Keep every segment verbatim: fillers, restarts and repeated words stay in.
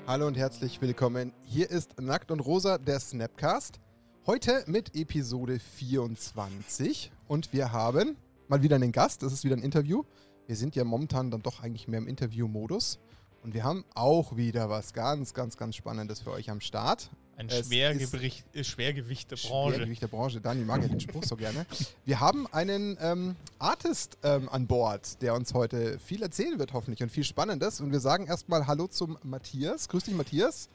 Hallo und herzlich willkommen. Hier ist Nackt und Rosa, der Snapcast. Heute mit Episode vierundzwanzig. Und wir haben mal wieder einen Gast. Das ist wieder ein Interview. Wir sind ja momentan dann doch eigentlich mehr im Interview-Modus. Und wir haben auch wieder was ganz, ganz, ganz Spannendes für euch am Start. Ein Schwergewicht, äh, Schwergewicht der Branche. Schwergewicht der Branche. Daniel mag ja den Spruch so gerne. Wir haben einen ähm, Artist ähm, an Bord, der uns heute viel erzählen wird, hoffentlich, und viel Spannendes. Und wir sagen erstmal Hallo zum Matthias. Grüß dich, Matthias.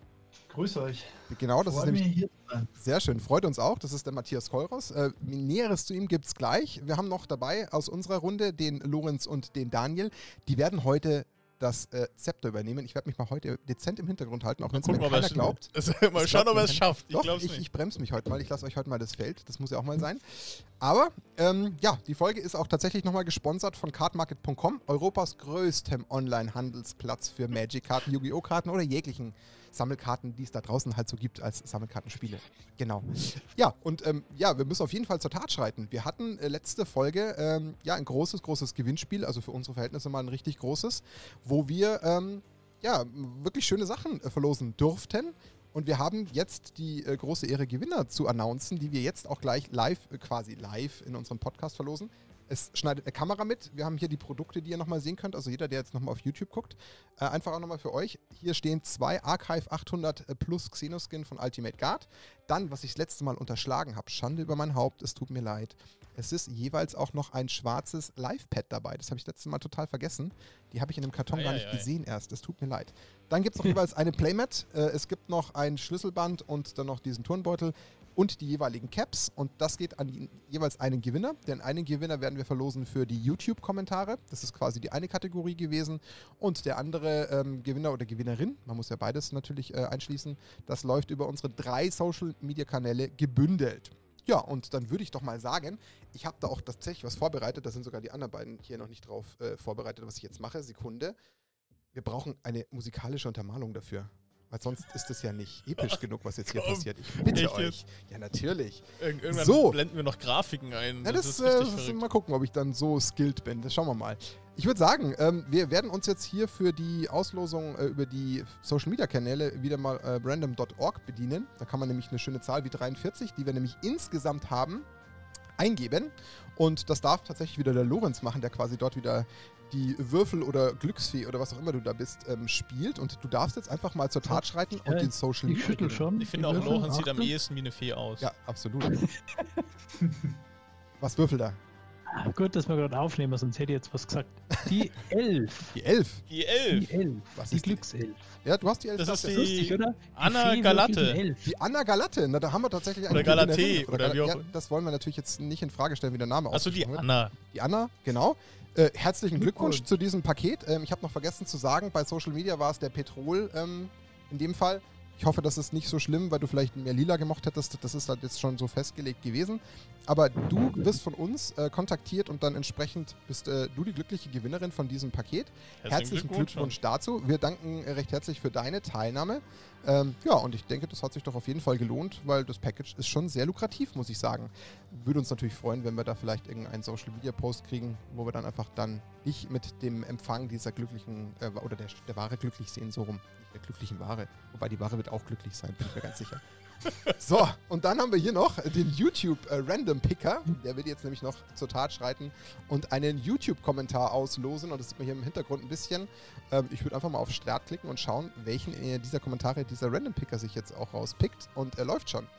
Grüß euch. Genau, das Freut ist nämlich mich, hier zu sein. sehr schön. Freut uns auch. Das ist der Matthias Keuros. Äh, Näheres zu ihm gibt es gleich. Wir haben noch dabei aus unserer Runde den Lorenz und den Daniel. Die werden heute das äh, Zepter übernehmen. Ich werde mich mal heute dezent im Hintergrund halten, auch wenn es mir keiner glaubt. Mal schauen, ob er es schafft. Ich Doch, ich, ich bremse mich heute mal. Ich lasse euch heute mal das Feld. Das muss ja auch mal sein. Aber, ähm, ja, die Folge ist auch tatsächlich nochmal gesponsert von cardmarket punkt com, Europas größtem Online-Handelsplatz für Magic-Karten, Yu-Gi-Oh! Karten oder jeglichen Sammelkarten, die es da draußen halt so gibt als Sammelkartenspiele. Genau. Ja, und ähm, ja, wir müssen auf jeden Fall zur Tat schreiten. Wir hatten äh, letzte Folge ähm, ja ein großes, großes Gewinnspiel, also für unsere Verhältnisse mal ein richtig großes, wo wir ähm, ja wirklich schöne Sachen äh, verlosen durften. Und wir haben jetzt die äh, große Ehre, Gewinner zu announcen, die wir jetzt auch gleich live, äh, quasi live in unserem Podcast verlosen. Es schneidet eine Kamera mit. Wir haben hier die Produkte, die ihr nochmal sehen könnt. Also jeder, der jetzt nochmal auf YouTube guckt. Äh, einfach auch nochmal für euch. Hier stehen zwei Archive achthundert Plus Xenoskin von Ultimate Guard. Dann, was ich das letzte Mal unterschlagen habe, Schande über mein Haupt, es tut mir leid. Es ist jeweils auch noch ein schwarzes Live-Pad dabei. Das habe ich letztes Mal total vergessen. Die habe ich in dem Karton ei, gar nicht ei, gesehen ei. erst. Es tut mir leid. Dann gibt es noch jeweils eine Playmat. Äh, es gibt noch ein Schlüsselband und dann noch diesen Turnbeutel. Und die jeweiligen Caps. Und das geht an die, jeweils einen Gewinner. Denn einen Gewinner werden wir verlosen für die YouTube-Kommentare. Das ist quasi die eine Kategorie gewesen. Und der andere ähm, Gewinner oder Gewinnerin, man muss ja beides natürlich äh, einschließen, das läuft über unsere drei Social-Media-Kanäle gebündelt. Ja, und dann würde ich doch mal sagen, ich habe da auch tatsächlich was vorbereitet. Da sind sogar die anderen beiden hier noch nicht drauf äh, vorbereitet, was ich jetzt mache. Sekunde. Wir brauchen eine musikalische Untermalung dafür. Weil sonst ist es ja nicht episch Ach, genug, was jetzt hier komm, passiert. Ich bitte euch. Jetzt? Ja, natürlich. Ir irgendwann so. blenden wir noch Grafiken ein. Ja, das, das ist, äh, ist mal gucken, ob ich dann so skilled bin. Das schauen wir mal. Ich würde sagen, ähm, wir werden uns jetzt hier für die Auslosung äh, über die Social-Media-Kanäle wieder mal äh, random punkt org bedienen. Da kann man nämlich eine schöne Zahl wie dreiundvierzig, die wir nämlich insgesamt haben, eingeben. Und das darf tatsächlich wieder der Lorenz machen, der quasi dort wieder die Würfel oder Glücksfee oder was auch immer du da bist, ähm, spielt. Und du darfst jetzt einfach mal zur Tat schreiten ja, und den Social Media. Ich schüttel schon. Ich finde auch, Lorenz sieht am ehesten wie eine Fee aus. Ja, absolut. Was würfelt er? Ah, gut, dass wir gerade aufnehmen, sonst hätte ich jetzt was gesagt. Die Elf. Die Elf? Die Elf? Die Elf. Was die ist Glückself. Die? Ja, du hast die Elf. Das das ist die lustig, oder? Die Anna Fee Galatte. Die Anna Galatte. Na, da haben wir tatsächlich eine Oder Galatee. Oder, oder wie auch ja, das wollen wir natürlich jetzt nicht in Frage stellen, wie der Name aussieht. ausgesprochen Achso, die Anna. Die Anna, genau. Äh, herzlichen Glückwunsch zu diesem Paket. Ähm, ich habe noch vergessen zu sagen, bei Social Media war es der Petrol ähm, in dem Fall. Ich hoffe, das ist nicht so schlimm, weil du vielleicht mehr lila gemocht hättest. Das ist halt jetzt schon so festgelegt gewesen. Aber du wirst von uns äh, kontaktiert und dann entsprechend bist äh, du die glückliche Gewinnerin von diesem Paket. Herzlichen, Herzlichen Glückwunsch, Glückwunsch dazu. Wir danken äh, recht herzlich für deine Teilnahme. Ähm, ja, und ich denke, das hat sich doch auf jeden Fall gelohnt, weil das Package ist schon sehr lukrativ, muss ich sagen. Würde uns natürlich freuen, wenn wir da vielleicht irgendeinen Social-Media-Post kriegen, wo wir dann einfach dann dich mit dem Empfang dieser glücklichen, äh, oder der, der Ware glücklich sehen, so rum. Nicht der glücklichen Ware. Wobei die Ware wird auch glücklich sein, bin ich mir ganz sicher. So, und dann haben wir hier noch den YouTube äh, Random Picker. Der wird jetzt nämlich noch zur Tat schreiten und einen YouTube-Kommentar auslosen. Und das sieht man hier im Hintergrund ein bisschen. Ähm, ich würde einfach mal auf Start klicken und schauen, welchen äh, dieser Kommentare dieser Random Picker sich jetzt auch rauspickt. Und er läuft schon.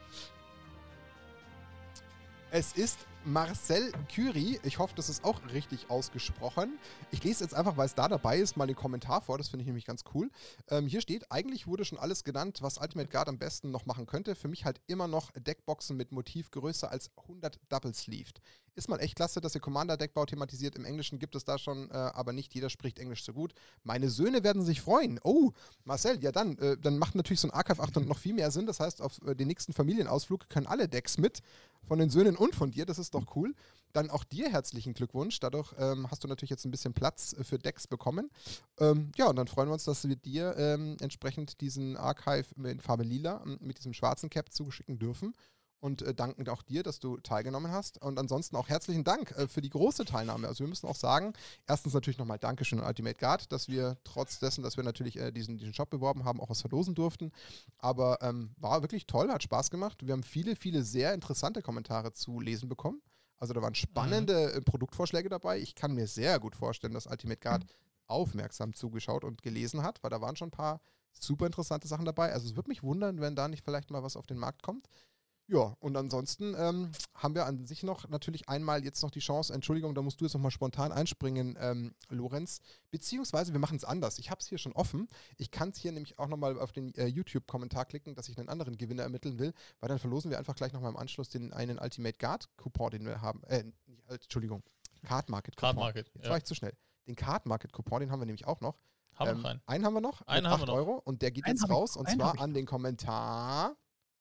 Es ist Marcel Curie. Ich hoffe, das ist auch richtig ausgesprochen. Ich lese jetzt einfach, weil es da dabei ist, mal den Kommentar vor. Das finde ich nämlich ganz cool. Ähm, hier steht, eigentlich wurde schon alles genannt, was Ultimate Guard am besten noch machen könnte. Für mich halt immer noch Deckboxen mit Motiv größer als hundert Double Sleeved. Ist mal echt klasse, dass ihr Commander-Deckbau thematisiert. Im Englischen gibt es da schon, äh, aber nicht jeder spricht Englisch so gut. Meine Söhne werden sich freuen. Oh, Marcel, ja dann, äh, dann macht natürlich so ein Archive achthundert noch viel mehr Sinn. Das heißt, auf äh, den nächsten Familienausflug können alle Decks mit, von den Söhnen und von dir. Das ist doch cool. Dann auch dir herzlichen Glückwunsch. Dadurch ähm, hast du natürlich jetzt ein bisschen Platz äh, für Decks bekommen. Ähm, ja, und dann freuen wir uns, dass wir dir ähm, entsprechend diesen Archive in Farbe Lila mit diesem schwarzen Cap zugeschicken dürfen. und äh, danken auch dir, dass du teilgenommen hast. Und ansonsten auch herzlichen Dank äh, für die große Teilnahme. Also wir müssen auch sagen, erstens natürlich nochmal Dankeschön an Ultimate Guard, dass wir trotz dessen, dass wir natürlich äh, diesen, diesen Shop beworben haben, auch was verlosen durften. Aber ähm, war wirklich toll, hat Spaß gemacht. Wir haben viele, viele sehr interessante Kommentare zu lesen bekommen. Also da waren spannende mhm. Produktvorschläge dabei. Ich kann mir sehr gut vorstellen, dass Ultimate Guard mhm. aufmerksam zugeschaut und gelesen hat, weil da waren schon ein paar super interessante Sachen dabei. Also es würde mich wundern, wenn da nicht vielleicht mal was auf den Markt kommt. Ja, und ansonsten ähm, haben wir an sich noch natürlich einmal jetzt noch die Chance, Entschuldigung, da musst du jetzt nochmal spontan einspringen, ähm, Lorenz, beziehungsweise wir machen es anders. Ich habe es hier schon offen. Ich kann es hier nämlich auch nochmal auf den äh, YouTube-Kommentar klicken, dass ich einen anderen Gewinner ermitteln will, weil dann verlosen wir einfach gleich nochmal im Anschluss den einen Ultimate Guard-Coupon, den wir haben. Äh, nicht, Entschuldigung, Card Market Coupon. Card Market, Jetzt ja. war ich zu schnell. Den Card Market Coupon, den haben wir nämlich auch noch. Haben ähm, wir einen. Einen haben wir noch. Einen haben wir noch. Euro und der geht einen jetzt raus ich, und zwar an den Kommentar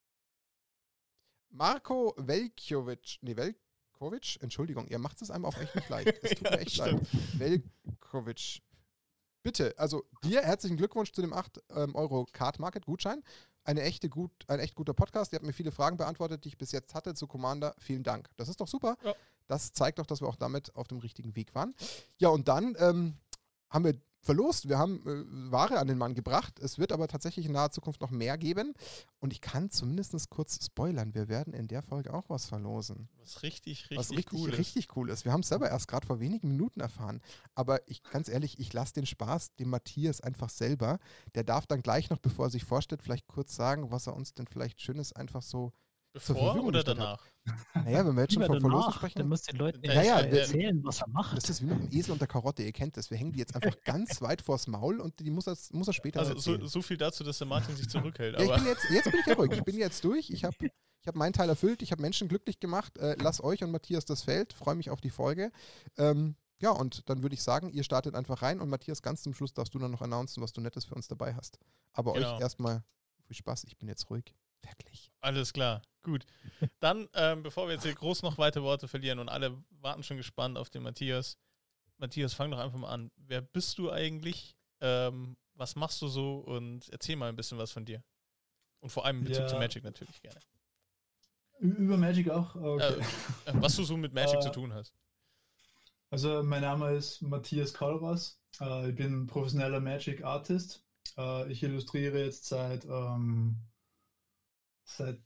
Marco Velkovic, nee, Velkovic, Entschuldigung, ihr macht es einem auch echt nicht leicht. Es tut mir echt leid. Velkovic. Bitte, also dir herzlichen Glückwunsch zu dem acht Euro Card Market Gutschein. Eine echte gut, ein echt guter Podcast. Ihr habt mir viele Fragen beantwortet, die ich bis jetzt hatte zu Commander. Vielen Dank. Das ist doch super. Ja. Das zeigt doch, dass wir auch damit auf dem richtigen Weg waren. Ja, und dann ähm, haben wir verlost. Wir haben äh, Ware an den Mann gebracht. Es wird aber tatsächlich in naher Zukunft noch mehr geben. Und ich kann zumindest kurz spoilern. Wir werden in der Folge auch was verlosen. Was richtig, richtig, was richtig cool ist. richtig cool ist. Wir haben es selber erst gerade vor wenigen Minuten erfahren. Aber ich, ganz ehrlich, ich lasse den Spaß dem Matthias einfach selber. Der darf dann gleich noch, bevor er sich vorstellt, vielleicht kurz sagen, was er uns denn vielleicht Schönes einfach so Bevor oder danach? Hat. Naja, wenn wir jetzt schon von Verlosen sprechen. Dann musst du den Leuten naja, erzählen, was er macht. Das ist wie mit dem Esel und der Karotte, ihr kennt das. Wir hängen die jetzt einfach ganz weit vors Maul und die muss er, muss er später Also erzählen. so, so viel dazu, dass der Martin sich zurückhält. Ja, Aber ich bin jetzt, jetzt bin ich ja ruhig. Ich bin jetzt durch. Ich habe ich hab meinen Teil erfüllt. Ich habe Menschen glücklich gemacht. Äh, lass euch und Matthias das Feld. Freue mich auf die Folge. Ähm, ja, und dann würde ich sagen, ihr startet einfach rein und Matthias, ganz zum Schluss darfst du dann noch announcen, was du Nettes für uns dabei hast. Aber genau. euch erstmal viel Spaß. Ich bin jetzt ruhig. Wirklich. Alles klar, gut. Dann, ähm, bevor wir jetzt hier groß noch weite Worte verlieren und alle warten schon gespannt auf den Matthias. Matthias, fang doch einfach mal an. Wer bist du eigentlich? Ähm, was machst du so? Und erzähl mal ein bisschen was von dir. Und vor allem in Bezug ja. zu Magic natürlich gerne. Über Magic auch? Okay. Äh, was du so mit Magic zu tun hast. Also mein Name ist Matthias Kalvas. Äh, ich bin professioneller Magic Artist. Äh, ich illustriere jetzt seit... Ähm, Seit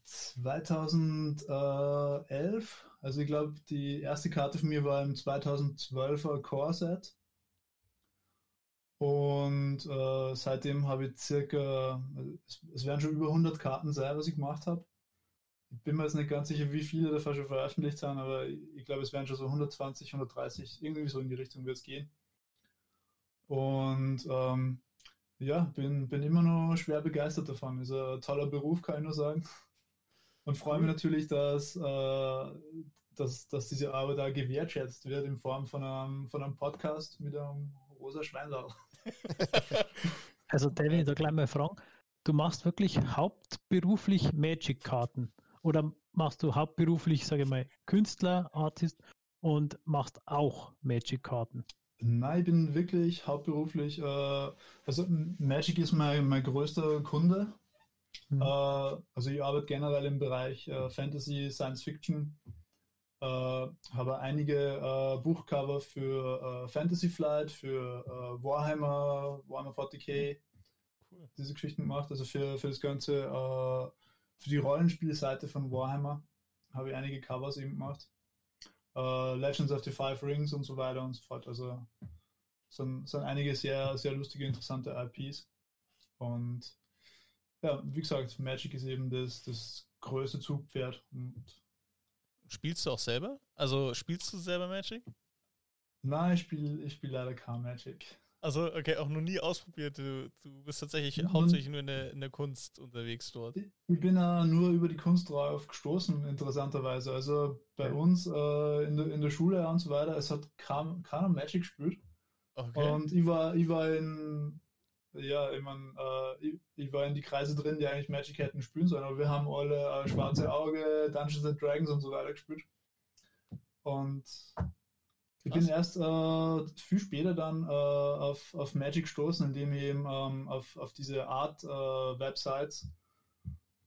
zweitausendelf, also ich glaube, die erste Karte von mir war im zweitausendzwölfer Core-Set und äh, seitdem habe ich circa, es, es werden schon über hundert Karten sein, was ich gemacht habe. Ich bin mir jetzt nicht ganz sicher, wie viele davon schon veröffentlicht sind, aber ich, ich glaube, es werden schon so hundertzwanzig, hundertdreißig, irgendwie so in die Richtung wird es gehen. Und ähm, ja, bin, bin immer noch schwer begeistert davon. Ist ein toller Beruf, kann ich nur sagen. Und freue mich natürlich, dass, äh, dass, dass diese Arbeit da gewertschätzt wird in Form von einem, von einem Podcast mit einem rosa Schweinl. Also, David, da gleich mal fragen. Du machst wirklich hauptberuflich Magic-Karten oder machst du hauptberuflich, sage ich mal, Künstler, Artist und machst auch Magic-Karten? Nein, ich bin wirklich hauptberuflich, äh, also Magic ist mein, mein größter Kunde. Mhm. Äh, also ich arbeite generell im Bereich äh, Fantasy, Science Fiction, äh, habe einige äh, Buchcover für äh, Fantasy Flight, für äh, Warhammer, Warhammer forty K, cool. Diese Geschichten gemacht, also für, für das ganze, äh, für die Rollenspielseite von Warhammer habe ich einige Covers eben gemacht. Uh, Legends of the Five Rings und so weiter und so fort. Also sind, sind einige sehr, sehr lustige, interessante I Ps. Und ja, wie gesagt, Magic ist eben das, das größte Zugpferd. Und spielst du auch selber? Also spielst du selber Magic? Nein, ich spiele ich spiel leider kein Magic. Also, okay, auch noch nie ausprobiert. Du, du bist tatsächlich mhm. hauptsächlich nur in der, in der Kunst unterwegs dort. Ich bin uh, nur über die Kunst drauf gestoßen, interessanterweise. Also bei uns uh, in, der, in der Schule und so weiter, es hat kein, keiner Magic gespielt. Okay. Und ich war, ich war in, ja, ich, mein, uh, ich, ich war in die Kreise drin, die eigentlich Magic hätten spielen sollen, aber wir haben alle uh, Schwarze Auge, Dungeons and Dragons und so weiter gespielt. Und ich bin erst äh, viel später dann äh, auf, auf Magic gestoßen, indem ich eben ähm, auf, auf diese Art äh, Websites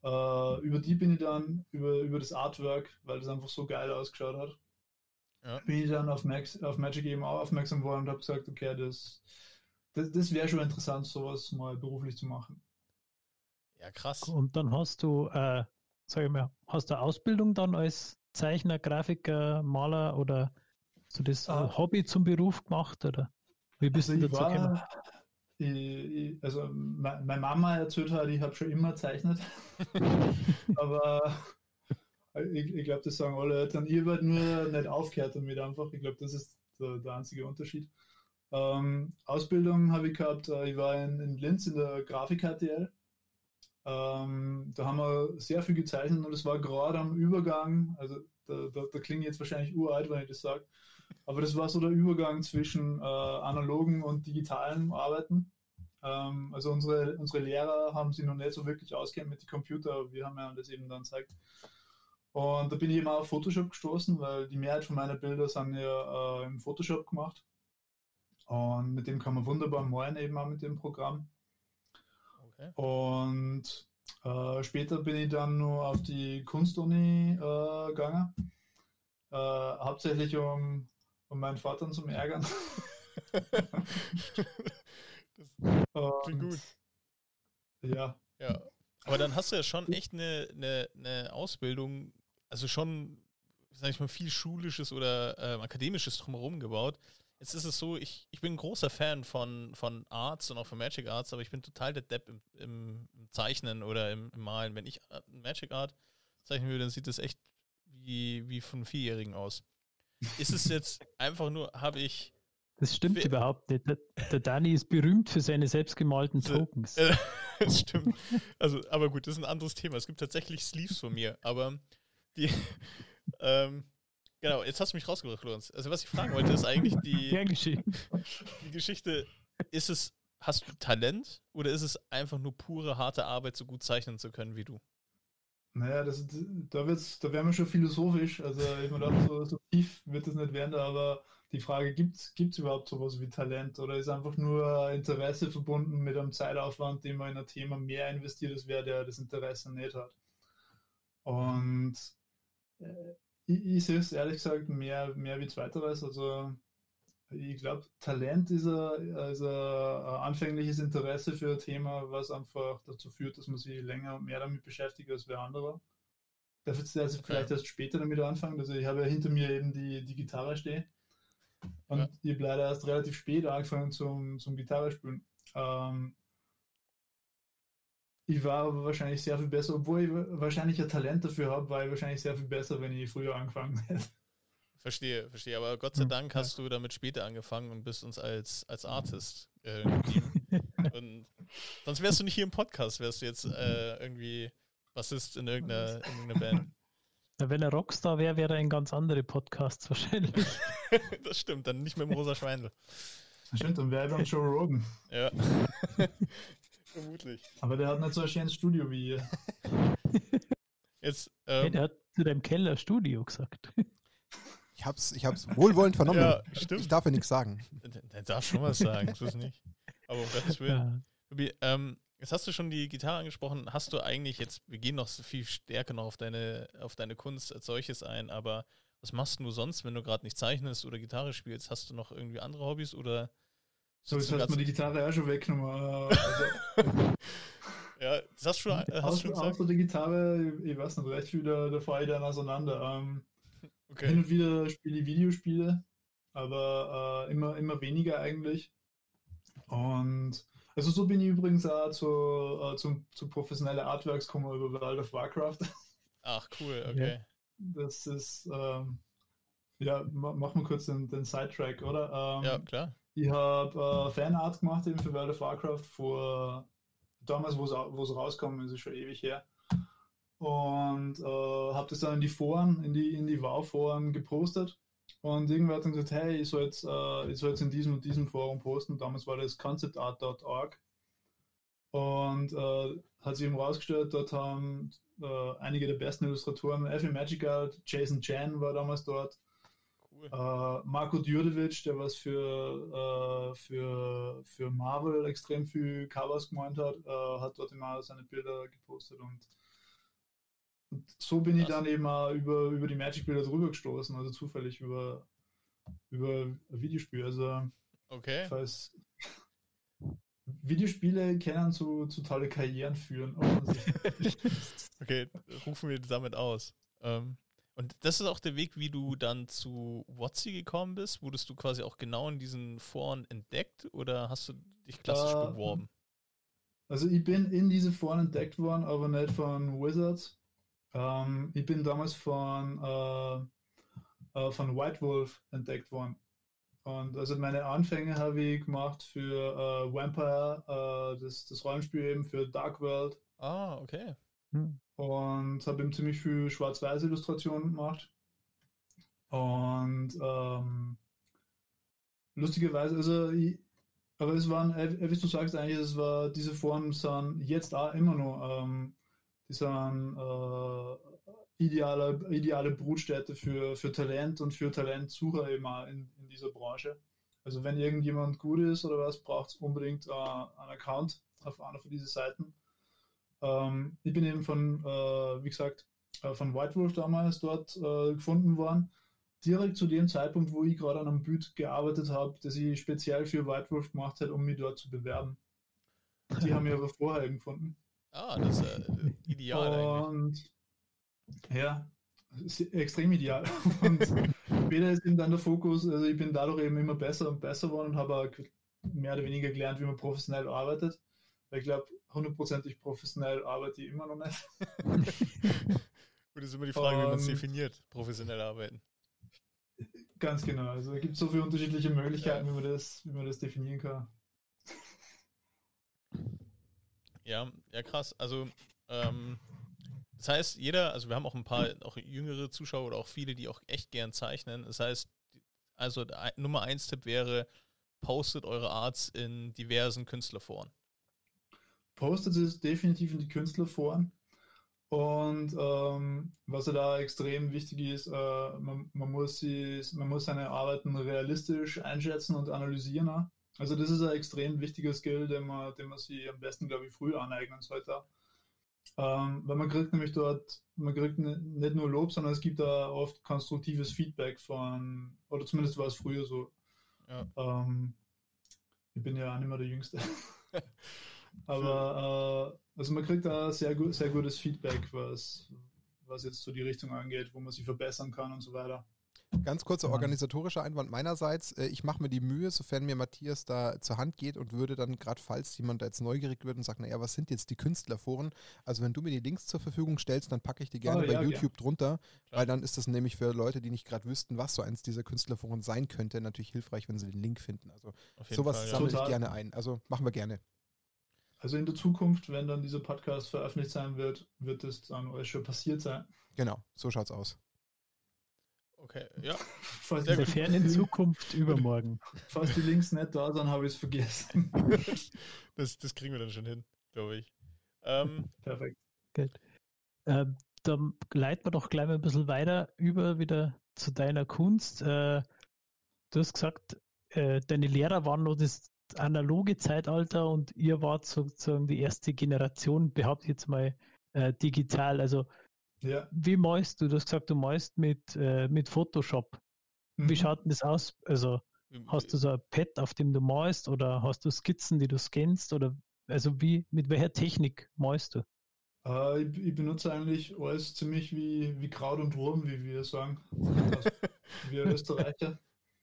Äh, über die bin ich dann, über, über das Artwork, weil das einfach so geil ausgeschaut hat, Ja. bin ich dann auf, Max, auf Magic eben auch aufmerksam geworden und habe gesagt, okay, das, das, das wäre schon interessant, sowas mal beruflich zu machen. Ja, krass. Und dann hast du, äh, sag ich mal, hast du Ausbildung dann als Zeichner, Grafiker, Maler oder hast du das Ah. Hobby zum Beruf gemacht oder wie bist Also du ich dazu gekommen? war, ich, ich, also me- meine Mama erzählt hat, ich habe schon immer gezeichnet, aber ich, ich glaube, das sagen alle Eltern, ihr werdet nur nicht aufgehört damit einfach. Ich glaube, das ist der, der einzige Unterschied. Ähm, Ausbildung habe ich gehabt, äh, ich war in, in Linz in der Grafik-H T L. Ähm, da haben wir sehr viel gezeichnet und es war gerade am Übergang, also da, da, da klinge ich jetzt wahrscheinlich uralt, wenn ich das sage, aber das war so der Übergang zwischen äh, analogen und digitalen Arbeiten. Ähm, also unsere, unsere Lehrer haben sich noch nicht so wirklich auskennt mit den Computern, wir haben ja das eben dann gezeigt. Und da bin ich eben auch auf Photoshop gestoßen, weil die Mehrheit von meiner Bilder sind ja äh, im Photoshop gemacht. Und mit dem kann man wunderbar malen, eben auch mit dem Programm. Okay. Und äh, später bin ich dann nur auf die Kunstuni äh, gegangen. Äh, hauptsächlich um, um meinen Vater zu ärgern. Das klingt Und, gut. Ja. Ja. Aber dann hast du ja schon echt eine, eine, eine Ausbildung, also schon, sag ich mal, viel Schulisches oder ähm, Akademisches drumherum gebaut. Jetzt ist es so, ich, ich bin ein großer Fan von, von Arts und auch von Magic Arts, aber ich bin total der Depp im, im, im Zeichnen oder im, im Malen. Wenn ich Magic Art zeichnen würde, dann sieht das echt wie, wie von Vierjährigen aus. Ist es jetzt einfach nur, habe ich... Das stimmt Wer- überhaupt nicht. Der, der Dani ist berühmt für seine selbstgemalten So, Tokens. Äh, Das stimmt. Also, aber gut, das ist ein anderes Thema. Es gibt tatsächlich Sleeves von mir, aber die, ähm, genau, jetzt hast du mich rausgebracht, Lorenz. Also, was ich fragen wollte, ist eigentlich die, Gern geschehen. die Geschichte, ist es, hast du Talent oder ist es einfach nur pure, harte Arbeit, so gut zeichnen zu können wie du? Naja, das, da, wird's, da wären wir schon philosophisch. Also ich mir dachte, so, so tief wird es nicht werden, aber die Frage, gibt es überhaupt sowas wie Talent oder ist einfach nur Interesse verbunden mit einem Zeitaufwand, den man in ein Thema mehr investiert, als wer der das Interesse nicht hat. Und äh, ich, ich sehe es ehrlich gesagt mehr, mehr wie zweiteres. Also ich glaube, Talent ist ein, ist ein anfängliches Interesse für ein Thema, was einfach dazu führt, dass man sich länger und mehr damit beschäftigt als wer andere. Darf jetzt also Okay. vielleicht erst später damit anfangen. Also ich habe ja hinter mir eben die, die Gitarre stehen. Und Ja. ich habe leider erst relativ spät angefangen zum, zum Gitarre spielen. Ähm, ich war aber wahrscheinlich sehr viel besser, obwohl ich wahrscheinlich ein Talent dafür habe, war ich wahrscheinlich sehr viel besser, wenn ich früher angefangen hätte. Verstehe, verstehe. Aber Gott sei Hm, Dank ja. hast du damit später angefangen und bist uns als, als Artist äh, geblieben. Und sonst wärst du nicht hier im Podcast, wärst du jetzt äh, irgendwie Bassist in irgendeiner, in irgendeiner Band. Ja, wenn er Rockstar wäre, wäre er in ganz andere Podcasts wahrscheinlich. Das stimmt, dann nicht mit dem rosa Schweindel. Stimmt, dann wäre ich beim Joe Rogan. Ja. Vermutlich. Aber der hat nicht so ein schönes Studio wie ihr. Jetzt, Hey, ähm, der hat zu deinem Keller Studio gesagt. Ich hab's, ich hab's wohlwollend vernommen. ja, Ich stimmt. darf ja nichts sagen. Der darf schon was sagen, so ist nicht. Aber um Gottes Willen. Ja. Tobi, ähm, jetzt hast du schon die Gitarre angesprochen. Hast du eigentlich jetzt, wir gehen noch so viel stärker noch auf deine, auf deine Kunst als solches ein, aber was machst du sonst, wenn du gerade nicht zeichnest oder Gitarre spielst? Hast du noch irgendwie andere Hobbys oder So, sitzt jetzt du hast du mir die ganz- Gitarre auch schon weggenommen. Äh, Also, Ja, das hast du schon, äh, hast du außer, schon gesagt? außer der Gitarre, ich, ich weiß nicht, recht viel, da, da fahre ich dann auseinander. Ähm, Hin Okay. und wieder spiele ich Videospiele, aber äh, immer, immer weniger eigentlich. Und also so bin ich übrigens auch zu, äh, zum, zu professionellen Artworks gekommen über World of Warcraft. Ach, cool, okay. Das ist, ähm, ja, ma- machen wir kurz den, den Sidetrack, oder? Ähm, Ja, klar. Ich habe äh, Fanart gemacht eben für World of Warcraft vor damals, wo es au- wo es rauskam, ist es schon ewig her. Und äh, habe das dann in die Foren, in die, in die WoW-Foren gepostet. Und irgendwer hat dann gesagt, hey, ich soll jetzt, äh, ich soll jetzt in diesem und diesem Forum posten. Damals war das concept art dot org. Und äh, hat sich eben rausgestellt, dort haben äh, einige der besten Illustratoren, F A Magic Art, Jason Chan war damals dort, Cool. äh, Marko Djurdjevic, der was für, äh, für, für Marvel extrem viel Covers gemeint hat, äh, hat dort immer seine Bilder gepostet und und so bin ich Krass. dann eben auch über, über die Magic-Bilder drüber gestoßen, also zufällig über, über ein Videospiel. Also Okay. falls Videospiele können zu, zu tolle Karrieren führen. offensichtlich. Okay, rufen wir damit aus. Ähm, und das ist auch der Weg, wie du dann zu WotC gekommen bist? Wurdest du quasi auch genau in diesen Foren entdeckt oder hast du dich klassisch Äh, beworben? Also ich bin in diese Foren entdeckt worden, aber nicht von Wizards. Ähm, ich bin damals von, äh, äh, von White Wolf entdeckt worden. Und also meine Anfänge habe ich gemacht für äh, Vampire, äh, das, das Rollenspiel eben für Dark World, Ah, okay. Hm. und habe eben ziemlich viel Schwarz-Weiß-Illustrationen gemacht. Und ähm, lustigerweise, also ich, aber es waren, äh, wie du sagst, eigentlich, es war, diese Foren sind jetzt auch immer noch, ähm, die sind äh, ideale, ideale Brutstätte für, für Talent und für Talentsucher eben auch in, in dieser Branche. Also wenn irgendjemand gut ist oder was, braucht es unbedingt äh, einen Account auf einer von diesen Seiten. Ähm, ich bin eben von, äh, wie gesagt, äh, von White Wolf damals dort äh, gefunden worden. Direkt zu dem Zeitpunkt, wo ich gerade an einem Bild gearbeitet habe, das ich speziell für White Wolf gemacht habe, um mich dort zu bewerben. Die haben mich aber vorher eben gefunden. Ah, das ist äh, ideal eigentlich. Und ja, ist extrem ideal. Und später ist eben dann der Fokus, also ich bin dadurch eben immer besser und besser geworden und habe auch mehr oder weniger gelernt, wie man professionell arbeitet. Weil ich glaube, hundertprozentig professionell arbeite ich immer noch nicht. Gut, das ist immer die Frage, wie man es Und- definiert, professionell arbeiten. Ganz genau. Also es gibt so viele unterschiedliche Möglichkeiten, wie man das, wie man das definieren kann. Ja, ja krass. Also, ähm, das heißt, jeder, also wir haben auch ein paar, auch jüngere Zuschauer oder auch viele, die auch echt gern zeichnen. Das heißt, also der ein- Nummer eins Tipp wäre, postet eure Arts in diversen Künstlerforen. Postet es definitiv in die Künstlerforen. Und ähm, was ja da extrem wichtig ist, äh, man, man, muss sie, man muss seine Arbeiten realistisch einschätzen und analysieren. Auch. Also das ist ein extrem wichtiger Skill, den man, den man sich am besten, glaube ich, früh aneignen sollte. Ähm, weil man kriegt nämlich dort, man kriegt nicht nur Lob, sondern es gibt da oft konstruktives Feedback von, oder zumindest war es früher so. Ja. Ähm, ich bin ja auch nicht mehr der Jüngste. Aber äh, also man kriegt da sehr, gut, sehr gutes Feedback, was, was jetzt so die Richtung angeht, wo man sich verbessern kann und so weiter. Ganz kurzer Ja. organisatorischer Einwand meinerseits. Äh, Ich mache mir die Mühe, sofern mir Matthias da zur Hand geht und würde dann gerade, falls jemand da jetzt neugierig wird und sagt, naja, was sind jetzt die Künstlerforen? Also wenn du mir die Links zur Verfügung stellst, dann packe ich die gerne Oh, bei ja, YouTube drunter, Klar. weil dann ist das nämlich für Leute, die nicht gerade wüssten, was so eins dieser Künstlerforen sein könnte, natürlich hilfreich, wenn sie den Link finden. Also Auf jeden sowas Fall, ja. sammle ich Total. gerne ein. Also machen wir gerne. Also in der Zukunft, wenn dann dieser Podcast veröffentlicht sein wird, wird es dann alles schon passiert sein. Genau, so schaut's aus. Okay, ja. Falls, Sehr In der gut. fernen Zukunft übermorgen. falls die Links nicht da sind, habe ich es vergessen. Das, das kriegen wir dann schon hin, glaube ich. Ähm, Perfekt. Ähm, dann leiten wir doch gleich mal ein bisschen weiter über wieder zu deiner Kunst. Äh, du hast gesagt, äh, deine Lehrer waren noch das analoge Zeitalter und ihr wart sozusagen die erste Generation, behaupte ich jetzt mal, äh, digital. Also Ja. wie malst du? Du hast gesagt, du malst mit, äh, mit Photoshop. Wie Mhm. schaut denn das aus? Also hast du so ein Pad, auf dem du malst, oder hast du Skizzen, die du scannst, oder also wie, mit welcher Technik malst du? Äh, ich, ich benutze eigentlich alles ziemlich wie, wie Kraut und Wurm, wie wir sagen. Also, wir Österreicher.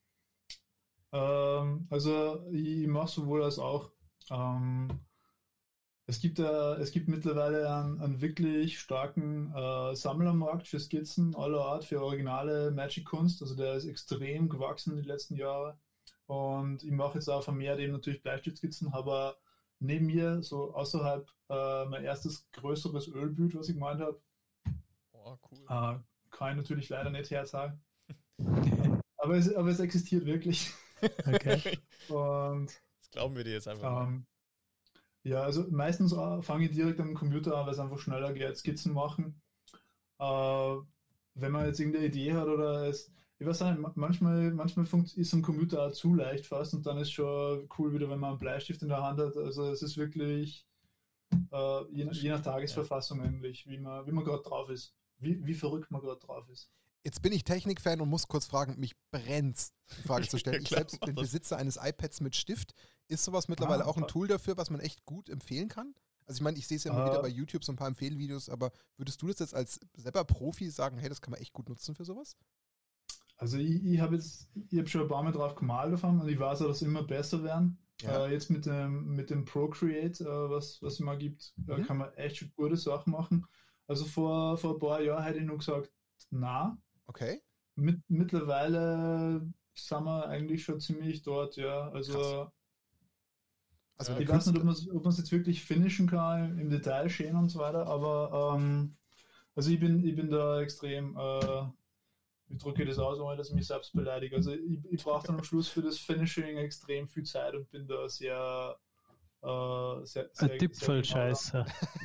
Ähm, also ich mache sowohl als auch. Ähm, es gibt, äh, es gibt mittlerweile einen, einen wirklich starken äh, Sammlermarkt für Skizzen aller Art, für originale Magic-Kunst. Also der ist extrem gewachsen in den letzten Jahren. Und ich mache jetzt auch vermehrt eben natürlich Bleistiftskizzen, aber neben mir, so außerhalb, äh, mein erstes größeres Ölbild, was ich gemeint habe, oh, cool. äh, kann ich natürlich leider nicht herzeigen. aber, es, aber es existiert wirklich. Okay. Und Das glauben wir dir jetzt einfach mal. ähm, ja, also meistens äh, fange ich direkt am Computer an, weil es einfach schneller geht, Skizzen machen. Äh, wenn man jetzt irgendeine Idee hat oder es, ich weiß nicht, ma- manchmal, manchmal funkt, ist am Computer auch zu leicht fast und dann ist schon cool wieder, wenn man einen Bleistift in der Hand hat. Also es ist wirklich äh, je, je nach Tagesverfassung eigentlich, wie man, wie man gerade drauf ist. wie, wie verrückt man gerade drauf ist. Jetzt bin ich Technikfan und muss kurz fragen, mich brennt's, die Frage zu stellen. Ja, Ich klar, selbst mach bin das. Besitzer eines iPads mit Stift. Ist sowas mittlerweile Ah, auch ein okay. Tool dafür, was man echt gut empfehlen kann? Also ich meine, ich sehe es ja immer Äh, wieder bei YouTube, so ein paar Empfehlvideos, aber würdest du das jetzt als selber Profi sagen, hey, das kann man echt gut nutzen für sowas? Also ich, ich habe jetzt, ich habe schon ein paar Mal drauf gemalt davon und ich weiß auch, dass immer besser werden. Ja. Äh, jetzt mit dem, mit dem Procreate, äh, was, was es mal gibt, äh, Mhm. kann man echt schon gute Sachen machen. Also vor, vor ein paar Jahren hätte ich nur gesagt, na. Okay. Mit, mittlerweile sind wir eigentlich schon ziemlich dort, ja. Also Krass. Also Ja, wenn ich der weiß nicht, ob Künstler, man es ob man's jetzt wirklich finishen kann, im Detail schön und so weiter, aber ähm, also ich bin, ich bin da extrem, äh, ich drücke das aus, ohne dass ich mich selbst beleidige. Also ich, ich brauche dann am Schluss für das Finishing extrem viel Zeit und bin da sehr, äh, sehr, sehr, Ein Dipfelscheißer.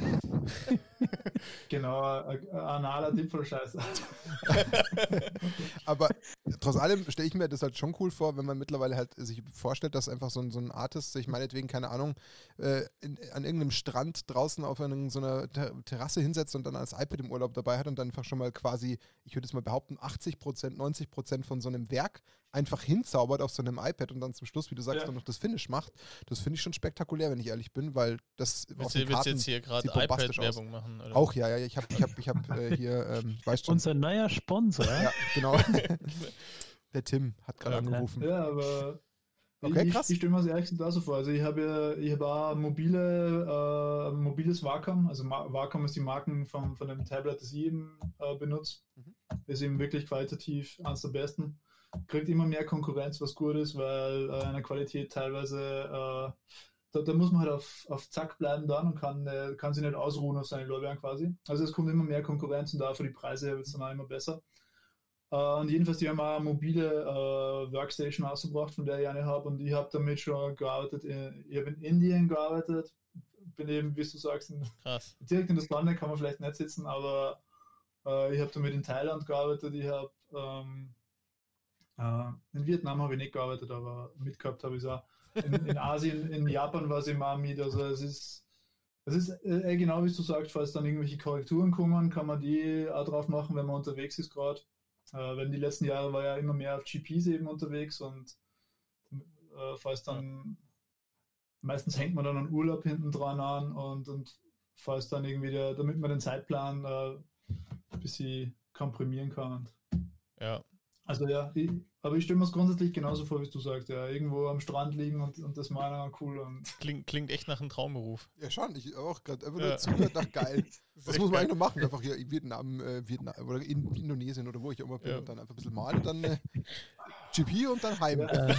Genau, ein ein analer Dipfelscheißer. aber trotz allem stelle ich mir das halt schon cool vor, wenn man mittlerweile halt sich vorstellt, dass einfach so ein, so ein Artist sich meinetwegen, keine Ahnung, äh, in, an irgendeinem Strand draußen auf einer, so einer Ter Terrasse hinsetzt und dann das iPad im Urlaub dabei hat und dann einfach schon mal quasi, ich würde jetzt mal behaupten, achtzig Prozent, neunzig Prozent von so einem Werk einfach hinzaubert auf so einem iPad und dann zum Schluss, wie du sagst, Ja. dann noch das Finish macht. Das finde ich schon spektakulär, wenn ich ehrlich bin, weil das auf Willst den du willst du Karten jetzt hier gerade sieht bombastisch aus. iPad-Werbung machen? Oder? Auch, ja, ja, ich habe ich hab, ich hab, äh, hier, ähm, weißt schon. Unser neuer Sponsor. Ja, genau. Der Tim hat gerade Ja, angerufen. Ja, aber Okay, ich, krass. ich stelle mir das ehrlich gesagt auch so vor. Also ich habe ja, ich habe auch mobile, äh, mobiles Wacom. Also Ma- Wacom ist die Marken von, von dem Tablet, das ich eben äh, benutze. Mhm. Ist eben wirklich qualitativ eines der besten. Kriegt immer mehr Konkurrenz, was gut ist, weil äh, eine Qualität teilweise, äh, da, da muss man halt auf, auf Zack bleiben dann und kann, äh, kann sich nicht ausruhen auf seine Lorbeeren quasi. Also es kommt immer mehr Konkurrenz und dafür die Preise wird es dann auch immer besser. Uh, und jedenfalls, die haben auch eine mobile uh, Workstation ausgebracht, von der ich eine habe. Und ich habe damit schon gearbeitet. Ich habe in Indien gearbeitet. Bin eben, wie du sagst, in, Krass. direkt in das Land kann man vielleicht nicht sitzen, aber uh, ich habe damit in Thailand gearbeitet. Ich habe um, uh, in Vietnam habe ich nicht gearbeitet, aber mitgehabt habe ich es auch. In, in Asien, in Japan war es immer mit. Also es ist, es ist äh, genau wie du sagst, falls dann irgendwelche Korrekturen kommen, kann man die auch drauf machen, wenn man unterwegs ist gerade. Äh, wenn die letzten Jahre war ja immer mehr auf G Ps eben unterwegs und äh, falls dann meistens hängt man dann einen Urlaub hinten dran an und, und falls dann irgendwie der, damit man den Zeitplan äh, ein bisschen komprimieren kann. Ja. Also ja, ich, aber ich stelle mir es grundsätzlich genauso vor, wie du sagst, ja, irgendwo am Strand liegen und, und das mal cool und Klingt, klingt echt nach einem Traumberuf. Ja, schon. Ich auch gerade einfach Ja. nur zugehört nach geil. Was Sehr muss man geil. eigentlich noch machen? Einfach hier in Vietnam, äh, Vietnam oder in Indonesien oder wo ich immer bin Ja. und dann einfach ein bisschen malen und dann äh, G P und dann heim. Ja. Äh,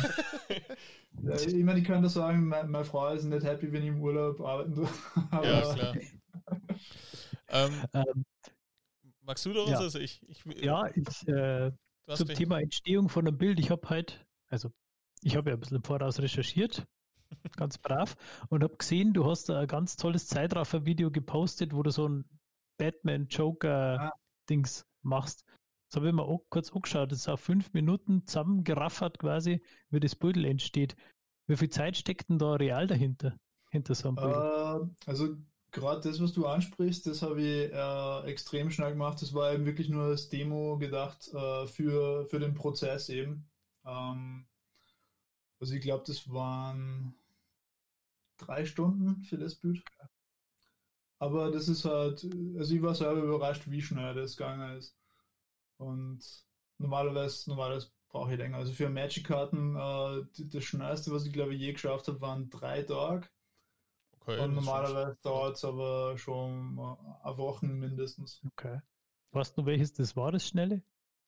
ja, ich meine, ich kann das sagen, meine, meine Frau ist nicht happy, wenn ich im Urlaub arbeiten tue. Aber Ja, klar. ähm, ähm, magst du da was? Ja. Also ich, ich, ja, ich, äh, du hast zum mich- Thema Entstehung von einem Bild. Ich habe halt, also ich habe ja ein bisschen im Voraus recherchiert, ganz brav, und habe gesehen, du hast da ein ganz tolles Zeitraffer-Video gepostet, wo du so ein Batman-Joker-Dings machst. Das habe ich mir auch kurz angeschaut. Das ist auf fünf Minuten zusammengeraffert quasi, wie das Bild entsteht. Wie viel Zeit steckt denn da real dahinter? Hinter so einem Bild? Äh, also gerade das, was du ansprichst, das habe ich äh, extrem schnell gemacht. Das war eben wirklich nur als Demo gedacht äh, für, für den Prozess eben. Ähm, also ich glaube, das waren drei Stunden für das Bild. Aber das ist halt, also ich war selber überrascht, wie schnell das gegangen ist. Und normalerweise, normalerweise brauche ich länger. Also für Magic-Karten, äh, die- das schnellste, was ich glaube ich je geschafft habe, waren drei Tage. Okay, Und das ist schon- normalerweise dauert es aber schon äh, eine Woche mindestens. Okay. Weißt du, welches das war, das Schnelle?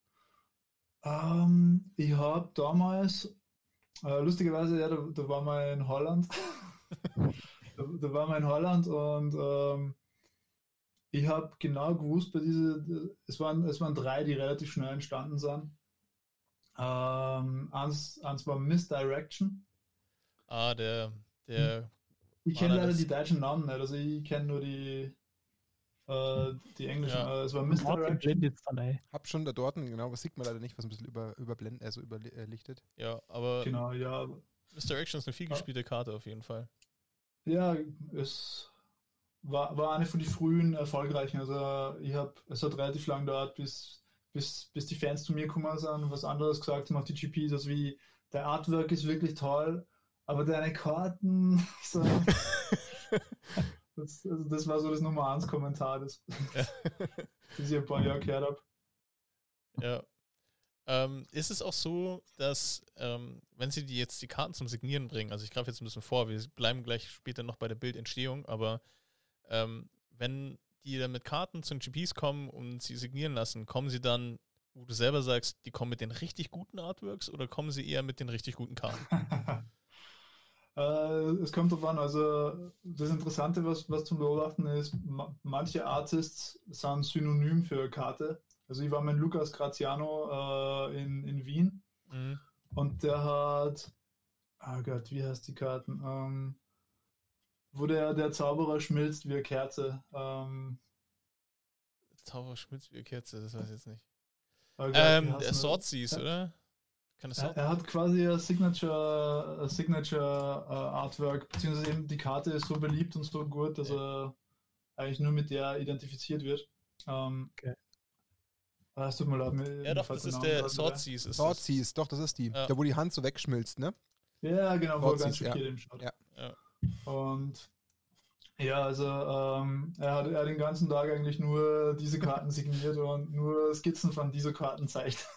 Ähm, ich habe damals, äh, lustigerweise, ja, da, da waren wir in Holland. da, da waren wir in Holland und ähm, ich habe genau gewusst, bei diese, es waren, es waren drei, die relativ schnell entstanden sind. Ähm, eins, eins war Misdirection. Ah, der, der, Ich War kenne da leider das- die deutschen Namen nicht, also ich kenne nur die, äh, die englischen. Ja. Äh, es war Martin Misdirection. blendet es dann ein. Hab schon da dort, genau, was sieht man leider nicht, was ein bisschen über, überblenden, also überlichtet. ja, aber Genau, ja. Misdirection ist eine viel gespielte Karte auf jeden Fall. Ja, es war, war eine von den frühen erfolgreichen. Also ich habe, es hat relativ lang gedauert, bis, bis, bis die Fans zu mir gekommen sind und was anderes gesagt haben auf die G Ps, also wie der Artwork ist wirklich toll, aber deine Karten, so, das, also das war so das Nummer eins Kommentar, das, das ich ein paar Jahre gehört habe. Ja. Ähm, ist es auch so, dass, ähm, wenn sie die jetzt die Karten zum Signieren bringen, also ich greife jetzt ein bisschen vor, wir bleiben gleich später noch bei der Bildentstehung, aber ähm, wenn die dann mit Karten zu den G Ps kommen und sie signieren lassen, kommen sie dann, wo du selber sagst, die kommen mit den richtig guten Artworks oder kommen sie eher mit den richtig guten Karten? äh, es kommt drauf an, also das Interessante, was, was zum Beobachten ist, ma- manche Artists sind synonym für eine Karte. Also ich war mit Lucas Graziano äh, in, in Wien Mhm. und der hat, ah Gott, wie heißt die Karten? Ähm, wo der, der Zauberer schmilzt wie eine Kerze. Ähm, Zauberer schmilzt wie eine Kerze, das weiß ich jetzt nicht. oh Gott, wie Ähm, heißt der denn Swordseas, Ja. oder? Kann das Er, Sword? er hat quasi ein Signature, ein Signature äh, Artwork, beziehungsweise eben die Karte ist so beliebt und so gut, dass er eigentlich nur mit der identifiziert wird. Ähm, Okay. ah, es tut mir leid, mir Ja, mir doch, fällt das der ist Name der gerade nicht ein. Swordseas. Ist das. Swordseas, doch, das ist die. Ja. Da, wo die Hand so wegschmilzt, ne? Ja, genau, wo er ganz Swordseas, ja. schockiert eben schaut. Ja. Ja. Und ja, also ähm, er, hat, er hat den ganzen Tag eigentlich nur diese Karten signiert und nur Skizzen von dieser Karten zeigt.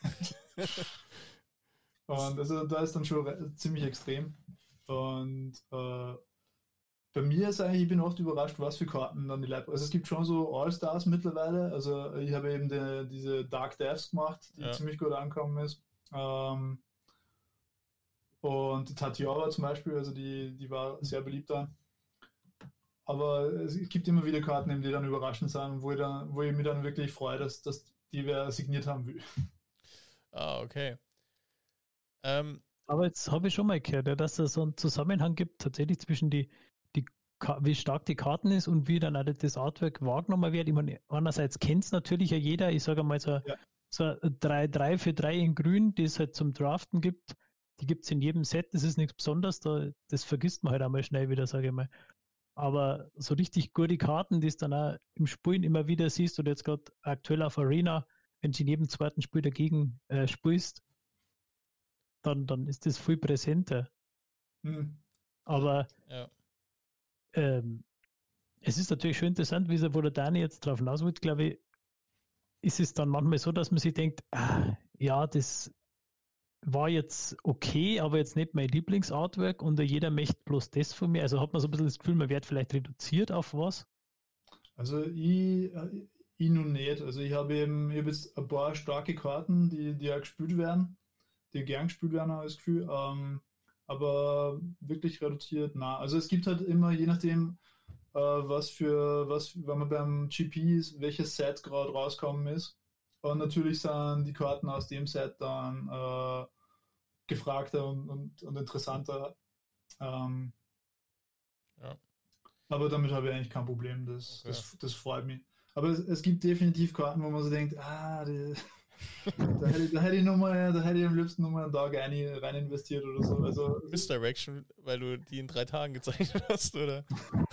Und also da ist dann schon re- ziemlich extrem. Und äh, bei mir ist eigentlich, ich bin oft überrascht, was für Karten dann die Leute. Also es gibt schon so All-Stars mittlerweile. Also ich habe eben die, diese Dark Deaths gemacht, die Ja. ziemlich gut angekommen ist. Ähm, und die Tatiora zum Beispiel, also die, die war sehr beliebt dann. Aber es gibt immer wieder Karten, eben, die dann überraschend sind, wo ich, dann, wo ich mich dann wirklich freue, dass, dass die wer signiert haben will. Ah, okay. Ähm, Aber jetzt habe ich schon mal gehört, ja, dass es so einen Zusammenhang gibt, tatsächlich zwischen die, die Ka- wie stark die Karten ist und wie dann auch das Artwork wahrgenommen wird. Ich meine, einerseits kennt es natürlich ja jeder, ich sage mal so, Ja. so drei drei für drei in Grün, die es halt zum Draften gibt. Die gibt es in jedem Set, das ist nichts Besonderes, da, das vergisst man halt einmal schnell wieder, sage ich mal. Aber so richtig gute Karten, die es dann auch im Spielen immer wieder siehst, oder jetzt gerade aktuell auf Arena, wenn du in jedem zweiten Spiel dagegen äh, spielst, dann, dann ist das viel präsenter. Hm. Aber ja. ähm, es ist natürlich schon interessant, wie es, wo der Dani jetzt drauf hinaus will, glaube ich, ist es dann manchmal so, dass man sich denkt, ah, ja, das war jetzt okay, aber jetzt nicht mein Lieblingsartwork und jeder möchte bloß das von mir. Also hat man so ein bisschen das Gefühl, man wird vielleicht reduziert auf was. Also ich, äh, ich nun nicht. Also ich habe eben ich hab jetzt ein paar starke Karten, die, die auch gespielt werden, die gern gespielt werden, habe ich das Gefühl. Ähm, aber wirklich reduziert, na. Also es gibt halt immer, je nachdem, äh, was für, was, wenn man beim G P ist, welches Set gerade rauskommen ist. Und natürlich sind die Karten aus dem Set dann äh, gefragter und, und, und interessanter. Ähm, Ja. aber damit habe ich eigentlich kein Problem. Das, Okay. das, das freut mich. Aber es, es gibt definitiv Karten, wo man so denkt, ah, die, da, hätte, ich- da hätte ich noch mal, da hätte ich am liebsten nochmal einen Tag rein, rein investiert oder so. Also Misdirection, weil du die in drei Tagen gezeichnet hast, oder?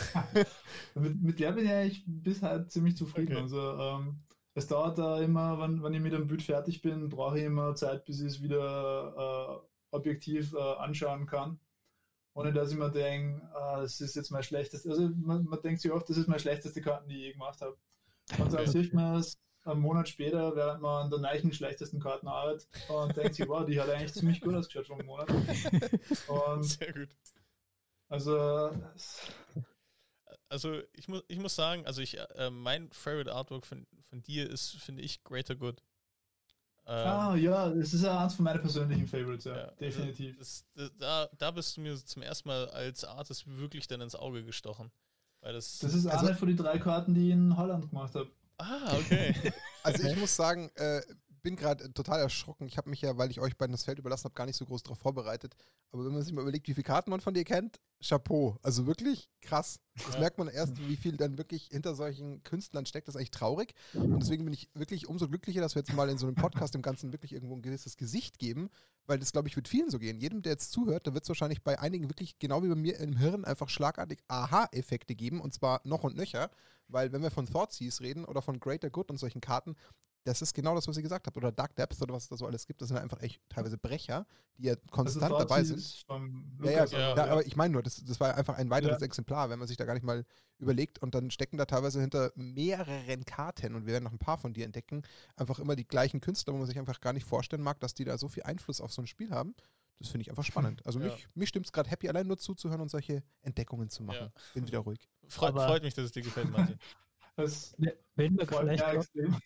mit, mit der bin ich eigentlich bis halt ziemlich zufrieden. Okay. Also ähm, es dauert da immer, wenn, wenn ich mit dem Bild fertig bin, brauche ich immer Zeit, bis ich es wieder äh, objektiv äh, anschauen kann. Ohne dass ich mir denke, ah, das ist jetzt mein schlechteste. Also man, man denkt sich oft, das ist meine schlechteste Karten, die ich je gemacht habe. Und dann Okay. sieht man es einen Monat später, während man an der neuen schlechtesten Karten arbeitet und denkt sich, wow, die hat eigentlich ziemlich gut ausgeschaut vor einem Monat. Und Sehr gut. also es- Also ich muss, ich muss sagen, also ich, äh, mein Favorite Artwork von, von dir ist, finde ich, Greater Good. Ähm, ah ja, das ist ja eins von meinen persönlichen Favorites, ja, ja, also definitiv. Das, das, da, da bist du mir zum ersten Mal als Artist wirklich dann ins Auge gestochen. Weil das, Das ist Also- eine von den drei Karten, die ich in Holland gemacht habe. ah, okay. Also ich muss sagen, äh, bin gerade total erschrocken. Ich habe mich ja, weil ich euch beiden das Feld überlassen habe, gar nicht so groß darauf vorbereitet. Aber wenn man sich mal überlegt, wie viele Karten man von dir kennt, Chapeau. Also wirklich krass. Das Ja. merkt man erst, wie viel dann wirklich hinter solchen Künstlern steckt. Das ist eigentlich traurig. Und deswegen bin ich wirklich umso glücklicher, dass wir jetzt mal in so einem Podcast dem Ganzen wirklich irgendwo ein gewisses Gesicht geben. Weil das, glaube ich, wird vielen so gehen. Jedem, der jetzt zuhört, da wird es wahrscheinlich bei einigen wirklich, genau wie bei mir im Hirn, einfach schlagartig Aha-Effekte geben. Und zwar noch und nöcher. Weil wenn wir von Thoughtseize reden oder von Greater Good und solchen Karten, das ist genau das, was ihr gesagt habt. Oder Dark Depth oder was es da so alles gibt. Das sind einfach echt teilweise Brecher, die ja konstant Also dabei Thoughtseize sind. vom Ja, ja, Lukas, ja, ja, aber ich meine nur, das, das war einfach ein weiteres Ja. Exemplar, wenn man sich da gar nicht mal überlegt. Und dann stecken da teilweise hinter mehreren Karten, und wir werden noch ein paar von dir entdecken, einfach immer die gleichen Künstler, wo man sich einfach gar nicht vorstellen mag, dass die da so viel Einfluss auf so ein Spiel haben. Das finde ich einfach spannend. Also Ja. mich, mich stimmt es gerade happy, allein nur zuzuhören und solche Entdeckungen zu machen. Ja. Bin wieder ruhig. Freut, Aber- freut mich, dass es dir gefällt, Martin. Das Wenn wir freut mich vielleicht auch grad, extrem.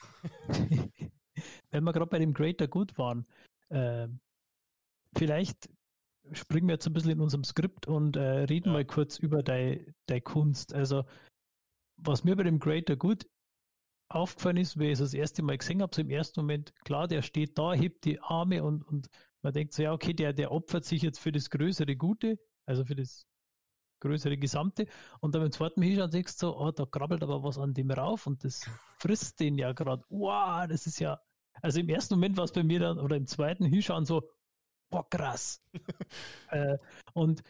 wenn wir gerade bei dem Greater Good waren, äh, vielleicht springen wir jetzt ein bisschen in unserem Skript und äh, reden Ja. mal kurz über deine dein Kunst. Also, was mir bei dem Greater Good aufgefallen ist, wie ich es das erste Mal gesehen habe, so im ersten Moment, klar, der steht da, hebt die Arme und, und man denkt so, ja, okay, der, der opfert sich jetzt für das größere Gute, also für das größere Gesamte. Und dann beim zweiten Mal hinschauen, siehst du so, oh, da krabbelt aber was an dem rauf und das frisst den ja gerade. Wow, das ist ja, also im ersten Moment war es bei mir dann, oder im zweiten hinschauen so, boah, krass. äh, und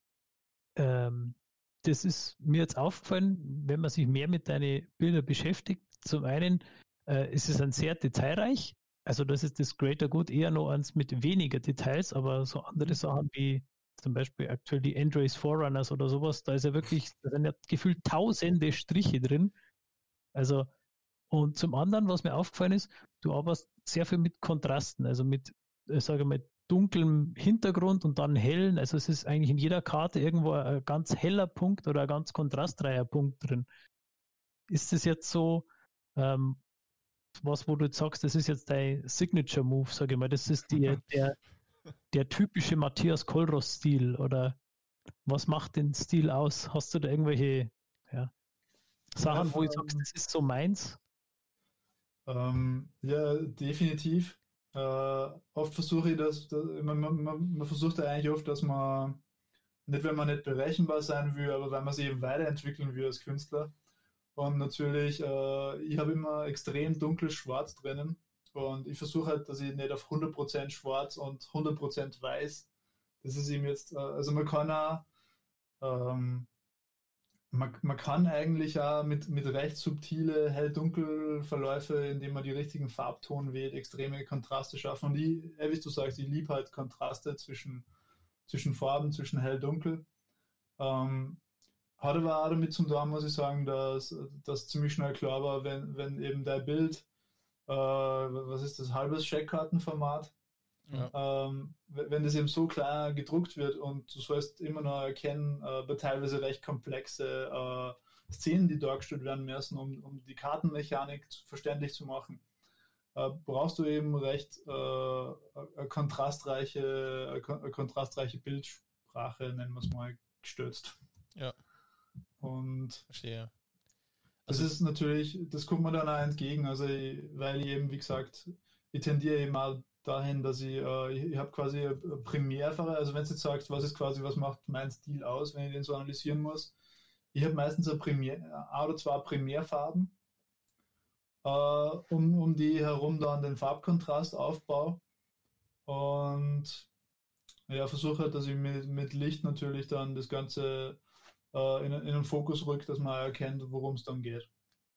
ähm, das ist mir jetzt aufgefallen, wenn man sich mehr mit deinen Bildern beschäftigt. Zum einen äh, ist es ein sehr detailreich, also das ist das Greater Good eher noch eins mit weniger Details, aber so andere Sachen wie zum Beispiel aktuell die Endrace Forerunners oder sowas, da ist ja wirklich, da sind ja gefühlt tausende Striche drin. Also, und zum anderen, was mir aufgefallen ist, du arbeitest sehr viel mit Kontrasten, also mit, äh, sage ich mal, dunklem Hintergrund und dann hellen. Also es ist eigentlich in jeder Karte irgendwo ein ganz heller Punkt oder ein ganz kontrastreicher Punkt drin. Ist das jetzt so ähm, was, wo du jetzt sagst, das ist jetzt dein Signature-Move, sage ich mal, das ist die, der, der typische Matthias Kollross-Stil oder was macht den Stil aus? Hast du da irgendwelche ja, Sachen, Ja, wo ich ähm, sagst, das ist so meins? Ähm, ja, definitiv. Äh, oft versuche ich das, das man, man, man man versucht ja eigentlich oft, dass man, nicht wenn man nicht berechenbar sein will, aber wenn man sich eben weiterentwickeln will als Künstler. Und natürlich, äh, ich habe immer extrem dunkles Schwarz drinnen und ich versuche halt, dass ich nicht auf hundert Prozent schwarz und hundert Prozent weiß. Das ist eben jetzt, äh, also man kann auch, ähm, man, man kann eigentlich auch mit, mit recht subtile Hell-Dunkel-Verläufe, indem man die richtigen Farbton wählt, extreme Kontraste schaffen. Und ich, äh, wie du sagst, ich liebe halt Kontraste zwischen, zwischen Farben, zwischen Hell-Dunkel. Ähm, hat aber auch damit zum tun, muss ich sagen, dass das ziemlich schnell klar war, wenn, wenn eben dein Bild, äh, was ist das, halbes Scheckkartenformat, Ja. ähm, wenn das eben so klar gedruckt wird und du sollst immer noch erkennen, äh, bei teilweise recht komplexe äh, Szenen, die dargestellt werden müssen, um, um die Kartenmechanik verständlich zu machen, äh, brauchst du eben recht äh, eine kontrastreiche, eine kon- eine kontrastreiche Bildsprache, nennen wir es mal, gestützt. Ja. Und Verstehe. das Also- ist natürlich, das kommt mir dann auch entgegen, also ich, weil ich eben, wie gesagt, ich tendiere eben auch dahin, dass ich, äh, ich, ich habe quasi eine Primärfarbe, also wenn du jetzt sagst, was ist quasi, was macht mein Stil aus, wenn ich den so analysieren muss, ich habe meistens eine Primär, ein oder zwei Primärfarben, äh, um, um die herum dann den Farbkontrast aufbaue und ja, versuche halt, dass ich mit, mit Licht natürlich dann das Ganze äh, in, in den Fokus rückt, dass man erkennt, worum es dann geht.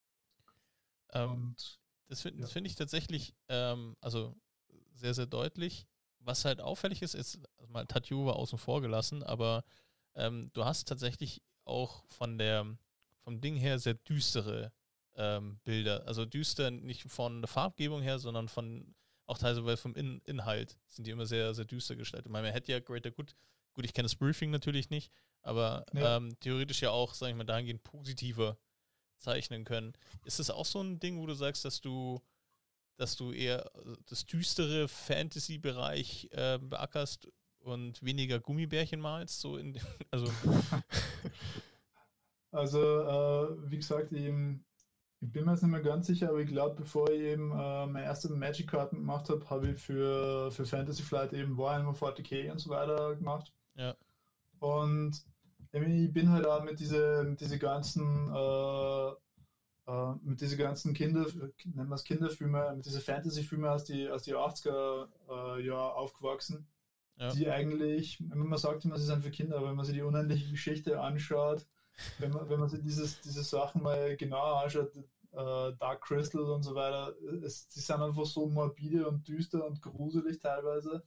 Ähm, Und das finde ja. find ich tatsächlich, ähm, also sehr, sehr deutlich. Was halt auffällig ist, ist, also mal Tattoo war außen vor gelassen, aber ähm, du hast tatsächlich auch von der, vom Ding her sehr düstere ähm, Bilder. Also düster nicht von der Farbgebung her, sondern von, auch teilweise vom In Inhalt sind die immer sehr, sehr düster gestaltet. Ich meine, man hätte ja Greater Good, gut, ich kenne das Briefing natürlich nicht, aber Ja. ähm, theoretisch ja auch, sag ich mal, dahingehend positiver zeichnen können. Ist das auch so ein Ding, wo du sagst, dass du dass du eher das düstere Fantasy-Bereich äh, beackerst und weniger Gummibärchen malst? So in, also Also, äh, wie gesagt, eben, Ich bin mir jetzt nicht mehr ganz sicher, aber ich glaube, bevor ich eben äh, meine ersten Magic-Karten gemacht habe, habe ich für, für Fantasy Flight eben Warhammer forty K und so weiter gemacht. Ja. Und ich bin halt auch mit diese, mit diese ganzen äh, äh, mit diese ganzen Kinder, nennen wir es Kinderfilme, mit diese Fantasy-Filme aus die, aus die achtziger äh, Jahre aufgewachsen, Ja. die eigentlich, wenn man sagt immer, sie sind für Kinder, aber wenn man sich die unendliche Geschichte anschaut, wenn man, wenn man sich dieses, diese Sachen mal genauer anschaut, äh, Dark Crystal und so weiter, es, die sind einfach so morbide und düster und gruselig teilweise.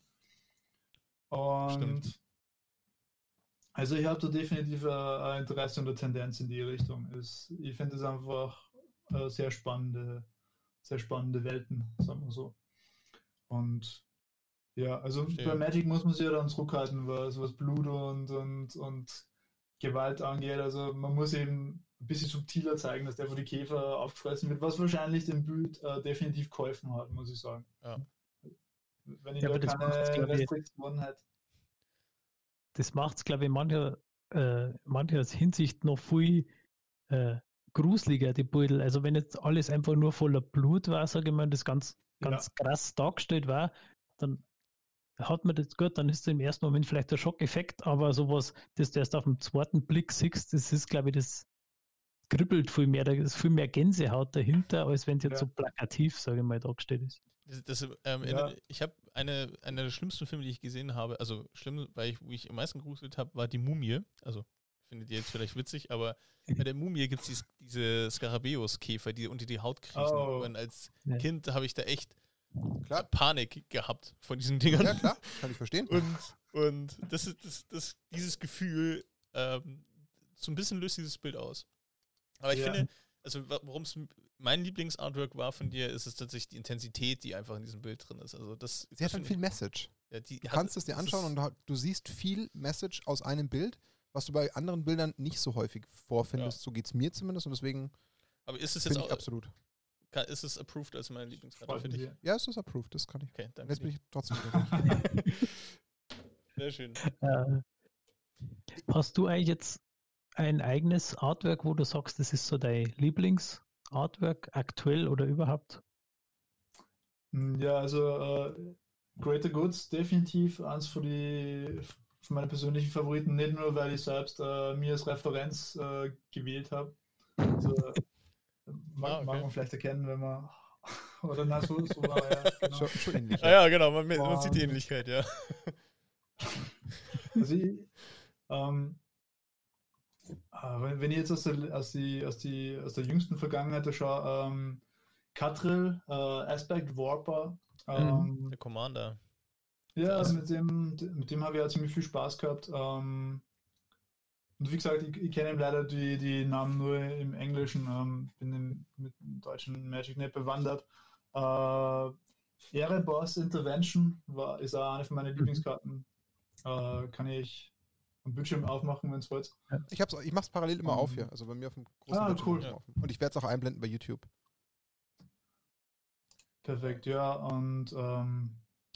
Und Stimmt. also ich habe da definitiv ein Interesse und eine Tendenz in die Richtung. Es, ich finde es einfach äh, sehr spannende, sehr spannende Welten, sagen wir so. Und ja, also Verstehe. bei Magic muss man sich ja dann zurückhalten, was, was Blut und, und, und Gewalt angeht. Also man muss eben ein bisschen subtiler zeigen, dass der von die Käfer aufgefressen wird, was wahrscheinlich dem Bild äh, definitiv geholfen hat, muss ich sagen. Ja. Wenn ich Ja, da aber das macht's, keine glaub ich, Restriktionen hätte. Das macht es, glaube ich, in mancher, äh, mancher Hinsicht noch viel äh, gruseliger, die Beutel. Also wenn jetzt alles einfach nur voller Blut war, sage ich mal, das ganz, ganz Ja. krass dargestellt war, dann hat man das gut, dann ist im ersten Moment vielleicht der Schockeffekt, aber sowas, das du erst auf den zweiten Blick siehst, das ist, glaube ich, das kribbelt viel mehr, da ist viel mehr Gänsehaut dahinter, als wenn es jetzt Ja. so plakativ, sage ich mal, dargestellt ist. Das, das, ähm, Ja. in, ich habe eine, einer der schlimmsten Filme, die ich gesehen habe, also schlimm, weil ich, wo ich am meisten gegruselt habe, war die Mumie. Also findet ihr jetzt vielleicht witzig, aber bei der Mumie gibt es diese Skarabäus-Käfer, die unter die Haut kriechen. Oh. Und als Ja. Kind habe ich da echt Klar. Panik gehabt von diesen Dingern. Ja, klar, kann ich verstehen. Und, und das ist das, das, dieses Gefühl, ähm, so ein bisschen löst dieses Bild aus. Aber ich Ja. finde, also warum es mein Lieblingsartwork war von dir, ist es tatsächlich die Intensität, die einfach in diesem Bild drin ist. Also das, Sie hat halt viel Message. ja, die Du hat- kannst es dir das anschauen ist- und da- du siehst viel Message aus einem Bild, was du bei anderen Bildern nicht so häufig vorfindest. So geht es mir zumindest und deswegen Aber ist es jetzt finde ich auch, absolut. kann- ist es approved als meine Lieblingskarte Freut für mich dich? sehr. Ja, es ist approved, das kann ich. Okay, Und danke. jetzt bin dir. ich trotzdem wieder. Sehr schön. Äh, hast du eigentlich jetzt ein eigenes Artwork, wo du sagst, das ist so dein Lieblingsartwork aktuell oder überhaupt? Ja, also äh, Greater Goods definitiv eins von die von meinen persönlichen Favoriten, nicht nur weil ich selbst äh, mir als Referenz äh, gewählt habe. Also, mag, Ah, okay. mag man vielleicht erkennen, wenn man oder na so, so war ja, genau. schon, schon ähnlich. Ah ja, genau, man, man sieht die Und- Ähnlichkeit, ja. Also ich, ähm, äh, wenn, wenn ich jetzt aus der, aus, die, aus, die, aus der jüngsten Vergangenheit schaue, ähm, Katril, äh, Aspect Warper, ähm, Der Commander. ja, Krass. mit dem, mit dem habe ich ja ziemlich viel Spaß gehabt. Ähm, und wie gesagt, ich, ich kenne leider die, die Namen nur im Englischen, ähm, bin im, mit dem deutschen Magic nicht bewandert. Äh, Erebos Intervention war, ist auch eine von meinen Lieblingskarten. Äh, kann ich am Bildschirm aufmachen, wenn es wollt. Ich, hab's, ich mache es parallel immer Um, auf hier. Also bei mir auf dem großen ah, Bildschirm cool. ist es offen. Und ich werde es auch einblenden bei YouTube. Perfekt, ja. Und ähm,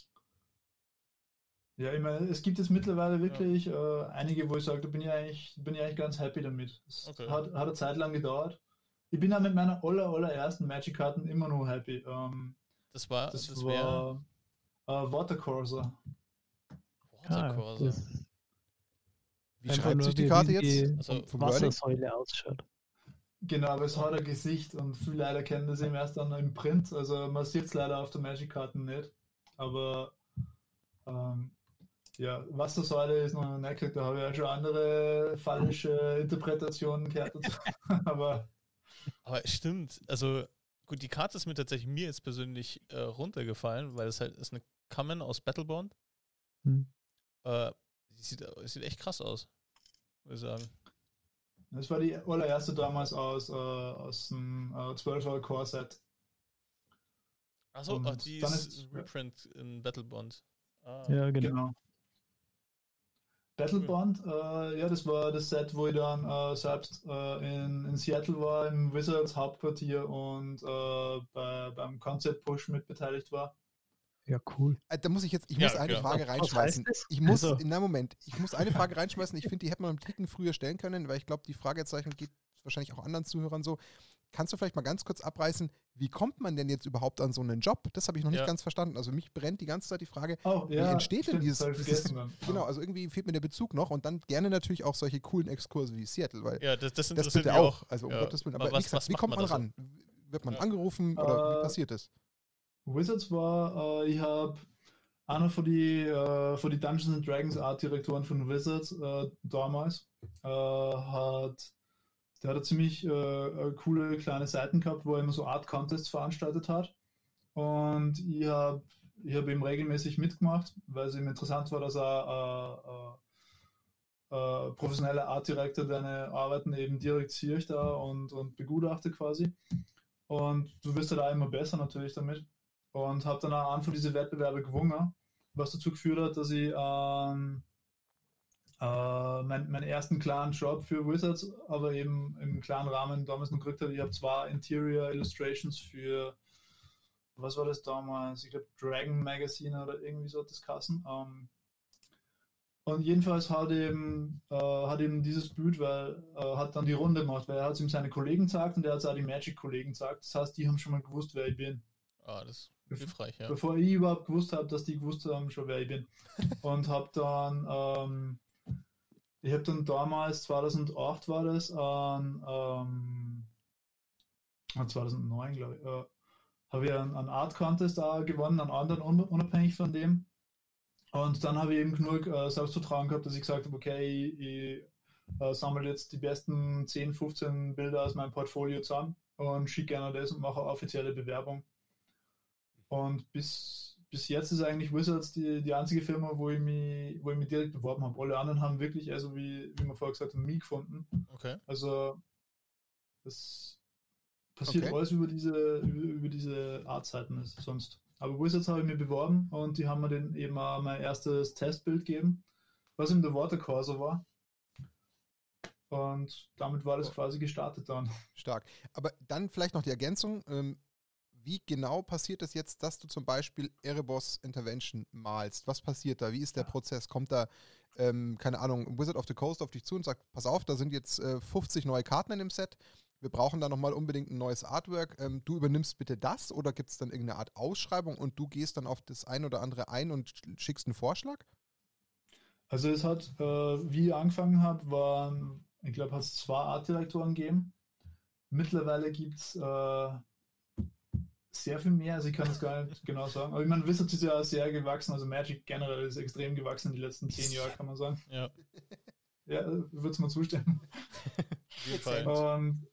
ja, ich meine, es gibt jetzt mittlerweile wirklich äh, einige, wo ich sage, da bin ich eigentlich, bin ich eigentlich ganz happy damit. Es Okay. hat, hat eine Zeit lang gedauert. Ich bin auch mit meiner aller, allerersten Magic-Karten immer noch happy. Ähm, Das war, das das, wäre war äh, Watercourser. Watercourser. das Wie einfach schreibt nur sich die wie- Karte wie jetzt? die Also, Vom, vom Wording? Wassersäule ausschaut. Genau, aber es hat ein Gesicht und viele leider kennen das eben erst dann im Print. Also man sieht es leider auf der Magic-Karten nicht. Aber ähm, ja, Wassersäule ist noch nicht gekriegt, da habe ich ja schon andere falsche Interpretationen gehört. Aber Aber es stimmt, also gut, die Karte ist mir tatsächlich mir jetzt persönlich äh, runtergefallen, weil es halt ist eine Common aus Battlebond. Hm. Äh, die sieht, es sieht echt krass aus, würde ich sagen. das war die allererste damals aus, äh, aus dem äh, zwölfer Core-Set. Achso, Und ach, die dann ist ist- ein Reprint in Battlebond. Ah, Ja, genau. Genau. Battlebond, äh, ja, das war das Set, wo ich dann äh, selbst äh, in, in Seattle war, im Wizards Hauptquartier und äh, bei, beim Concept Push mitbeteiligt war. Ja, cool. Äh, Da muss ich jetzt, ich Ja, muss eine ja. Frage Was reinschmeißen. heißt das? Ich muss, Also- in einem Moment, ich muss eine Frage reinschmeißen. Ich finde, die hätte man einen Ticken früher stellen können, weil ich glaube, die Fragezeichen geht wahrscheinlich auch anderen Zuhörern so. kannst du vielleicht mal ganz kurz abreißen, wie kommt man denn jetzt überhaupt an so einen Job? Das habe ich noch nicht Ja. ganz verstanden. Also mich brennt die ganze Zeit die Frage, Oh, wie ja, entsteht denn stimmt, dieses, das hab ich dieses vergessen dann. genau, also irgendwie fehlt mir der Bezug noch und dann gerne natürlich auch solche coolen Exkurse wie Seattle, weil Ja, das, das das interessiert bitte mich auch, auch. also um Ja. Gottes Willen. Aber Aber was- wie, gesagt, was wie macht kommt man man da so? ran? Wird man Ja. angerufen oder wie Äh, passiert das? Wizards war, äh, ich habe einer von die, äh, von die Dungeons and Dragons Art Direktoren von Wizards äh, damals, äh, hat, der hat eine ziemlich äh, eine coole kleine Seiten gehabt, wo er immer so Art Contests veranstaltet hat. Und ich habe ich hab eben regelmäßig mitgemacht, weil es ihm interessant war, dass er äh, äh, äh, professioneller Art Director deine Arbeiten eben direkt sieht da und, und begutachtet quasi. Und du wirst ja da immer besser natürlich damit. Und habe dann auch einen von diesen Wettbewerben gewonnen, was dazu geführt hat, dass ich ähm, äh, mein, meinen ersten klaren Job für Wizards, aber eben im klaren Rahmen damals noch gekriegt habe. Ich habe zwar Interior Illustrations für, was war das damals? Ich glaube Dragon Magazine oder irgendwie so hat das Kassen. Ähm, und jedenfalls hat eben, äh, hat eben dieses Bild, weil äh, hat dann die Runde gemacht, weil er hat es ihm seine Kollegen gesagt und er hat es auch die Magic-Kollegen gesagt. Das heißt, die haben schon mal gewusst, wer ich bin. Ah, das ist hilfreich, ja. Bevor ich überhaupt gewusst habe, dass die gewusst haben, schon wer ich bin. Und habe dann, ähm, ich habe dann damals, zweitausendacht war das, an, ähm, zweitausendneun glaube ich, äh, habe ich einen, einen Art Contest da gewonnen, einen anderen un unabhängig von dem. Und dann habe ich eben genug äh, Selbstvertrauen gehabt, dass ich gesagt habe, okay, ich, ich äh, sammle jetzt die besten zehn, fünfzehn Bilder aus meinem Portfolio zusammen und schicke gerne das und mache eine offizielle Bewerbung. Und bis, bis jetzt ist eigentlich Wizards die, die einzige Firma, wo ich, mich, wo ich mich direkt beworben habe. Alle anderen haben wirklich, also wie, wie man vorher gesagt hat, mich gefunden. Okay. Also das passiert Okay. alles über diese, über, über diese Artseiten sonst. Aber Wizards habe ich mir beworben und die haben mir dann eben auch mein erstes Testbild gegeben, was eben der Watercourser war. Und damit war das quasi gestartet dann. Stark. Aber dann vielleicht noch die Ergänzung. Ähm, wie genau passiert es jetzt, dass du zum Beispiel Erebos Intervention malst? Was passiert da? Wie ist der Prozess? Kommt da, ähm, keine Ahnung, Wizard of the Coast auf dich zu und sagt, pass auf, da sind jetzt äh, fünfzig neue Karten in dem Set. Wir brauchen da nochmal unbedingt ein neues Artwork. Ähm, du übernimmst bitte das oder gibt es dann irgendeine Art Ausschreibung und du gehst dann auf das ein oder andere ein und schickst einen Vorschlag? Also es hat, äh, wie ich angefangen habe, waren, ich glaube, hat es zwei Artdirektoren gegeben. Mittlerweile gibt es äh, sehr viel mehr, also ich kann es gar nicht genau sagen. Aber ich meine, Wizards ist ja sehr gewachsen, also Magic generell ist extrem gewachsen in den letzten zehn Jahren, kann man sagen. Ja. Ja, würde es mir zustimmen. Auf jeden Fall. Und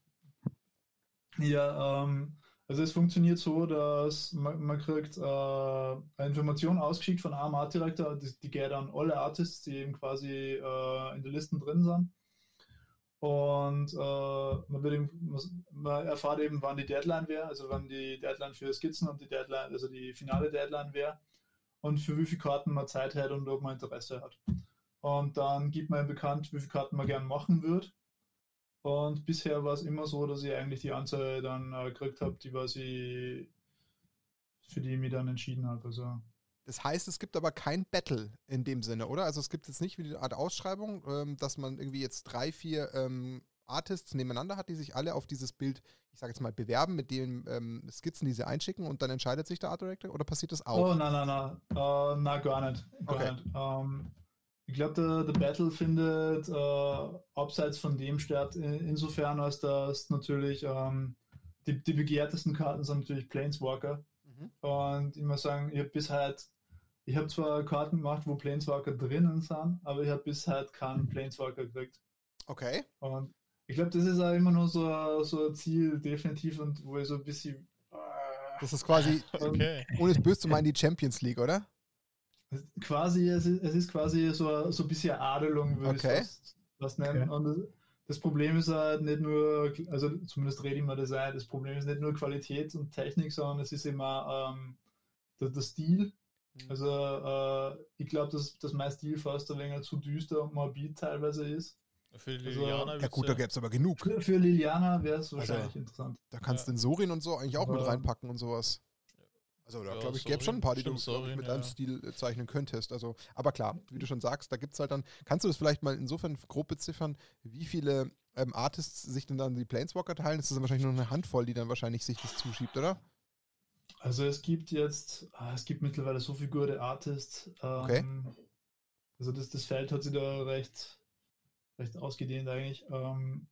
ja, ähm, also es funktioniert so, dass man, man kriegt äh, eine Information ausgeschickt von einem Artdirektor, die, die geht an alle Artists, die eben quasi äh, in der Listen drin sind. Und äh, man, wird eben, man erfahrt eben, wann die Deadline wäre, also wann die Deadline für Skizzen und die Deadline, also die finale Deadline wäre und für wie viele Karten man Zeit hat und ob man Interesse hat. Und dann gibt man bekannt, wie viele Karten man gern machen wird. Und bisher war es immer so, dass ich eigentlich die Anzahl dann äh, gekriegt habe, die was ich, für die ich mich dann entschieden habe. Also Das heißt, es gibt aber kein Battle in dem Sinne, oder? Also es gibt jetzt nicht wie eine Art Ausschreibung, ähm, dass man irgendwie jetzt drei, vier ähm, Artists nebeneinander hat, die sich alle auf dieses Bild, ich sage jetzt mal, bewerben mit den ähm, Skizzen, die sie einschicken und dann entscheidet sich der Art Director, oder passiert das auch? Oh, nein, nein, nein. Äh, nein, gar nicht. Gar Okay. nicht. Ähm, ich glaube, der, der Battle findet äh, abseits von dem statt, in, insofern, als dass natürlich ähm, die, die begehrtesten Karten sind natürlich Planeswalker. Mhm. Und ich muss sagen, ich habe bis heute, ich habe zwar Karten gemacht, wo Planeswalker drinnen sind, aber ich habe bis heute keinen Planeswalker gekriegt. Okay. Und ich glaube, das ist auch immer nur so, so ein Ziel, definitiv, und wo ich so ein bisschen. Äh, Das ist quasi, Okay. ohne es böse zu meinen, die Champions League, oder? Quasi, es ist, es ist quasi so, so ein bisschen Adelung, würde Okay. ich fast, fast nennen. Okay. Und das, das Problem ist halt nicht nur, also zumindest rede ich mal das ein, das Problem ist nicht nur Qualität und Technik, sondern es ist immer ähm, der, der Stil. Also äh, ich glaube, dass, dass mein Stil fast ein wenig zu düster und morbid teilweise ist. Für die Also- Liliana Ja gut, da gäbe es aber genug. Für, für Liliana wäre es Also- wahrscheinlich interessant. Da kannst du Ja. den Sorin und so eigentlich auch mit Aber- reinpacken und sowas. Also da Ja, glaube ich, gäbe es schon Sorin, ein paar, die du stimmt, glaub ich, Sorin, mit ja. deinem Stil äh, zeichnen könntest. Also, aber klar, wie du schon sagst, da gibt es halt dann, kannst du das vielleicht mal insofern grob beziffern, wie viele ähm, Artists sich dann, dann die Planeswalker teilen, ist das dann wahrscheinlich nur eine Handvoll, die dann wahrscheinlich sich das zuschiebt, oder? Also es gibt jetzt, ah, es gibt mittlerweile so viele gute Artists. Ähm, Okay. Also das, das Feld hat sich da recht, recht ausgedehnt eigentlich. Ähm,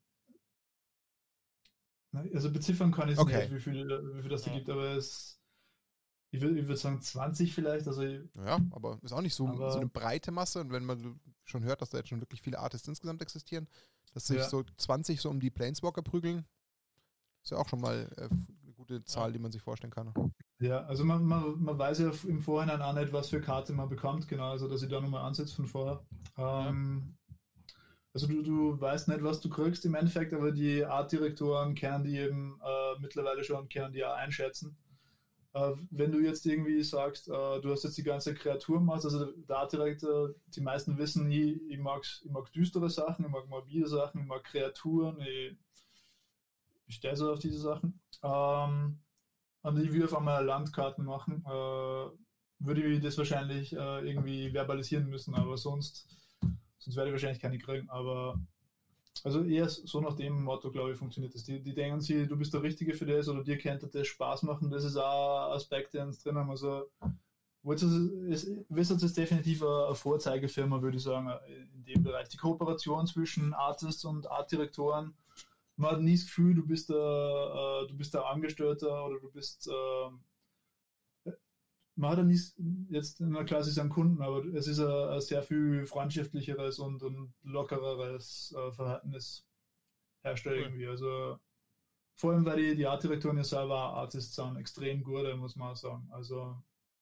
na, also beziffern kann ich es Okay. nicht, wie viel, wie viel das da Ja. gibt, aber es, ich würde ich würd sagen zwanzig vielleicht. Also Ja, aber ist auch nicht so, Aber- so eine breite Masse. Und wenn man schon hört, dass da jetzt schon wirklich viele Artists insgesamt existieren, dass sich Ja. so zwanzig so um die Planeswalker prügeln, ist ja auch schon mal äh, eine gute Zahl, die man sich vorstellen kann. ja, also man, man, man weiß ja im Vorhinein auch nicht, was für Karte man bekommt, genau, also dass ich da nochmal ansetze von vorher. Ähm, Also du, du weißt nicht, was du kriegst im Endeffekt, aber die Artdirektoren können die eben äh, mittlerweile schon, können die auch einschätzen. Äh, wenn du jetzt irgendwie sagst, äh, du hast jetzt die ganze Kreatur gemacht, also der Artdirektor, die meisten wissen, ich, ich, mag, ich mag düstere Sachen, ich mag morbide Sachen, ich mag Kreaturen, ich, ich stehe so auf diese Sachen. Ähm, und ich würde auf einmal Landkarten machen, äh, würde ich das wahrscheinlich äh, irgendwie verbalisieren müssen, aber sonst, sonst werde ich wahrscheinlich keine kriegen. Aber also eher so nach dem Motto, glaube ich, funktioniert das. Die, die denken sich, du bist der Richtige für das oder dir könnte das Spaß machen. Das ist auch ein Aspekt, der uns drin haben. Also Wizards ist definitiv eine Vorzeigefirma, würde ich sagen, in dem Bereich. Die Kooperation zwischen Artists und Artdirektoren, man hat nie das Gefühl, du bist der, äh, du bist der Angestellter oder du bist, äh, man hat ja nie jetzt in der Klasse einen Kunden, aber es ist ein, ein sehr viel freundschaftlicheres und ein lockereres äh, Verhältnis herrscht da Cool. irgendwie. Also vor allem, weil die, die Artdirektoren ja selber Artists sind, extrem gute, muss man auch sagen. Also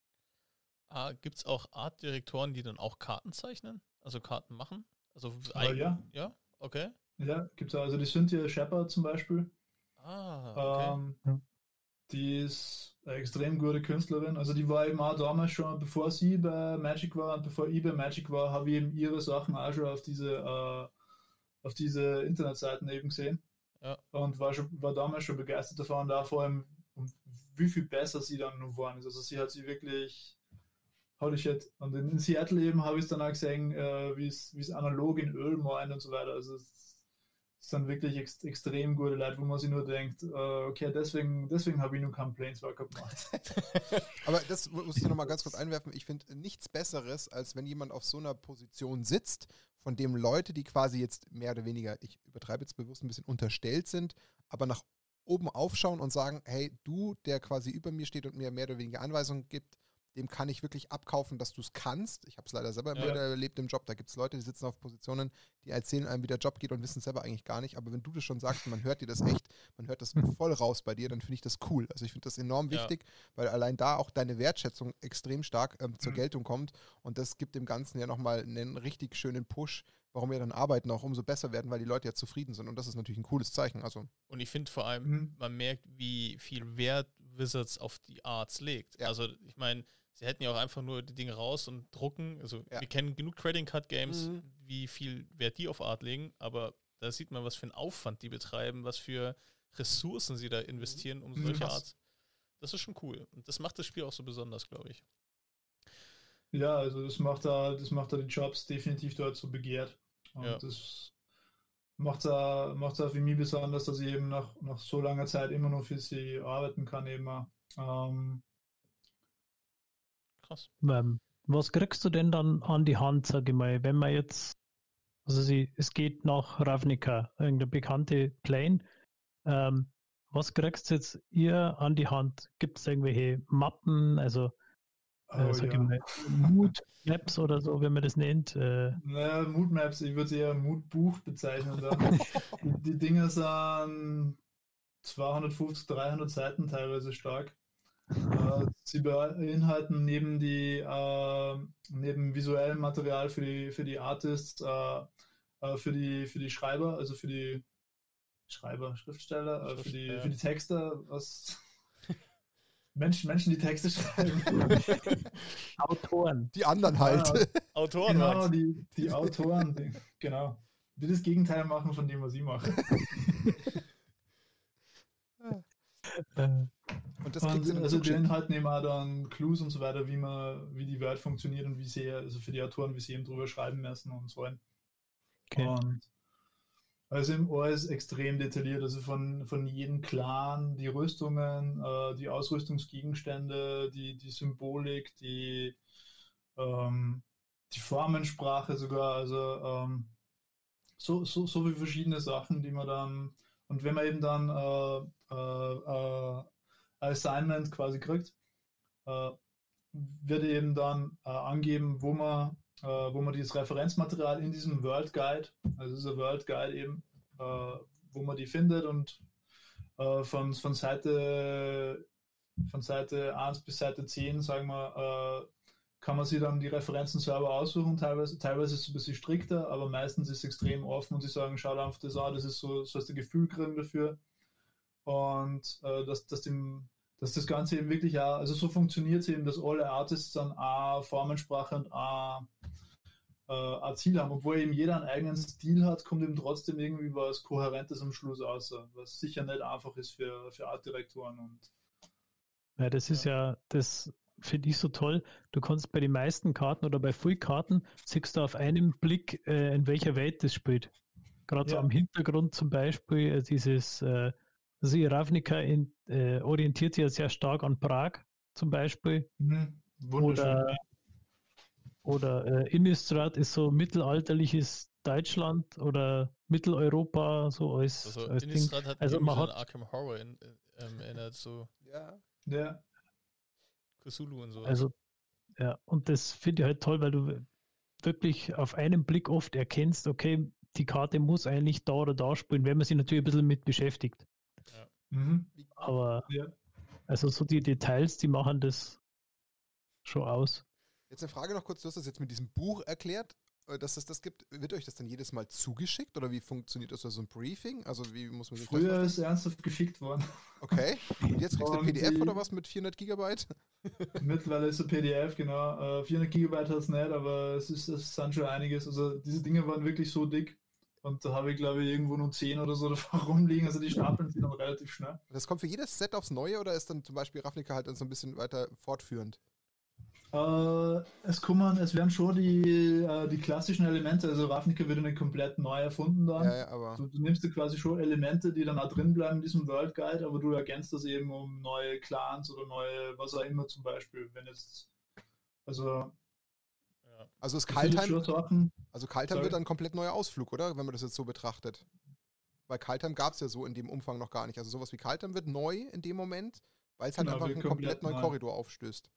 Ah, gibt es auch Artdirektoren, die dann auch Karten zeichnen? Also Karten machen? Also äh, eigen- ja, Ja, okay. ja, gibt es auch. Also die Cynthia Shepard zum Beispiel. Ah, okay. Ähm, Ja. Die ist eine extrem gute Künstlerin. Also die war eben auch damals schon, bevor sie bei Magic war und bevor ich bei Magic war, habe ich eben ihre Sachen auch schon auf diese, äh, auf diese Internetseiten eben gesehen. Ja. Und war, schon, war damals schon begeistert davon, da vor allem, um wie viel besser sie dann noch geworden ist. Also sie hat sie wirklich, holy shit. Und in, in Seattle eben habe ich es dann auch gesehen, äh, wie es wie es analog in Öl malt und so weiter. Also es es sind wirklich ex extrem gute Leute, wo man sich nur denkt, äh, okay, deswegen, deswegen habe ich nur keinen Planeswalker gemacht. Aber das muss ich nochmal ganz kurz einwerfen. Ich finde nichts Besseres, als wenn jemand auf so einer Position sitzt, von dem Leute, die quasi jetzt mehr oder weniger, ich übertreibe jetzt bewusst ein bisschen, unterstellt sind, aber nach oben aufschauen und sagen, hey, du, der quasi über mir steht und mir mehr oder weniger Anweisungen gibt, dem kann ich wirklich abkaufen, dass du es kannst. Ich habe es leider selber immer Ja. wieder erlebt im Job. Da gibt es Leute, die sitzen auf Positionen, die erzählen einem, wie der Job geht und wissen es selber eigentlich gar nicht. Aber wenn du das schon sagst, man hört dir das echt, man hört das voll raus bei dir, dann finde ich das cool. Also ich finde das enorm Ja. wichtig, weil allein da auch deine Wertschätzung extrem stark ähm, zur Mhm. Geltung kommt. Und das gibt dem Ganzen ja nochmal einen richtig schönen Push, warum wir dann Arbeiten auch umso besser werden, weil die Leute ja zufrieden sind. Und das ist natürlich ein cooles Zeichen. Also Und ich finde vor allem, Mhm. man merkt, wie viel Wert Wizards auf die Arts legt. Ja. Also ich meine, sie hätten ja auch einfach nur die Dinge raus und drucken. Also Ja. wir kennen genug Trading Card Games, Mhm. wie viel Wert die auf Art legen, aber da sieht man, was für einen Aufwand die betreiben, was für Ressourcen sie da investieren, um Mhm. solche Krass. Arts. Das ist schon cool. Und das macht das Spiel auch so besonders, glaube ich. Ja, also das macht da, das macht da die Jobs definitiv dort so begehrt. Und Ja. das macht da, macht da für mich besonders, dass ich eben nach, nach so langer Zeit immer noch für sie arbeiten kann. Eben. auch. Ähm, Krass. Ähm, was kriegst du denn dann an die Hand, sage ich mal, wenn man jetzt, also sie, es geht nach Ravnica, irgendeine bekannte Plane, ähm, was kriegst du jetzt ihr an die Hand? Gibt es irgendwelche Mappen, also äh, oh, sag ich ja. mal, Mood Maps oder so, wenn man das nennt? Äh, Naja, Mood Maps, ich würde es eher Moodbuch bezeichnen. Dann. die, die Dinger sind zweihundertfünfzig, dreihundert Seiten teilweise stark. Äh, sie beinhalten neben, die, äh, neben visuellem Material für die, für die Artists, äh, äh, für, die, für die Schreiber, also für die Schreiber, Schriftsteller, äh, für, die, Schrift- für die Texter, was Menschen, Menschen, die Texte schreiben. Autoren. die anderen halt. Ja, Autoren genau, waren's. die, die Autoren, die, genau. Die das Gegenteil machen von dem, was ich mache. Äh, Und das kriegst du Und, dann also die zugeschickt. Inhalten eben auch dann Clues und so weiter, wie man, wie die Welt funktioniert und wie sie, also für die Autoren, wie sie eben drüber schreiben müssen und so. okay. Und Also eben alles extrem detailliert, also von, von jedem Clan, die Rüstungen, äh, die Ausrüstungsgegenstände, die, die Symbolik, die, ähm, die Formensprache sogar, also ähm, so, so, so viele verschiedene Sachen, die man dann, und wenn man eben dann äh, äh, äh, Assignment quasi kriegt, äh, wird eben dann äh, angeben, wo man, äh, wo man dieses Referenzmaterial in diesem World Guide, also dieser World Guide eben, äh, wo man die findet und äh, von, von Seite von Seite eins bis Seite zehn, sagen wir, äh, kann man sich dann die Referenzen selber aussuchen. Teilweise, teilweise ist es ein bisschen strikter, aber meistens ist es extrem offen und sie sagen, schau dir einfach das an, das ist so, so hast du Gefühl kriegen dafür. Und äh, dass, dass, dem, dass das Ganze eben wirklich auch, also so funktioniert es eben, dass alle Artists dann auch Formensprache und auch äh, ein Ziel haben. Obwohl eben jeder einen eigenen Stil hat, kommt eben trotzdem irgendwie was Kohärentes am Schluss raus, was sicher nicht einfach ist für, für Artdirektoren. Und Ja, das ist ja, das finde ich so toll. Du kannst bei den meisten Karten oder bei vielen Karten siehst du auf einen Blick, äh, in welcher Welt das spielt. Gerade so Ja. am Hintergrund zum Beispiel äh, dieses, äh, also Ravnica in, äh, orientiert sich ja sehr stark an Prag zum Beispiel. mhm, wunderschön. Oder, oder äh, Innistrad ist so mittelalterliches Deutschland oder Mitteleuropa, so als, Also als Ding. Innistrad hat Also irgendwie man so an hat, Arkham Horror in, ähm, erinnert, so Ja. Ja. Cthulhu und so. also ja, und das finde ich halt toll, weil du wirklich auf einen Blick oft erkennst, okay, die Karte muss eigentlich da oder da spielen, wenn man sich natürlich ein bisschen mit beschäftigt. Mhm. Aber Ja. also so die Details, die machen das schon aus. Jetzt eine Frage noch kurz, du hast das jetzt mit diesem Buch erklärt, äh, dass es das gibt. Wird euch das dann jedes Mal zugeschickt oder wie funktioniert das? So ein Briefing? Also wie muss man sich das Früher vorstellen? ist ernsthaft geschickt worden. Okay. Und jetzt kriegst du Und P D F die- oder was mit vierhundert Gigabyte? Mittlerweile ist es P D F, genau. Äh, vierhundert Gigabyte hat es nicht, aber es ist, es sind schon einiges. Also diese Dinge waren wirklich so dick. Und da habe ich, glaube ich, irgendwo nur zehn oder so davon rumliegen. Also die stapeln sich dann relativ schnell. Das kommt für jedes Set aufs Neue oder ist dann zum Beispiel Ravnica halt dann so ein bisschen weiter fortführend? Äh, es kommen, es werden schon die, äh, die klassischen Elemente, also Ravnica wird nicht komplett neu erfunden dann. Ja, ja, aber. Du, du nimmst dir quasi schon Elemente, die dann auch drin bleiben in diesem World Guide, aber du ergänzt das eben um neue Clans oder neue, was auch immer zum Beispiel. Wenn jetzt, also Ja. Also ist viele Kaltheim, schon Sachen. also Kaltheim Sorry. wird dann ein komplett neuer Ausflug, oder? Wenn man das jetzt so betrachtet. Weil Kaltheim gab es ja so in dem Umfang noch gar nicht. Also sowas wie Kaltheim wird neu in dem Moment, weil es halt Genau, einfach wird einen komplett komplett neuen neu. Korridor aufstößt.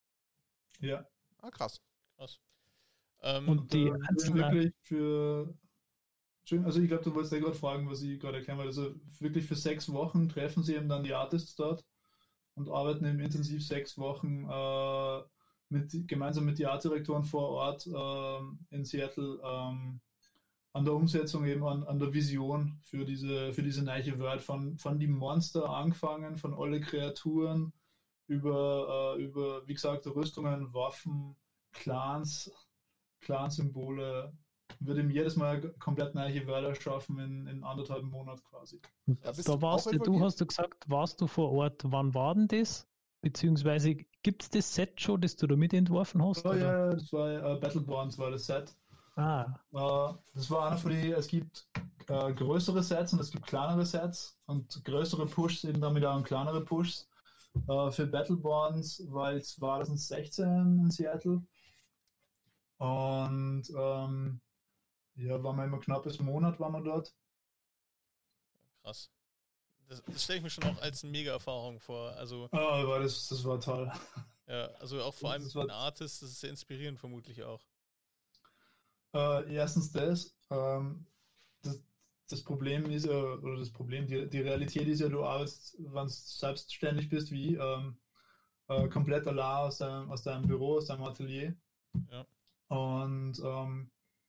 Ja. Ah, krass. Krass. Ähm, Und die äh, das ist einzelnen, wirklich für. Entschuldigung, also ich glaube, du wolltest ja gerade fragen, was ich gerade erklären wollte. Also wirklich für sechs Wochen treffen sie eben dann die Artists dort und arbeiten eben intensiv sechs Wochen äh, mit, gemeinsam mit den Artdirektoren vor Ort ähm, in Seattle ähm, an der Umsetzung eben, an, an der Vision für diese, für diese neue Welt, von, von die Monster angefangen, von alle Kreaturen, über, äh, über, wie gesagt, Rüstungen, Waffen, Clans, Clansymbole, wird ihm jedes Mal komplett neue Wörter schaffen in, in anderthalb Monaten quasi. Da bist du da warst auch du, du involviert? hast du gesagt, warst du vor Ort, wann war denn das? Beziehungsweise gibt es das Set schon, das du da mitentworfen hast? Oh oder? ja, das war äh, Battleborns war das Set. Ah, Äh, das war einer von die, es gibt äh, größere Sets und es gibt kleinere Sets und größere Pushs eben damit auch kleinere Pushs. Äh, für Battleborns war jetzt zwanzig sechzehn in Seattle und ähm, ja, waren wir immer knappes Monat waren wir dort. krass. Das, das stelle ich mir schon auch als eine Mega-Erfahrung vor. Also, Oh, war das, das war toll. ja, also auch vor allem Das für war- einen Artist, das ist sehr inspirierend vermutlich auch. Äh, erstens das, ähm, das, das Problem ist ja, oder das Problem, die, die Realität ist ja, du arbeitest, wenn du selbstständig bist, wie ich, ähm, äh, komplett allein aus deinem, aus deinem Büro, aus deinem Atelier. Ja. Und ähm,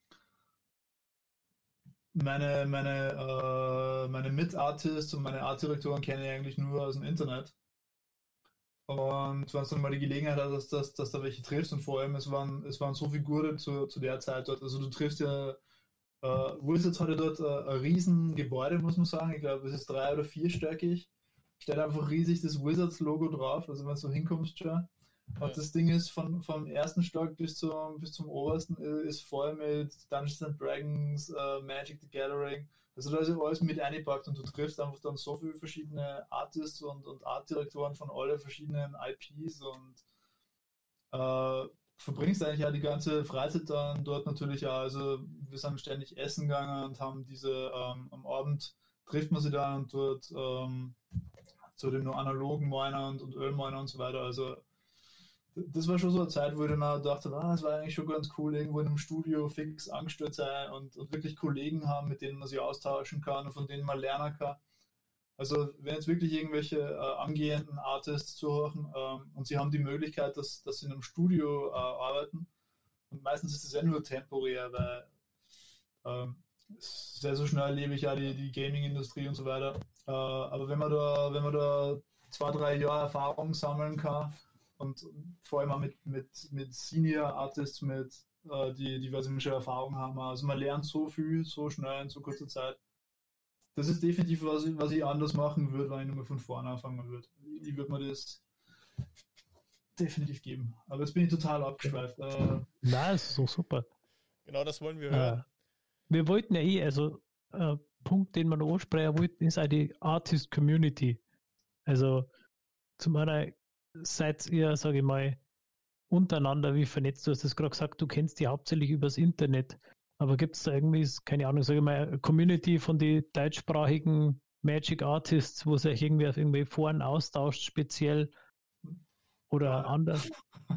meine, meine, äh, meine Mitartists und meine Artdirektoren kenne ich eigentlich nur aus dem Internet. Und wenn du dann mal die Gelegenheit hast, dass, dass, dass da welche triffst und vor allem, es waren, es waren so viele Gute zu, zu der Zeit dort. Also du triffst ja, äh, Wizards hatte dort äh, ein riesen Gebäude, muss man sagen. Ich glaube, es ist drei- oder vierstöckig. Steht einfach riesig das Wizards-Logo drauf. Also wenn du so hinkommst schon, Und Ja. das Ding ist, von, vom ersten Stock bis zum, bis zum obersten äh, ist voll mit Dungeons and Dragons, äh, Magic the Gathering. Also da ist ja alles mit eingepackt und du triffst einfach dann so viele verschiedene Artists und, und Artdirektoren von alle verschiedenen I Ps und äh, verbringst eigentlich ja die ganze Freizeit dann dort natürlich auch. Also wir sind ständig essen gegangen und haben diese, ähm, am Abend trifft man sie dann und dort ähm, zu den nur analogen Miner und, und Ölminer und so weiter. Also das war schon so eine Zeit, wo ich dann auch dachte, ah, es war eigentlich schon ganz cool, irgendwo in einem Studio fix angestellt sein und, und wirklich Kollegen haben, mit denen man sich austauschen kann und von denen man lernen kann. Also wenn jetzt wirklich irgendwelche äh, angehenden Artists zuhören ähm, und sie haben die Möglichkeit, dass, dass sie in einem Studio äh, arbeiten und meistens ist es ja nur temporär, weil ähm, sehr so schnell erlebe ich ja die, die Gaming-Industrie und so weiter. Äh, aber wenn man da, wenn man da zwei, drei Jahre Erfahrung sammeln kann und vor allem auch mit, mit, mit Senior Artists, mit äh, die diverse Erfahrung haben, also man lernt so viel, so schnell in so kurzer Zeit. Das ist definitiv, was ich, was ich anders machen würde, wenn ich nochmal von vorne anfangen würde. Ich würde mir das definitiv geben. Aber jetzt bin ich total abgeschweift. Äh, Nein, das ist so super. Genau das wollen wir Äh, hören. wir wollten ja eh, also äh, Punkt, den wir noch ansprechen wollten, ist auch die Artist Community. Also zum einen seid ihr, sage ich mal, untereinander wie vernetzt. Du hast es gerade gesagt, du kennst die hauptsächlich übers Internet. Aber gibt es da irgendwie, keine Ahnung, sage ich mal, eine Community von den deutschsprachigen Magic Artists, wo sich irgendwie auf irgendwie Foren austauscht, speziell oder Ja. anders?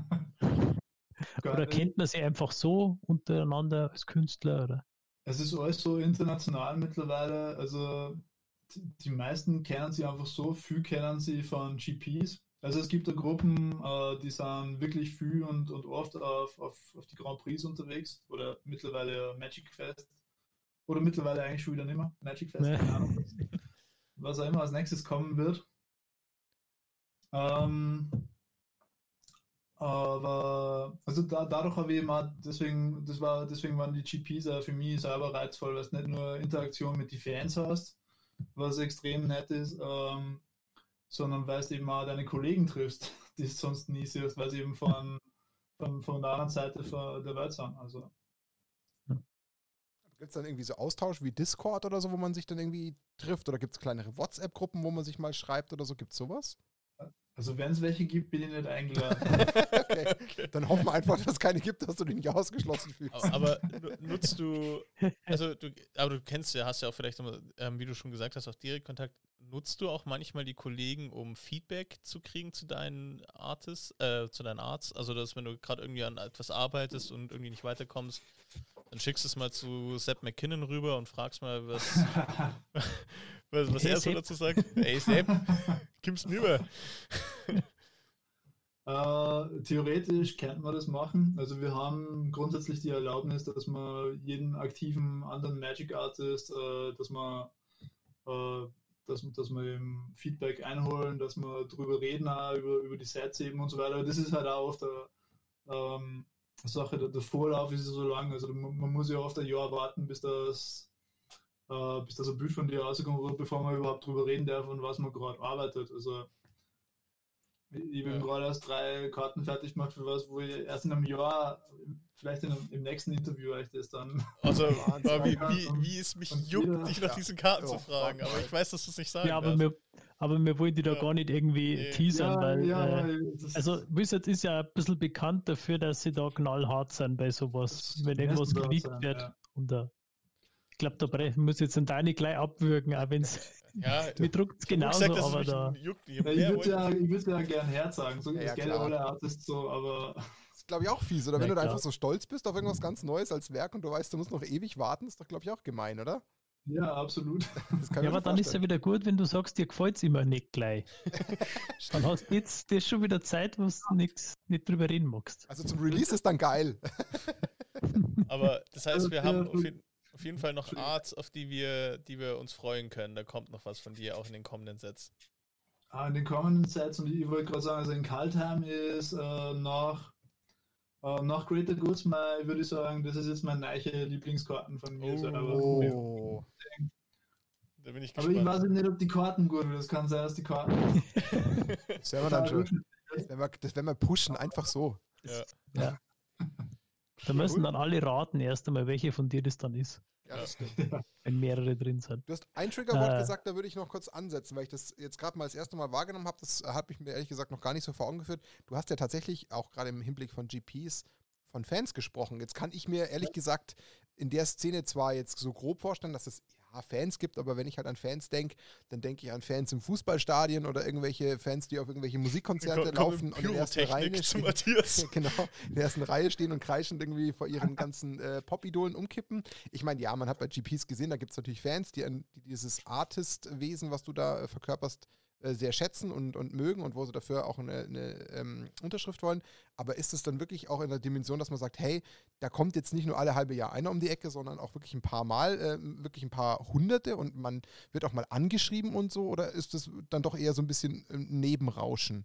Oder kennt man sie einfach so untereinander als Künstler? Oder? Es ist alles so international mittlerweile. Also die meisten kennen sie einfach so, viel kennen sie von G Ps. Also es gibt da Gruppen, äh, die sind wirklich viel und, und oft auf, auf, auf die Grand Prix unterwegs oder mittlerweile Magic Fest oder mittlerweile eigentlich schon wieder nicht mehr Magic Fest, Nee. keine Ahnung, was, was auch immer als nächstes kommen wird. Ähm, aber also da, dadurch habe ich immer, deswegen, das war, deswegen waren die G Ps auch für mich selber reizvoll, weil es nicht nur Interaktion mit den Fans hast, was extrem nett ist, ähm, sondern weil du eben auch deine Kollegen triffst, die du sonst nie siehst, weil sie eben von, von, von der anderen Seite der Welt sind. Also. Gibt es dann irgendwie so Austausch wie Discord oder so, wo man sich dann irgendwie trifft? Oder gibt es kleinere WhatsApp-Gruppen, wo man sich mal schreibt oder so? Gibt es sowas? Also wenn es welche gibt, bin ich nicht eingeladen. Okay. Dann hoffen wir einfach, dass es keine gibt, dass du dich nicht ausgeschlossen fühlst. Aber, aber nu- nutzt du, also du, aber du kennst ja, hast ja auch vielleicht, immer, ähm, wie du schon gesagt hast, auch Direktkontakt. Nutzt du auch manchmal die Kollegen, um Feedback zu kriegen zu deinen Artists, äh, zu deinen Arts? Also, dass wenn du gerade irgendwie an etwas arbeitest und irgendwie nicht weiterkommst, dann schickst du es mal zu Sepp McKinnon rüber und fragst mal, was, was, was Hey, er so Sepp. dazu sagt. Ey, Sepp, kommst du rüber? Äh, theoretisch könnte man das machen. Also wir haben grundsätzlich die Erlaubnis, dass man jeden aktiven anderen Magic Artist, äh, dass man äh, dass, dass wir eben Feedback einholen, dass wir drüber reden, auch über, über die Sets eben und so weiter. Das ist halt auch oft der ähm, Sache, der, der Vorlauf ist so lang. Also man, man muss ja oft ein Jahr warten, bis das äh, bis das ein Bild von dir rauskommt, bevor man überhaupt drüber reden darf und was man gerade arbeitet. Also ich bin Ja. gerade erst drei Karten fertig gemacht für was, wo ich erst in einem Jahr, vielleicht in einem, im nächsten Interview euch das dann. Also, Wahnsinn. aber wie, wie, wie es mich Und juckt, jeder- dich nach Ja. diesen Karten Ja, zu fragen. Aber ich weiß, dass du es nicht sagen Ja, aber darfst. wir, aber wir wollen die da Ja. gar nicht irgendwie Nee. teasern, weil ja, äh, das- also Wizards ist ja ein bisschen bekannt dafür, dass sie da knallhart sind bei sowas, Das wenn irgendwas müssen wir geleakt sein, wird. ja. Und da, ich glaube, da bre- muss jetzt ein Deine gleich abwürgen, auch wenn es Ja, mir druckt es ich hab genauso, gesagt, dass es aber mich da. juckt. Ich Ja, ich mehr würde ja, wollte- ich würd ja gern Herz sagen, so, Ja, das ja, kennen klar. alle Artists so, aber Das ist, glaube ich, auch fies. Oder wenn Ja, du da klar. einfach so stolz bist auf irgendwas ganz Neues als Werk und du weißt, du musst noch ewig warten, ist doch, glaube ich, auch gemein, oder? ja, absolut. Das kann Ja, ich mir aber dann ist ja vorstellen. wieder gut, wenn du sagst, dir gefällt es immer nicht gleich. Dann hast du jetzt das ist schon wieder Zeit, wo du nix, nicht drüber reden magst. Also zum Release ist dann geil. Aber das heißt, wir Ja, haben ja, auf jeden, auf jeden Fall noch Arts, auf die wir, die wir uns freuen können. Da kommt noch was von dir auch in den kommenden Sets. Ah, in den kommenden Sets, und ich wollte gerade sagen, also in Kaltheim ist äh, nach, äh, nach Greater Goods, mein, würde ich sagen, das ist jetzt meine neue Lieblingskarten von mir. selber. Oh. Da bin ich Aber ich gespannt. weiß nicht, ob die Karten gut sind. Das kann sein, dass die Karten Das werden wir dann schon. Das werden wir, das werden wir pushen, einfach so. Ja. Ja. Da müssen dann alle raten erst einmal, welche von dir das dann ist, Ja, das stimmt. wenn mehrere drin sind. Du hast ein Triggerwort Äh. gesagt, da würde ich noch kurz ansetzen, weil ich das jetzt gerade mal das erste Mal wahrgenommen habe. Das habe ich mir ehrlich gesagt noch gar nicht so vor Augen geführt. Du hast ja tatsächlich auch gerade im Hinblick von G Ps von Fans gesprochen. Jetzt kann ich mir ehrlich gesagt in der Szene zwar jetzt so grob vorstellen, dass es ja Fans gibt, aber wenn ich halt an Fans denke, dann denke ich an Fans im Fußballstadion oder irgendwelche Fans, die auf irgendwelche Musikkonzerte Komm- komm laufen in und in der ersten Reihe Pyrotechnik zu stehen. Matthias. Genau, in der ersten Reihe stehen und kreischend irgendwie vor ihren ganzen äh, Pop-Idolen umkippen. Ich meine, ja, man hat bei G Ps gesehen, da gibt es natürlich Fans, die, an, die dieses Artist-Wesen, was du da äh, verkörperst, äh, sehr schätzen und, und mögen und wo sie dafür auch eine, eine ähm, Unterschrift wollen. Aber ist es dann wirklich auch in der Dimension, dass man sagt, hey, da kommt jetzt nicht nur alle halbe Jahr einer um die Ecke, sondern auch wirklich ein paar Mal, äh, wirklich ein paar Hunderte und man wird auch mal angeschrieben und so? Oder ist das dann doch eher so ein bisschen ähm, Nebenrauschen?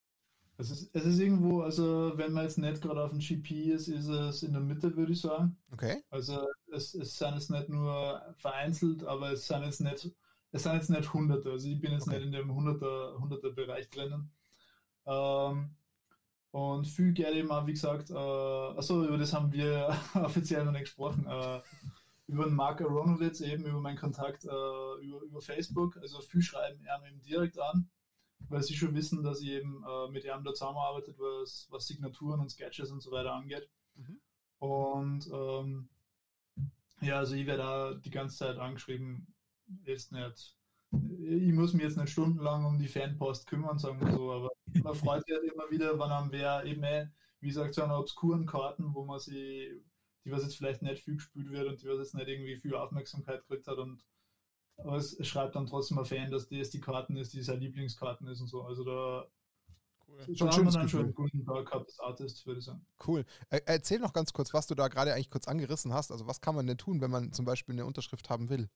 Es ist, es ist irgendwo, also wenn man jetzt nicht gerade auf dem G P ist, ist es in der Mitte, würde ich sagen. Okay. Also es, es sind jetzt nicht nur vereinzelt, aber es sind jetzt nicht, es sind jetzt nicht Hunderte. Also ich bin jetzt Okay. nicht in dem Hunderter, Hunderter Bereich drinnen. Ähm, und viel gerne eben auch, wie gesagt, äh, achso, über das haben wir offiziell noch nicht gesprochen. Äh, über den Mark Aronowitz, eben über meinen Kontakt äh, über, über Facebook. Also viel schreiben er mir eben direkt an, weil sie schon wissen, dass ich eben äh, mit ihm da zusammenarbeitet, was, was Signaturen und Sketches und so weiter angeht. Mhm. Und ähm, ja, also ich werde da die ganze Zeit angeschrieben, jetzt nicht, ich muss mich jetzt nicht stundenlang um die Fanpost kümmern, sagen wir so, aber man freut sich halt immer wieder, wenn einem wer eben, eh, wie gesagt, so eine obskuren Karten, wo man sie, die was jetzt vielleicht nicht viel gespielt wird und die was jetzt nicht irgendwie viel Aufmerksamkeit gekriegt hat und aber es, es schreibt dann trotzdem ein Fan, dass das die Karten ist, die seine Lieblingskarten ist und so. Also da, Cool. Schon ein da haben wir schönes dann schon Gefühl. einen guten Tag gehabt als Artist, würde ich sagen. Cool. Äh, erzähl noch ganz kurz, was du da gerade eigentlich kurz angerissen hast. Also was kann man denn tun, wenn man zum Beispiel eine Unterschrift haben will?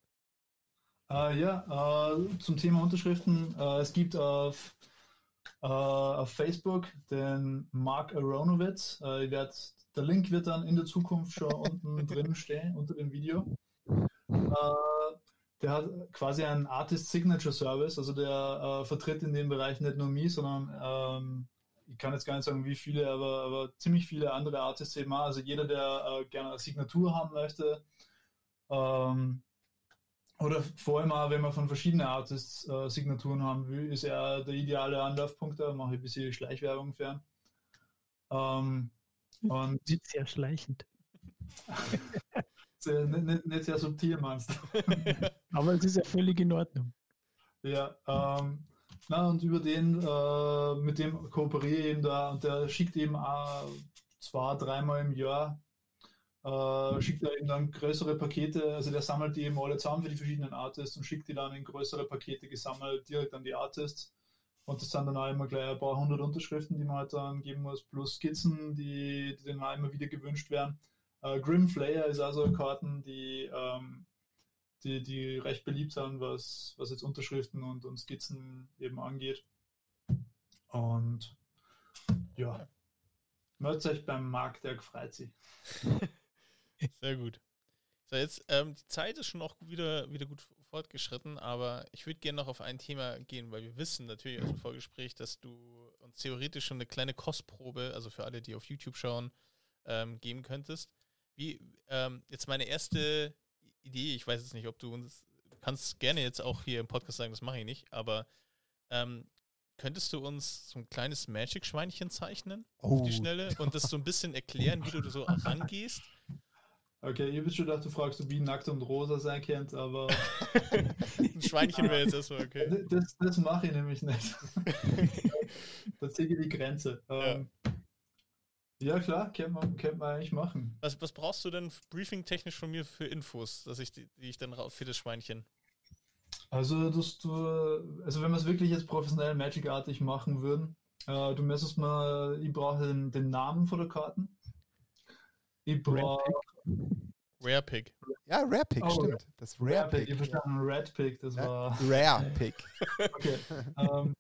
Äh, ja, äh, zum Thema Unterschriften. Äh, es gibt auf, äh, auf Facebook den Mark Aronowitz. Äh, ich werd, der Link wird dann in der Zukunft schon unten drin stehen, unter dem Video. Äh, der hat quasi einen Artist Signature Service, also der äh, vertritt in dem Bereich nicht nur mich, sondern ähm, ich kann jetzt gar nicht sagen, wie viele, aber, aber ziemlich viele andere Artists eben auch. Also jeder, der äh, gerne eine Signatur haben möchte, ähm, oder vor allem auch, wenn man von verschiedenen Artists äh, Signaturen haben will, ist er der ideale Anlaufpunkt. Da mache ich ein bisschen Schleichwerbung für ihn. Ähm, und Sieht sehr schleichend. sehr, nicht, nicht, nicht sehr subtil, meinst du? Aber es ist ja völlig in Ordnung. Ja, ähm, na, und über den, äh, mit dem kooperiere ich eben da und der schickt eben auch zwei, dreimal im Jahr, äh, schickt er eben dann größere Pakete, also der sammelt die eben alle zusammen für die verschiedenen Artists und schickt die dann in größere Pakete gesammelt direkt an die Artists. Und das sind dann auch immer gleich ein paar hundert Unterschriften, die man halt dann geben muss, plus Skizzen, die, die dann auch immer wieder gewünscht werden. Äh, Grim Flayer ist also Karten, die, ähm, die, die recht beliebt sind, was, was jetzt Unterschriften und, und Skizzen eben angeht. Und ja, meldet euch beim Marc, der freut sich. Sehr gut. So, jetzt, ähm, die Zeit ist schon auch wieder, wieder gut fortgeschritten, aber ich würde gerne noch auf ein Thema gehen, weil wir wissen natürlich aus dem Vorgespräch, dass du uns theoretisch schon eine kleine Kostprobe, also für alle, die auf YouTube schauen, ähm, geben könntest. Wie, ähm, jetzt meine erste Idee, ich weiß jetzt nicht, ob du uns, du kannst gerne jetzt auch hier im Podcast sagen, das mache ich nicht, aber ähm, könntest du uns so ein kleines Magic-Schweinchen zeichnen Oh. auf die Schnelle und das so ein bisschen erklären, wie du so rangehst? Okay, ich habe schon gedacht, du fragst, wie nackt und rosa sein könnt, aber Ein Schweinchen wäre jetzt erstmal okay. das, das mache ich nämlich nicht. Da ziehe ich die Grenze. Ja. Ähm, ja klar, könnte man, könnte man eigentlich machen. Was, was brauchst du denn briefing-technisch von mir für Infos, dass ich die, die ich dann raus für das Schweinchen? Also, dass du, also wenn wir es wirklich jetzt professionell Magic-artig machen würden, äh, du müsstest mal, ich brauche den, den Namen von der Karten. Ich brauche Rare Pick. Ja, Rare Pick, Oh, stimmt. Das Rare Rare Pick, ich Pick. verstanden, Red Pick, das Ja, war. Rare Pick. Okay. ähm,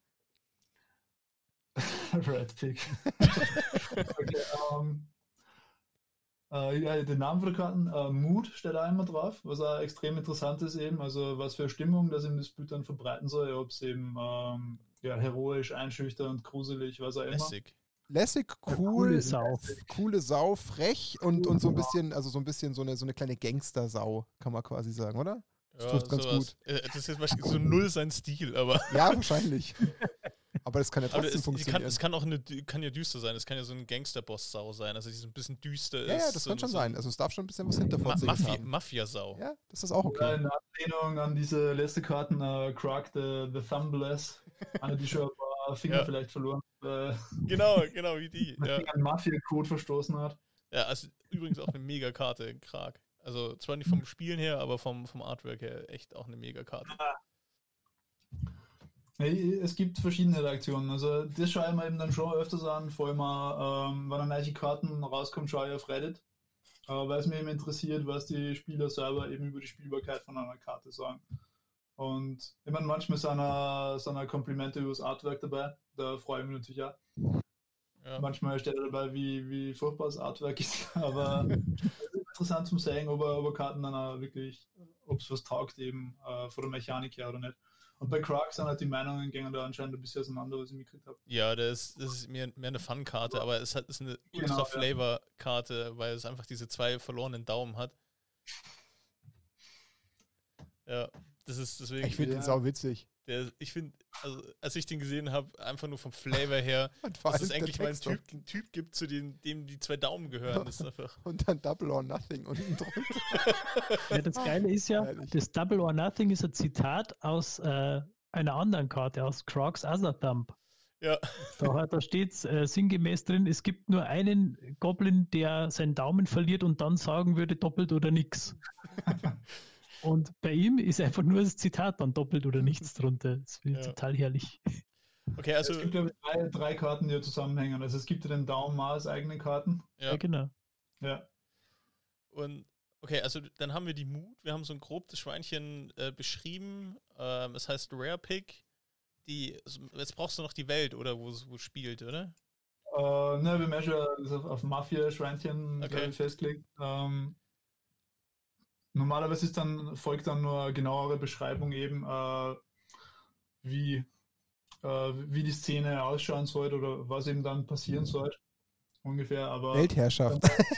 Red Pick. Okay, ähm, äh, ja, den Namen von der Karten, äh, Mood steht da immer drauf, was auch extrem interessant ist eben, also was für eine Stimmung das eben das Bild dann verbreiten soll, ob es eben ähm, ja, heroisch, einschüchternd, gruselig, was auch immer. Lässig. Lässig, cool, Coole Sau. coole Sau, frech und, und so ein bisschen, also so ein bisschen so eine, so eine kleine Gangster-Sau, kann man quasi sagen, oder? Das trifft ganz sowas. gut. Äh, Das ist jetzt wahrscheinlich so null sein Stil, aber. Ja, wahrscheinlich. Aber das kann ja Aber trotzdem es, funktionieren. kann, es kann auch eine, kann ja düster sein. Es kann ja so ein Gangster-Boss-Sau sein, also die so ein bisschen düster ja, ist. ja, das kann und schon so sein. Also es darf schon ein bisschen was Ma hintervorziehen Mafia- haben. Mafia-Sau. Ja, das ist auch Ja, okay. in Anlehnung an diese letzte Karten, äh, Krug, the, the Thumbless, eine, die schon ein paar Finger Ja. vielleicht verloren äh, Genau, genau wie die. Ja. einen Mafia-Code verstoßen hat. ja, also übrigens auch eine Mega-Karte, Krag. Also zwar nicht vom Spielen her, aber vom, vom Artwork her echt auch eine Mega-Karte. Nee, es gibt verschiedene Reaktionen. Also das schaue ich mir eben dann schon öfters an, vor allem ähm, wenn dann neue Karten rauskommen, schaue ich auf Reddit. Äh, weil es mir eben interessiert, was die Spieler selber eben über die Spielbarkeit von einer Karte sagen. Und ich meine, manchmal sind eine, sind eine Komplimente über das Artwork dabei, da freue ich mich natürlich auch. Ja. Manchmal steht er dabei, wie, wie furchtbar das Artwork ist, aber es ist interessant zum sehen, ob, er, ob er Karten dann auch wirklich, ob es was taugt eben äh, von der Mechanik her oder nicht. Und bei Krug sind halt die Meinungen gingen da anscheinend ein bisschen auseinander, was ich mitgekriegt habe. Ja, das ist, das ist mehr, mehr eine Fun-Karte, aber es hat, ist eine Genau, Ultra-Flavor-Karte, weil es einfach diese zwei verlorenen Daumen hat. Ja, das ist deswegen. Ich finde Ja. den sau witzig. Der, ich finde, also als ich den gesehen habe, einfach nur vom Flavor her, Und vor dass allem es der endlich mal einen Text noch. typ, einen typ gibt, zu dem, dem die zwei Daumen gehören. Das ist einfach. Und dann Double or Nothing unten drunter. Ja, das Geile ist ja, Herrlich. das Double or Nothing ist ein Zitat aus äh, einer anderen Karte, aus Krog's Other Thumb. Ja, Da, da steht äh, sinngemäß drin, es gibt nur einen Goblin, der seinen Daumen verliert und dann sagen würde, doppelt oder nix. Und bei ihm ist einfach nur das Zitat dann doppelt oder nichts drunter. Das finde ich Ja. total herrlich. okay, also. es gibt ja drei, drei Karten, die ja zusammenhängen. Also es gibt ja den Daumen mal als eigene Karten. Ja, Ja, genau. Ja. und okay, also dann haben wir die Mut, wir haben so ein grob das Schweinchen äh, beschrieben. Ähm, es heißt Rare Pick. Die, jetzt brauchst du noch die Welt, oder wo es wo es spielt, oder? Äh, ne, wir haben ja schon das auf, auf Mafia-Schweinchen Okay. glaub ich, festgelegt. Ähm, normalerweise ist dann, folgt dann nur eine genauere Beschreibung eben, äh, wie, äh, wie die Szene ausschauen sollte oder was eben dann passieren sollte. Ungefähr, aber. Weltherrschaft.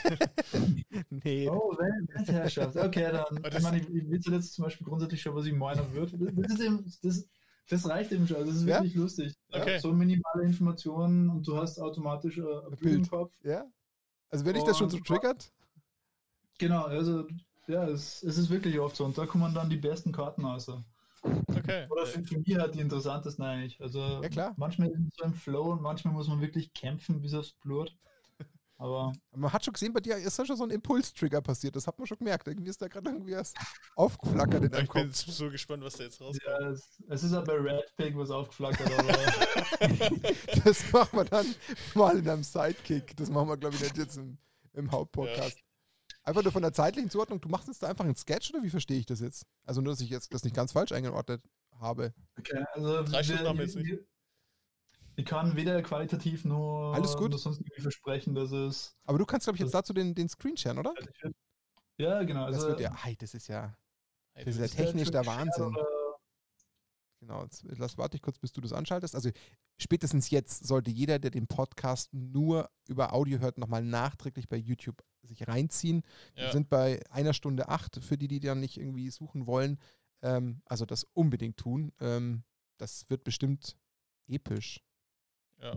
nee. Oh, Welt- Weltherrschaft. Okay, dann. Aber Ich das- meine, ich, ich weiß jetzt zum Beispiel grundsätzlich schon, was ich meinen würde. Das, ist eben, das, das reicht eben schon. Das ist Ja? wirklich lustig. Ja, Okay. so minimale Informationen und du hast automatisch äh, ein Bild im Bild. Kopf. Ja? Also wenn dich das schon so Und- triggert, Genau, also ja, es, es ist wirklich oft so. Und da kommen dann die besten Karten raus. Okay. Oder für, für mich halt die interessantesten eigentlich. Also Ja, klar. manchmal ist es so im Flow und manchmal muss man wirklich kämpfen bis aufs Blut. Aber man hat schon gesehen, bei dir ist da schon so ein Impulstrigger passiert. Das hat man schon gemerkt. Irgendwie ist da gerade irgendwie was aufgeflackert in deinem Ich bin Kopf. jetzt so gespannt, was da jetzt rauskommt. ja, es, es ist halt bei Red Pig was aufgeflackert, aber Das machen wir dann mal in einem Sidekick. Das machen wir, glaube ich, nicht jetzt im, im Hauptpodcast. Einfach nur von der zeitlichen Zuordnung. Du machst jetzt da einfach einen Sketch oder wie verstehe ich das jetzt? Also nur, dass ich jetzt das nicht ganz falsch eingeordnet habe. okay, also Drei Stunden wir- haben wir jetzt nicht. Ich, ich kann weder qualitativ noch, Alles gut. noch sonst irgendwie versprechen, dass es Aber du kannst, glaube ich, jetzt dazu den, den Screen sharen, oder? ja genau. Das Also wird ja, ei, das ist ja, Hey, das ist du ja bist- technisch der Share Wahnsinn. oder- Genau, jetzt, lass, warte ich kurz, bis du das anschaltest. Also spätestens jetzt sollte jeder, der den Podcast nur über Audio hört, nochmal nachträglich bei YouTube sich reinziehen. Wir Ja. sind bei einer Stunde acht, für die, die dann nicht irgendwie suchen wollen. Ähm, also das unbedingt tun. Ähm, das wird bestimmt episch. Ja.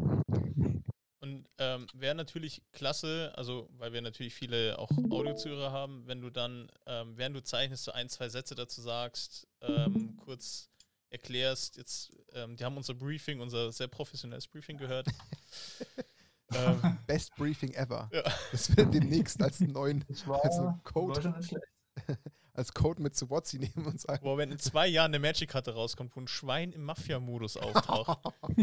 Und ähm, wäre natürlich klasse, also weil wir natürlich viele auch Audiozuhörer haben, wenn du dann, ähm, während du zeichnest, so ein, zwei Sätze dazu sagst, ähm, kurz erklärst, jetzt, ähm, die haben unser Briefing, unser sehr professionelles Briefing gehört. ähm, Best Briefing ever. ja. Das wird demnächst als neuen Das war, Also war Code, schon nicht schlecht. als Code mit Swatzi nehmen und sagen. Boah, wenn in zwei Jahren eine Magic-Karte rauskommt, wo ein Schwein im Mafia-Modus auftaucht.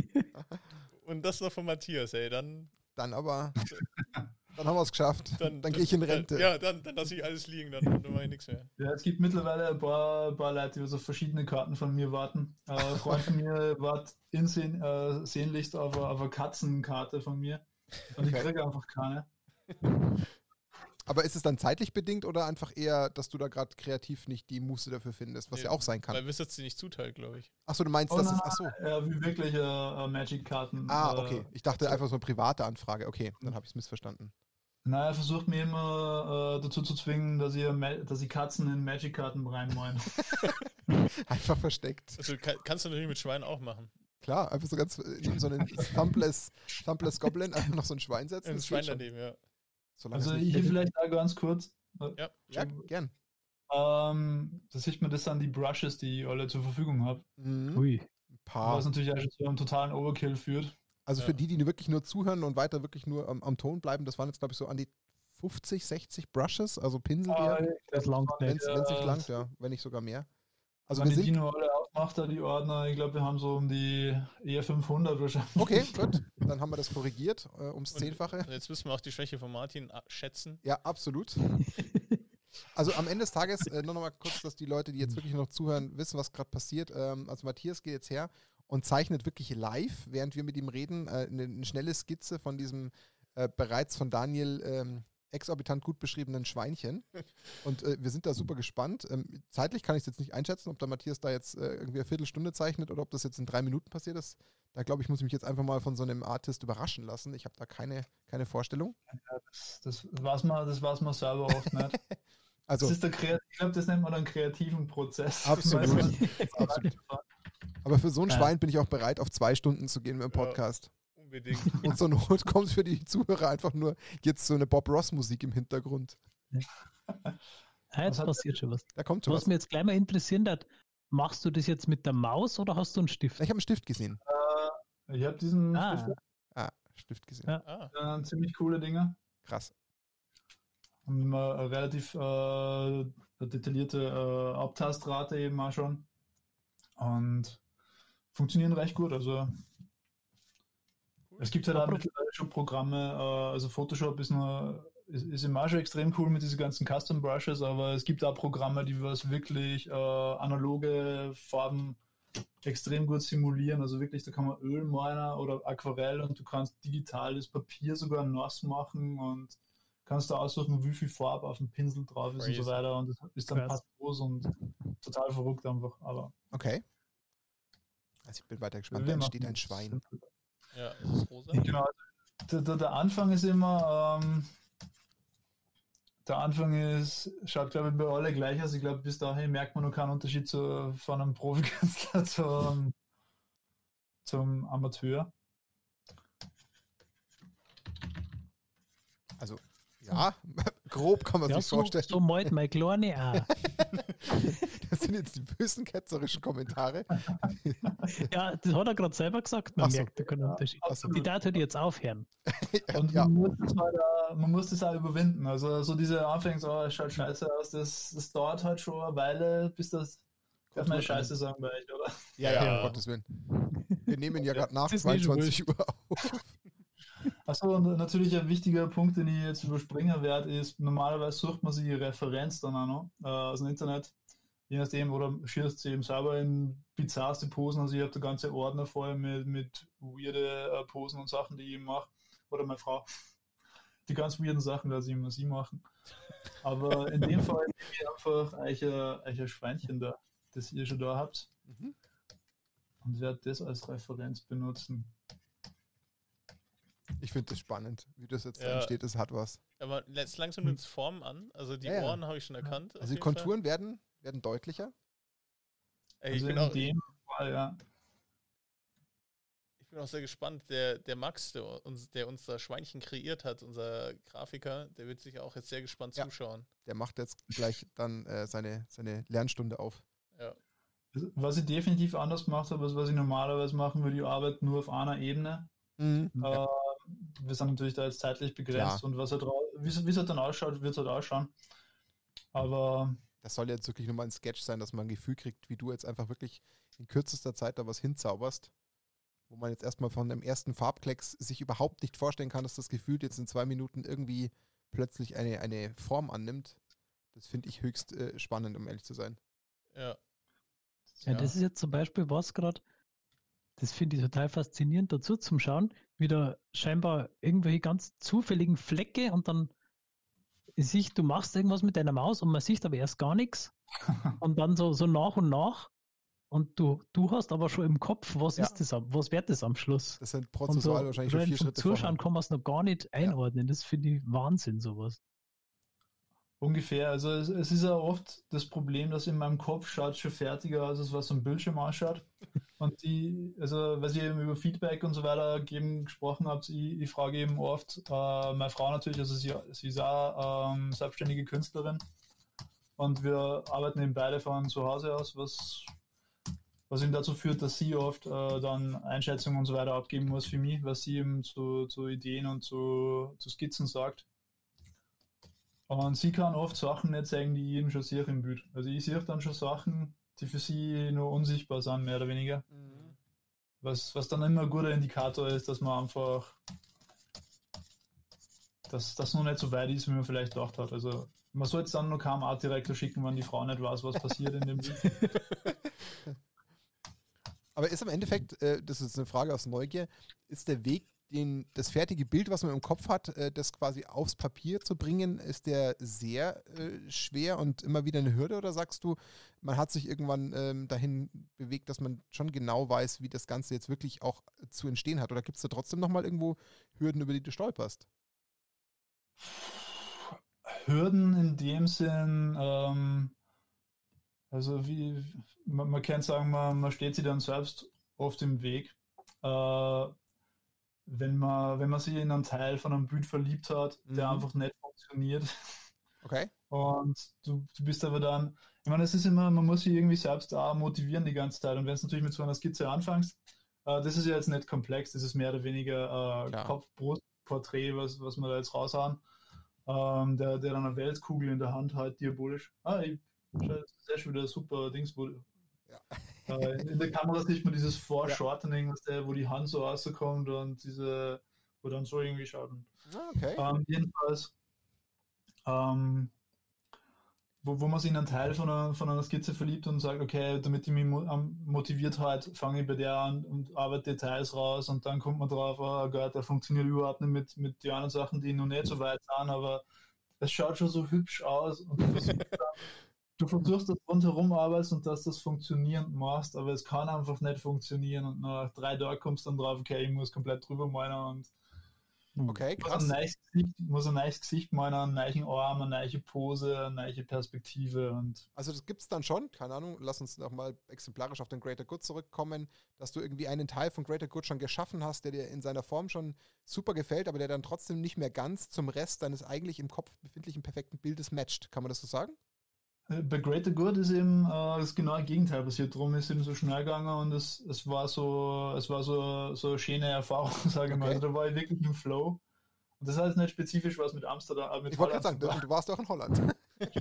Und das noch von Matthias, ey, dann, Dann aber, dann haben wir es geschafft. dann, Dann, gehe ich in Rente. Dann, ja, dann, dann lasse ich alles liegen, dann, dann mache ich nichts mehr. Ja, es gibt mittlerweile ein paar, paar Leute, die so auf verschiedene Karten von mir warten. Äh, ein Freund von mir wartet insehen, äh, sehnlichst auf, eine- auf eine Katzenkarte von mir. Und ich Okay. kriege einfach keine. Aber ist es dann zeitlich bedingt oder einfach eher, dass du da gerade kreativ nicht die Muße dafür findest, was Nee, ja auch sein kann? Weil Wizards sie nicht zuteilt, glaube ich. Achso, du meinst, Oh, das nein, ist. Achso. Ja, wie wirkliche äh, Magic-Karten. Ah, äh, okay. Ich dachte einfach so eine private Anfrage. Okay, dann habe ich es missverstanden. Na, er versucht mir immer äh, dazu zu zwingen, dass ihr, Ma- dass die Katzen in Magic-Karten reinmalen. Einfach versteckt. Also kann, kannst du natürlich mit Schweinen auch machen. Klar, einfach so ganz in so einen Thumbless, Thumbless Goblin, einfach noch so ein Schwein setzen. Ein das Schwein geht schon. daneben, ja. Solange Also es nicht- hier vielleicht auch ganz kurz. Ja. Ja, gern. Ähm, da sieht man, das sind die Brushes, die ich alle zur Verfügung habe. Mhm. Ui. Ein paar. Was natürlich auch schon zu einem totalen Overkill führt. Also Ja. für die, die wirklich nur zuhören und weiter wirklich nur am, am Ton bleiben, das waren jetzt, glaube ich, so an die fünfzig, sechzig Brushes, also Pinsel, Ah, die Das langt wenn nicht. es sich ja. langt, ja, wenn nicht sogar mehr. Also Wenn wir ich die sind, nur alle aufmacht, da die Ordner, ich glaube, wir haben so um die eher fünfhundert wahrscheinlich. okay, gut, dann haben wir das korrigiert, äh, ums Und- Zehnfache. Und jetzt müssen wir auch die Schwäche von Martin a- schätzen. Ja, absolut. Also am Ende des Tages, äh, nur noch mal kurz, dass die Leute, die jetzt wirklich noch zuhören, wissen, was gerade passiert. Ähm, also Matthias geht jetzt her und zeichnet wirklich live, während wir mit ihm reden, äh, eine, eine schnelle Skizze von diesem äh, bereits von Daniel ähm, exorbitant gut beschriebenen Schweinchen. Und äh, wir sind da super gespannt. Ähm, zeitlich kann ich es jetzt nicht einschätzen, ob der Matthias da jetzt äh, irgendwie eine Viertelstunde zeichnet oder ob das jetzt in drei Minuten passiert ist. Da glaube ich, muss ich mich jetzt einfach mal von so einem Artist überraschen lassen. Ich habe da keine, keine Vorstellung. Das, das weiß man, das weiß man selber oft nicht. Also Das ist der Kreat- ich glaube, das nennt man einen kreativen Prozess. Absolut. Weiß man- Absolut. Aber für so ein Ja. Schwein bin ich auch bereit, auf zwei Stunden zu gehen mit dem Podcast. Unbedingt. Und zur Not kommt für die Zuhörer einfach nur jetzt so eine Bob Ross-Musik im Hintergrund. Ah, jetzt Was hat- passiert schon was. Da kommt schon Was was. mir jetzt gleich mal interessieren hat, machst du das jetzt mit der Maus oder hast du einen Stift? Ich habe einen Stift gesehen. Ich habe diesen Ah. Stift, Ah, Stift gesehen. Ja. Ah, äh, ziemlich coole Dinge. Krass. Haben immer eine relativ äh, detaillierte äh, Abtastrate eben auch schon. Und funktionieren recht gut. Also es gibt halt auch Apropos- mittlerweile schon Programme, äh, also Photoshop ist nur ist, ist immer schon extrem cool mit diesen ganzen Custom Brushes, aber es gibt auch Programme, die was wirklich äh, analoge Farben extrem gut simulieren. Also wirklich, da kann man Ölminer oder Aquarell und du kannst digitales Papier sogar nass machen und kannst da aussuchen, wie viel Farbe auf dem Pinsel drauf ist Crazy. und so weiter. Und das ist dann Krass. passtlos und total verrückt einfach. Aber Okay. Also ich bin weiter gespannt. wir Da machen entsteht ein das Schwein. simpel. ja, ist es rosa? Genau. Der, der, der Anfang ist immer, ähm, der Anfang ist, schaut glaube ich bei alle gleich aus. Ich glaube, bis dahin merkt man noch keinen Unterschied zu, von einem Profikünstler zum, zum Amateur. Also, ja, grob kann man Ja, sich so, vorstellen. so malt mein Kleine auch. Das sind jetzt die bösen ketzerischen Kommentare. Ja, das hat er gerade selber gesagt, man Ach so. merkt da keinen Unterschied. Achso. Die Tat hätte jetzt aufhören. Und Ja, man, muss das halt, auch- man muss das auch überwinden. Also so diese Anfänge, so, es schaut scheiße aus, das, das dauert halt schon eine Weile, bis das, darf man scheiße sagen bei euch, oder? ja, ja, Ja. um Gottes Willen. Wir nehmen ja gerade nach Das ist mir schon zweiundzwanzig Uhr auf. Achso, und natürlich ein wichtiger Punkt, den ich jetzt überspringen werde, ist, normalerweise sucht man sich die Referenz dann auch noch äh, aus dem Internet, je nachdem, oder schießt sie eben selber in bizarrste Posen. Also ich habe da ganze Ordner voll mit, mit weirde äh, Posen und Sachen, die ich eben mache. Oder meine Frau. Die ganz weirden Sachen lasse ich immer sie machen. Aber in dem Fall nehme ich einfach euch ein, euch ein Schweinchen da, das ihr schon da habt, Mhm. und werde das als Referenz benutzen. Ich finde das spannend, wie das jetzt da Ja. entsteht. Das hat was. Aber jetzt langsam nimmt es Formen an. Also die Ja, ja. Ohren habe ich schon erkannt. auf Also die jeden Fall. Konturen werden, werden deutlicher. Ey, ich, Also bin in auch, dem Fall, ja. ich bin auch sehr gespannt. Der, der Max, der uns, der uns das Schweinchen kreiert hat, unser Grafiker, der wird sich auch jetzt sehr gespannt Ja. zuschauen. Der macht jetzt gleich dann äh, seine, seine Lernstunde auf. Ja. Was ich definitiv anders gemacht habe, als was ich normalerweise machen würde, ich arbeite nur auf einer Ebene. Mhm. Äh, wir sind natürlich da jetzt zeitlich begrenzt Klar. und was halt, rau- wie es wie es halt dann ausschaut, wird es halt ausschauen. Aber Das soll jetzt wirklich nur mal ein Sketch sein, dass man ein Gefühl kriegt, wie du jetzt einfach wirklich in kürzester Zeit da was hinzauberst, wo man jetzt erstmal von dem ersten Farbklecks sich überhaupt nicht vorstellen kann, dass das Gefühl jetzt in zwei Minuten irgendwie plötzlich eine, eine Form annimmt. Das finde ich höchst äh, spannend, um ehrlich zu sein. Ja. Ja, das ist jetzt zum Beispiel was gerade, das finde ich total faszinierend dazu zum Schauen, wie da scheinbar irgendwelche ganz zufälligen Flecke und dann sieht, du machst irgendwas mit deiner Maus und man sieht aber erst gar nichts. Und dann so, so nach und nach. Und du, du hast aber schon im Kopf, was Ja. ist das, am- was wird das am Schluss? Das sind Und prozessual so wahrscheinlich schon rein vier vom Schritte Zuschauen vorher. kann man es noch gar nicht einordnen. Das finde ich Wahnsinn, sowas. Ungefähr. Also es, es ist ja oft das Problem, dass in meinem Kopf schaut schon fertiger aus, als was am Bildschirm ausschaut. Und die, also was ihr eben über Feedback und so weiter geben gesprochen habt, ich, ich frage eben oft äh, meine Frau natürlich, also sie, sie ist auch ähm, selbstständige Künstlerin und wir arbeiten eben beide von zu Hause aus, was, was eben dazu führt, dass sie oft äh, dann Einschätzungen und so weiter abgeben muss für mich, was sie eben zu, zu Ideen und zu, zu Skizzen sagt. Und sie kann oft Sachen nicht sagen, die ich eben schon sehe im Bild. Also ich sehe dann schon Sachen, die für sie nur unsichtbar sind, mehr oder weniger. Mhm. Was, was dann immer ein guter Indikator ist, dass man einfach, dass das noch nicht so weit ist, wie man vielleicht gedacht hat. Also man soll jetzt dann noch keinem Art Director schicken, wenn die Frau nicht weiß, was passiert in dem Bild. Aber ist im Endeffekt, äh, das ist eine Frage aus Neugier, ist der Weg, den, das fertige Bild, was man im Kopf hat, äh, das quasi aufs Papier zu bringen, ist der sehr äh, schwer und immer wieder eine Hürde? Oder sagst du, man hat sich irgendwann ähm, dahin bewegt, dass man schon genau weiß, wie das Ganze jetzt wirklich auch zu entstehen hat? Oder gibt es da trotzdem nochmal irgendwo Hürden, über die du stolperst? Hürden in dem Sinn, ähm, also wie, man, man kann sagen, man, man steht sich dann selbst oft im Weg. Äh, wenn man, wenn man sich in einen Teil von einem Bild verliebt hat, der Mhm. einfach nicht funktioniert. Okay. Und du, du bist aber dann, ich meine, es ist immer, man muss sich irgendwie selbst auch motivieren die ganze Zeit. Und wenn du natürlich mit so einer Skizze anfängst, äh, das ist ja jetzt nicht komplex, das ist mehr oder weniger äh, Klar. Kopf-Brust-Porträt, was, was wir da jetzt raushauen. Ähm, der, der dann eine Weltkugel in der Hand hat, diabolisch. Ah, ich, das ist ja schon wieder ein super Dings, wo, Ja. äh, in der Kamera sieht man dieses Foreshortening, was der, wo die Hand so rauskommt und diese, wo dann so irgendwie schaut. Und, Ah, okay. ähm, jedenfalls, ähm, wo, wo man sich in einen Teil von einer, von einer Skizze verliebt und sagt, okay, damit ich mich mo am- motiviert halt, fange ich bei der an und arbeite Details raus und dann kommt man drauf, oh Gott, der funktioniert überhaupt nicht mit, mit den anderen Sachen, die noch nicht so weit sind, aber es schaut schon so hübsch aus und du versuchst, dann, du versuchst das rundherum arbeitest und dass das funktionierend machst, aber es kann einfach nicht funktionieren und nach drei Tagen kommst du dann drauf, okay, ich muss komplett drüber malen und Okay, muss ein krass. neues Gesicht, muss ein neues Gesicht malen, einen neuen Arm, eine neue Pose, eine neue Perspektive und Also das gibt es dann schon, keine Ahnung, lass uns nochmal exemplarisch auf den Greater Good zurückkommen, dass du irgendwie einen Teil von Greater Good schon geschaffen hast, der dir in seiner Form schon super gefällt, aber der dann trotzdem nicht mehr ganz zum Rest deines eigentlich im Kopf befindlichen perfekten Bildes matcht. Kann man das so sagen? Äh, Bei Greater Good ist eben äh, das genaue Gegenteil passiert. Darum ist eben so schnell gegangen und es, es war so, es war so, so eine schöne Erfahrung, sage ich mal. Okay. Also da war ich wirklich im Flow. Und das heißt nicht spezifisch was mit Amsterdam, äh, mit Ich wollte gerade sagen, Holland du, du warst auch in Holland.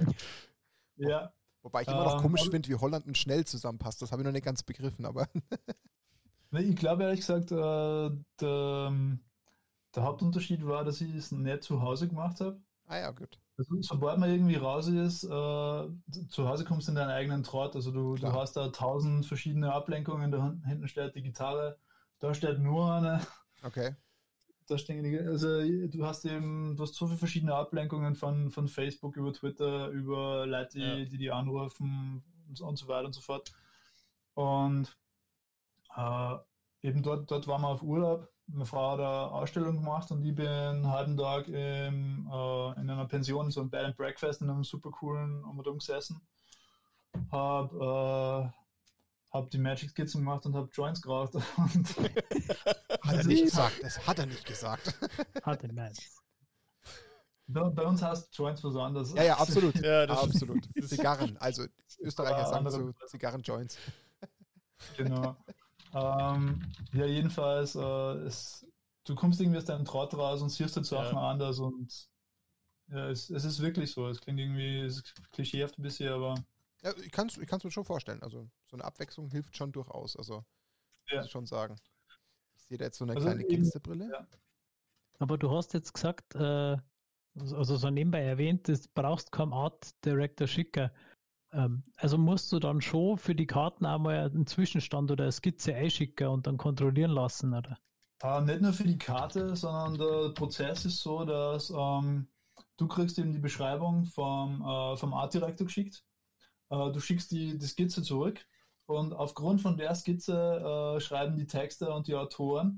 Ja, Wobei ich immer noch Ähm, komisch aber- finde, wie Holland und schnell zusammenpasst. Das habe ich noch nicht ganz begriffen, aber ne, ich glaube ehrlich gesagt, äh, der, der Hauptunterschied war, dass ich es nicht zu Hause gemacht habe. ah ja, gut. Also, sobald man irgendwie raus ist, äh, zu Hause kommst du in deinen eigenen Trott. Also du, du Klar. hast da tausend verschiedene Ablenkungen, da hinten steht die Gitarre, da steht nur eine. Okay. Da stehen die, also du hast eben, du hast so viele verschiedene Ablenkungen von, von Facebook über Twitter, über Leute, die, Ja. die die anrufen und so, und so weiter und so fort. Und äh, eben dort, dort waren wir auf Urlaub. Meine Frau hat eine Ausstellung gemacht und ich bin einen halben Tag im, äh, in einer Pension, so ein Bed and Breakfast in einem super coolen Umgebung gesessen. Hab, äh, hab die Magic Skizzen gemacht und hab Joints geraucht. Und Hat er nicht gesagt. Das hat er nicht gesagt. Hatte meins. bei, bei uns heißt Joints was anderes. Ja, ja, absolut. Ja, das- absolut. Zigarren. Also Österreicher Ah, sagen andere- so Zigarren-Joints. Genau. ähm, ja, jedenfalls, äh, es, du kommst irgendwie aus deinem Trott raus und siehst halt Sachen Ja. anders und ja, es, es ist wirklich so. Es klingt irgendwie es ist klischeehaft ein bisschen, aber Ja, ich kann es ich kann's mir schon vorstellen. Also so eine Abwechslung hilft schon durchaus. Also Ja. muss ich schon sagen. Ich sehe da jetzt so eine Also kleine eben- Gangsterbrille. ja. Aber du hast jetzt gesagt, äh, also so nebenbei erwähnt, du brauchst keinen Art Director schicker. Ähm, also musst du dann schon für die Karten einmal einen Zwischenstand oder eine Skizze einschicken und dann kontrollieren lassen, oder? Äh, nicht nur für die Karte, sondern der Prozess ist so, dass ähm, du kriegst eben die Beschreibung vom, äh, vom Art Director geschickt. Äh, du schickst die, die Skizze zurück und aufgrund von der Skizze äh, schreiben die Texter und die Autoren,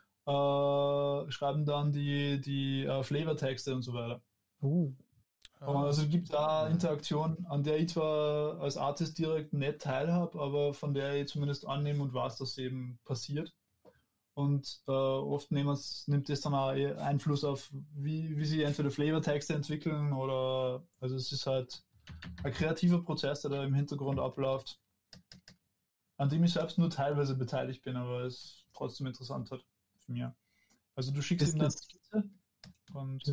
äh, schreiben dann die, die äh, Flavor-Texte und so weiter. Uh. Und also es gibt da Interaktion, an der ich zwar als Artist direkt nicht teilhabe, aber von der ich zumindest annehme und weiß, dass eben passiert. Und äh, oft nimmt das dann auch Einfluss auf, wie, wie sie entweder Flavor-Texte entwickeln oder, also es ist halt ein kreativer Prozess, der da im Hintergrund abläuft, an dem ich selbst nur teilweise beteiligt bin, aber es trotzdem interessant hat für mich. Also du schickst ihm eine Skizze und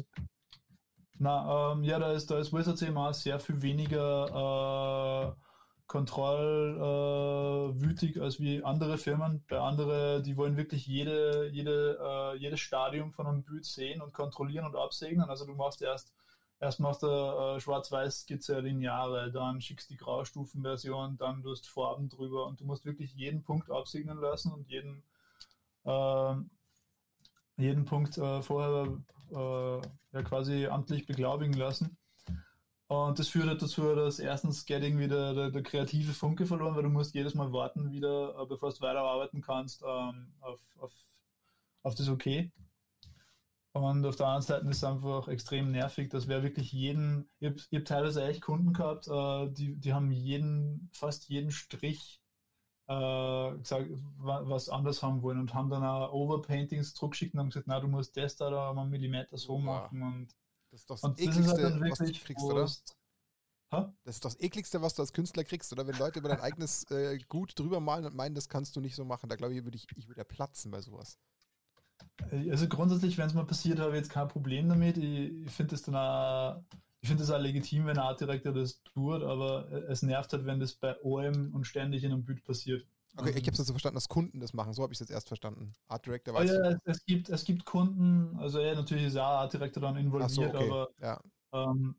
na, ähm, ja, da ist, da ist Wizards eben auch sehr viel weniger äh, kontrollwütig äh, als wie andere Firmen. Bei anderen, die wollen wirklich jede, jede, äh, jedes Stadium von einem Bild sehen und kontrollieren und absegnen. Also du machst erst, erst machst du äh, Schwarz-Weiß-Skizze, Lineare, dann schickst die Graustufenversion, dann du hast Farben drüber und du musst wirklich jeden Punkt absegnen lassen und jeden, äh, jeden Punkt äh, vorher äh, ja, quasi amtlich beglaubigen lassen. Und das führt dazu, dass erstens geht irgendwie der, der, der kreative Funke verloren, weil du musst jedes Mal warten wieder, bevor du weiterarbeiten kannst, ähm, auf, auf, auf das Okay. Und auf der anderen Seite ist es einfach extrem nervig, dass wer wirklich jeden, ich habe hab teilweise echt Kunden gehabt, äh, die, die haben jeden, fast jeden Strich äh, gesagt, was anders haben wollen und haben dann auch Overpaintings zurückgeschickt und haben gesagt, na, du musst das da, da mal einen Millimeter so machen und das ist doch das und ekligste, das ist halt was du kriegst, oder? Das ist das ekligste, was du als Künstler kriegst, oder? Wenn Leute über dein eigenes äh, Gut drüber malen und meinen, das kannst du nicht so machen. Da glaube ich, würde ich, ich würde platzen bei sowas. Also grundsätzlich, wenn es mal passiert, habe ich jetzt kein Problem damit. Ich, ich finde es dann auch, ich finde es auch legitim, wenn ein Art Director das tut, aber es nervt halt, wenn das bei allem und ständig in einem Bild passiert. Okay, ich habe es jetzt so verstanden, dass Kunden das machen. So habe ich es jetzt erst verstanden. Art Director weiß oh ja, es, es, gibt, es gibt Kunden, also ja, natürlich ist auch Art Director dann involviert, so, okay. aber ja. ähm,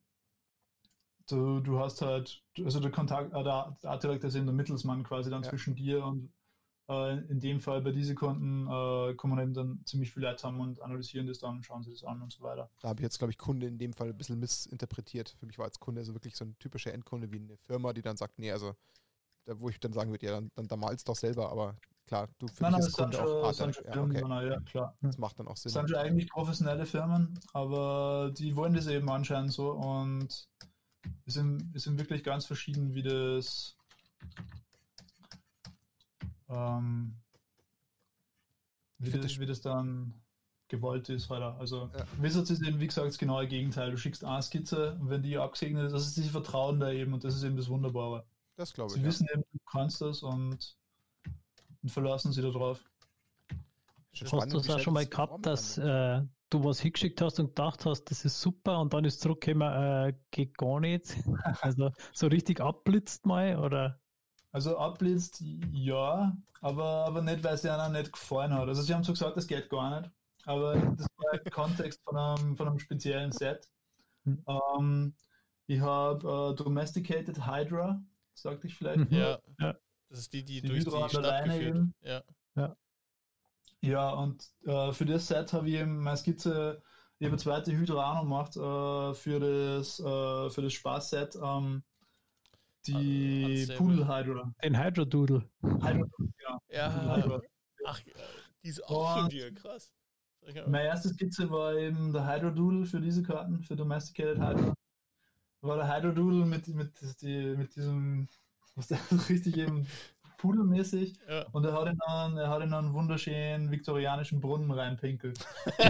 du, du hast halt, also der Kontakt, äh, der Art Director ist eben der Mittelsmann quasi dann ja. zwischen dir und äh, in dem Fall bei diesen Kunden äh, kann man eben dann ziemlich viel Leute haben und analysieren das dann, schauen sie das an und so weiter. Da habe ich jetzt, glaube ich, Kunde in dem Fall ein bisschen missinterpretiert. Für mich war als Kunde also wirklich so ein typischer Endkunde wie eine Firma, die dann sagt, nee, also da, wo ich dann sagen würde, ja, dann, dann, dann malst doch selber, aber klar, du für nein, dich nein, als Kunde schon, auch Art, ja, okay. ja, klar. Das macht dann auch Sinn. Das sind schon eigentlich professionelle Firmen, aber die wollen das eben anscheinend so und es sind, es sind wirklich ganz verschieden, wie das ähm, wie, das, wie das dann gewollt ist. Halt. Also ja. Wizards ist eben, wie gesagt, das genaue Gegenteil. Du schickst eine Skizze und wenn die abgesegnet ist, das ist diese Vertrauen da eben und das ist eben das Wunderbare. Das glaube ich. Sie ja. wissen eben, du kannst das und, und verlassen sie da drauf. Hast du das auch schon mal gehabt, dass äh, du was hingeschickt hast und gedacht hast, das ist super und dann ist zurückgekommen, äh, geht gar nicht? Also so richtig abblitzt mal, oder? Also abblitzt, ja, aber, aber nicht, weil es denen nicht gefallen hat. Also sie haben so gesagt, das geht gar nicht, aber das war im Kontext von einem, von einem speziellen Set. Hm. Ähm, ich habe äh, Domesticated Hydra, sagte ich vielleicht. Ja, ja, das ist die, die, die durch Hydra die Stadt geführt. Ja. Ja. Ja, und äh, für das Set habe ich eben meine Skizze, ich habe eine zweite Hydra auch noch gemacht äh, für das, äh, für das Spaßset. Ähm, die Pudel Hydra. Den Hydra Doodle. Hydra, ja. Ja, Hydra. Ach, die ist auch und von dir, krass. Meine erste Skizze war eben der Hydra Doodle für diese Karten, für Domesticated Hydra. War der Hydra Doodle mit, mit, die, mit diesem, was der richtig eben pudelmäßig ja. Und er hat in einen, er hat in einen wunderschönen viktorianischen Brunnen reinpinkelt.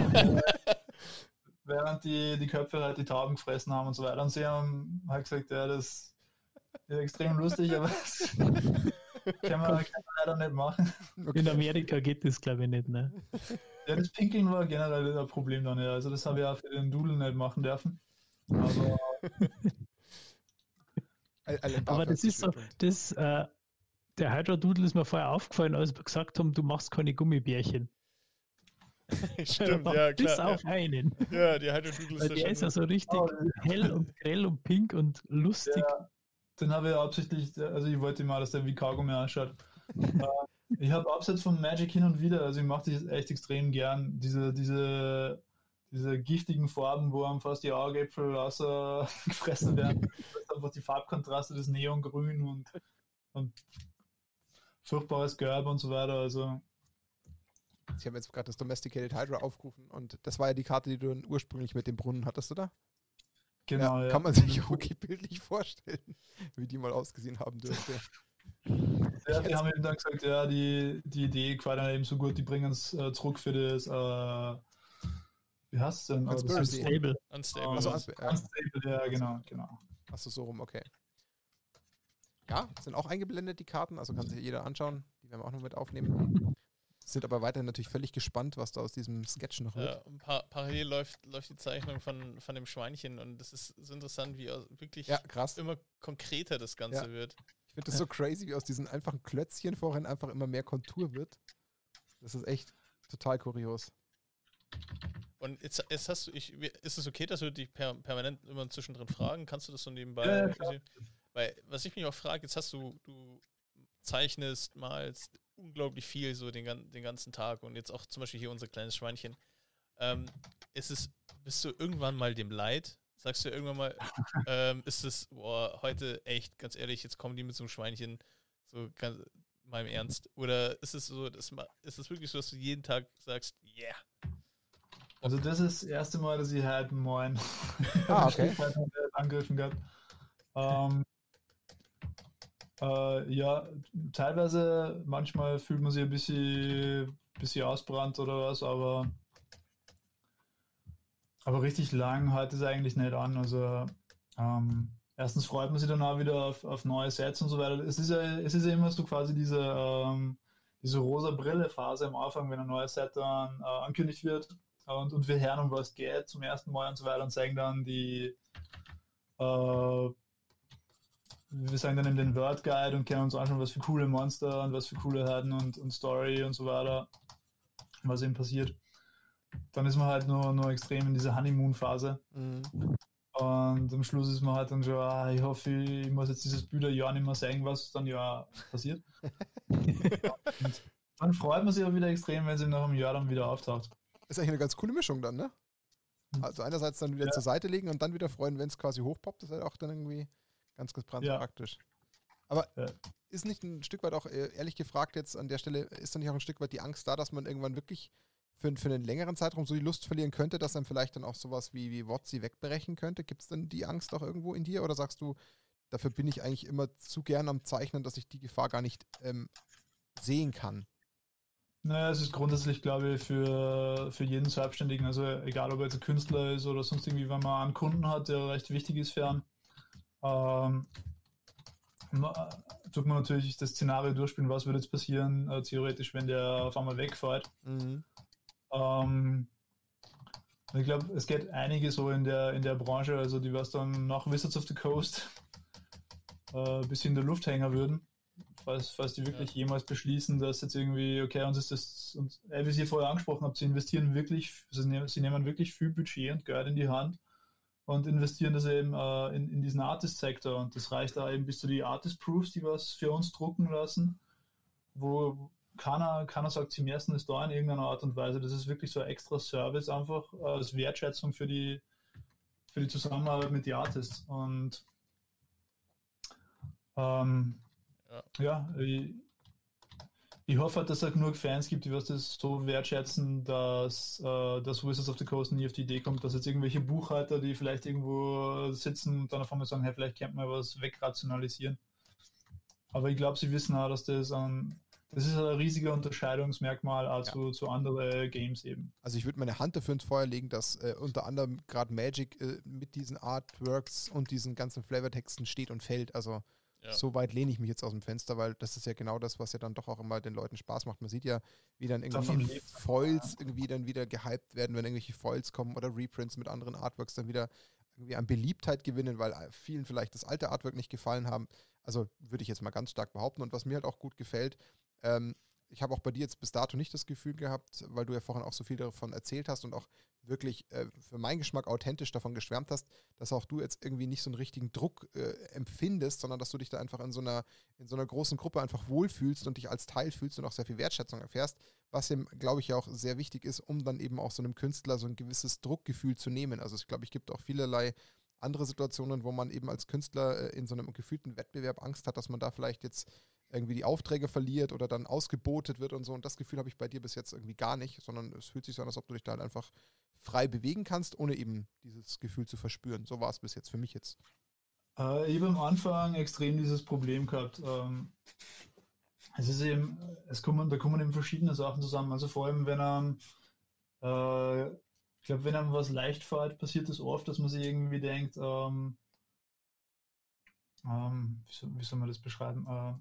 Während die, die Köpfe halt die Tauben gefressen haben und so weiter. Und sie haben halt gesagt, ja, das ist extrem lustig, aber das kann man, kann man leider nicht machen. Okay. In Amerika geht das, glaube ich, nicht, ne? Ja, das Pinkeln war generell ein Problem dann, ja. Also das habe ich auch für den Doodle nicht machen dürfen. Aber, aber das ist so, das, äh, der Hydra Doodle ist mir vorher aufgefallen, als wir gesagt haben, du machst keine Gummibärchen. Stimmt, ja, klar. Bis auf ja. einen. Ja, die Hydra Doodle ist Weil der ist ja so richtig oh, hell und grell und pink und lustig. Ja, den habe ich absichtlich, also ich wollte mal, dass der wie Kaugummi ausschaut. Ich habe abseits von Magic hin und wieder, also ich mache das echt extrem gern, diese, diese, diese giftigen Farben, wo einem fast die Augäpfel gefressen werden. Das ist einfach die Farbkontraste, das Neongrün und, und furchtbares Gelb und so weiter. Also Ich habe jetzt gerade das Domesticated Hydra aufgerufen und das war ja die Karte, die du dann ursprünglich mit dem Brunnen hattest, oder? genau. Ja, Ja. kann man sich auch wirklich bildlich vorstellen, wie die mal ausgesehen haben dürfte. Ja, die haben eben dann gesagt, ja, die, die Idee gefällt dann eben so gut, die bringen es äh, zurück für das, äh, wie heißt es denn? Oh, das Conspiracy. ist- Stable. Unstable. Achso, Also, Ansp- ja. Unstable, ja, genau, genau. Achso, so rum, okay. Ja, sind auch eingeblendet, die Karten, also kann sich jeder anschauen. Die werden wir auch noch mit aufnehmen. Sind aber weiterhin natürlich völlig gespannt, was da aus diesem Sketch noch wird. äh, par parallel läuft, läuft die Zeichnung von, von dem Schweinchen und das ist so interessant, wie aus- wirklich Ja, krass. immer konkreter das Ganze Ja. wird. Ich finde das so crazy, wie aus diesen einfachen Klötzchen vorhin einfach immer mehr Kontur wird. Das ist echt total kurios. Und jetzt, jetzt hast du, ich, ist es okay, dass wir dich per, permanent immer zwischendrin fragen? Kannst du das so nebenbei? Ja, ja, klar. Weil, was ich mich auch frage, jetzt hast du, du zeichnest, malst unglaublich viel so den, gan- den ganzen Tag und jetzt auch zum Beispiel hier unser kleines Schweinchen. Ähm, ist es, bist du irgendwann mal dem leid? Sagst du irgendwann mal, ähm, ist es, boah, heute echt, ganz ehrlich, jetzt kommen die mit so einem Schweinchen, so ganz, mal im Ernst? Oder ist es so, dass, ma- ist es wirklich so, dass du jeden Tag sagst, yeah? Also das ist das erste Mal, dass ich halt moin Ah, okay. angegriffen gehabt. Ähm, äh, ja, teilweise, manchmal fühlt man sich ein bisschen, bisschen ausbrannt oder was, aber, aber richtig lang hält es eigentlich nicht an. Also ähm, erstens freut man sich dann auch wieder auf, auf neue Sets und so weiter. Es ist ja, es ist ja immer so quasi diese, ähm, diese rosa Brille-Phase am Anfang, wenn ein neues Set dann äh, angekündigt wird. Und, und wir hören, um was geht zum ersten Mal und so weiter und zeigen dann die, äh, wir sagen dann eben den Word Guide und können uns anschauen, was für coole Monster und was für coole Helden und, und Story und so weiter, was eben passiert. Dann ist man halt nur, nur extrem in dieser Honeymoon-Phase. Mhm. Und am Schluss ist man halt dann schon, ah, ich hoffe, ich muss jetzt dieses Bilder Jahr nicht mehr sagen, was dann ja passiert. Und dann freut man sich auch wieder extrem, wenn es eben nach einem Jahr dann wieder auftaucht. Ist eigentlich eine ganz coole Mischung dann, ne? Also einerseits dann wieder Ja. zur Seite legen und dann wieder freuen, wenn es quasi hochpoppt. Das ist halt auch dann irgendwie ganz, ganz Ja. praktisch. Aber Ja. ist nicht ein Stück weit auch, äh, ehrlich gefragt jetzt an der Stelle, ist da nicht auch ein Stück weit die Angst da, dass man irgendwann wirklich für, für einen längeren Zeitraum so die Lust verlieren könnte, dass dann vielleicht dann auch sowas wie, wie WotC wegbrechen könnte? Gibt es denn die Angst auch irgendwo in dir? Oder sagst du, dafür bin ich eigentlich immer zu gern am Zeichnen, dass ich die Gefahr gar nicht ähm, sehen kann? Naja, es ist grundsätzlich, glaube ich, für, für jeden Selbstständigen, also egal ob er jetzt ein Künstler ist oder sonst irgendwie, wenn man einen Kunden hat, der recht wichtig ist für einen, ähm, ma- tut man natürlich das Szenario durchspielen, was würde jetzt passieren, äh, theoretisch, wenn der auf einmal wegfällt. Mhm. Ähm, ich glaube, es geht einige so in der, in der Branche, also die was dann nach Wizards of the Coast äh, bis in der Luft hängen würden. Falls, falls die wirklich Ja. jemals beschließen, dass jetzt irgendwie, okay, uns ist das, und äh, wie Sie vorher angesprochen haben, sie investieren wirklich, sie nehmen, sie nehmen wirklich viel Budget und Geld in die Hand und investieren das eben äh, in, in diesen Artist-Sektor und das reicht da eben bis zu die Artist-Proofs, die was für uns drucken lassen, wo keiner, keiner sagt, sie messen es da in irgendeiner Art und Weise. Das ist wirklich so ein extra Service einfach äh, als Wertschätzung für die, für die Zusammenarbeit mit den Artists und ähm, Ja. ja, ich, ich hoffe halt, dass es auch genug Fans gibt, die was das so wertschätzen, dass, äh, dass Wizards of the Coast nie auf die Idee kommt, dass jetzt irgendwelche Buchhalter, die vielleicht irgendwo sitzen und dann auf einmal sagen, hey, vielleicht könnte man was wegrationalisieren. Aber ich glaube, sie wissen auch, dass das ein, das ist ein riesiger Unterscheidungsmerkmal auch Ja. zu, zu anderen Games eben. Also ich würde meine Hand dafür ins Feuer legen, dass äh, unter anderem gerade Magic äh, mit diesen Artworks und diesen ganzen Flavortexten steht und fällt. Also Ja. so weit lehne ich mich jetzt aus dem Fenster, weil das ist ja genau das, was ja dann doch auch immer den Leuten Spaß macht. Man sieht ja, wie dann Davon irgendwie lebt man, Foils irgendwie dann wieder gehypt werden, wenn irgendwelche Foils kommen oder Reprints mit anderen Artworks dann wieder irgendwie an Beliebtheit gewinnen, weil äh, vielen vielleicht das alte Artwork nicht gefallen haben. Also würde ich jetzt mal ganz stark behaupten. Und was mir halt auch gut gefällt, ähm, ich habe auch bei dir jetzt bis dato nicht das Gefühl gehabt, weil du ja vorhin auch so viel davon erzählt hast und auch wirklich äh, für meinen Geschmack authentisch davon geschwärmt hast, dass auch du jetzt irgendwie nicht so einen richtigen Druck äh, empfindest, sondern dass du dich da einfach in so einer in so einer großen Gruppe einfach wohlfühlst und dich als Teil fühlst und auch sehr viel Wertschätzung erfährst, was eben, glaube ich, ja auch sehr wichtig ist, um dann eben auch so einem Künstler so ein gewisses Druckgefühl zu nehmen. Also ich glaube, es gibt auch vielerlei andere Situationen, wo man eben als Künstler äh, in so einem gefühlten Wettbewerb Angst hat, dass man da vielleicht jetzt irgendwie die Aufträge verliert oder dann ausgebotet wird und so. Und das Gefühl habe ich bei dir bis jetzt irgendwie gar nicht, sondern es fühlt sich so an, als ob du dich da halt einfach frei bewegen kannst, ohne eben dieses Gefühl zu verspüren. So war es bis jetzt für mich jetzt. Äh, ich habe am Anfang extrem dieses Problem gehabt. Ähm, es ist eben, es kommen, da kommen eben verschiedene Sachen zusammen. Also vor allem, wenn er, äh, ich glaube, wenn einem was leicht fällt, passiert es oft, dass man sich irgendwie denkt, ähm, ähm, wie, soll, wie soll man das beschreiben? Äh,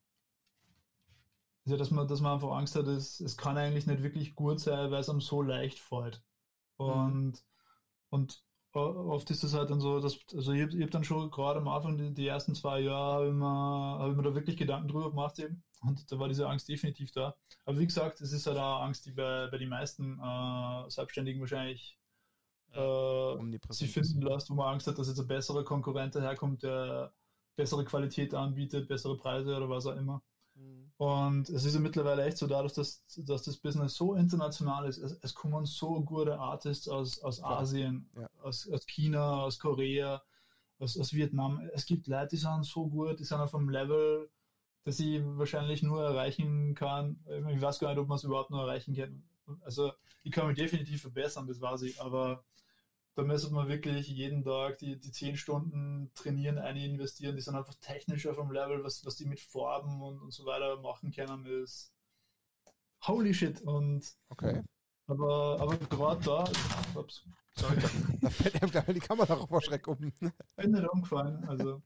also, dass man, dass man einfach Angst hat, es, es kann eigentlich nicht wirklich gut sein, weil es einem so leicht fällt. Und, mhm. und oft ist es halt dann so, dass, also ich, ich habe dann schon gerade am Anfang, die, die ersten zwei Jahre, habe ich, mir, hab ich mir da wirklich Gedanken drüber gemacht eben. Und da war diese Angst definitiv da. Aber wie gesagt, es ist halt auch Angst, die bei, bei den meisten äh, Selbstständigen wahrscheinlich äh, sich finden lässt, wo man Angst hat, dass jetzt ein besserer Konkurrent daherkommt, der bessere Qualität anbietet, bessere Preise oder was auch immer. Und es ist ja mittlerweile echt so, dadurch, dass, dass das Business so international ist, es, es kommen so gute Artists aus, aus Asien, ja. aus, aus China, aus Korea, aus, aus Vietnam. Es gibt Leute, die sind so gut, die sind auf einem Level, das ich wahrscheinlich nur erreichen kann. Ich weiß gar nicht, ob man es überhaupt noch erreichen kann. Also ich kann mich definitiv verbessern, das weiß ich, aber da müsste man wirklich jeden Tag die, die zehn Stunden trainieren, eine investieren. Die sind einfach technisch auf einem Level, was, was die mit Farben und, und so weiter machen können, ist holy shit. Und okay. Aber, aber gerade da, ups, sorry. Da fällt einem gleich die Kamera auch vor Schreck um. Bin nicht umgefallen, also.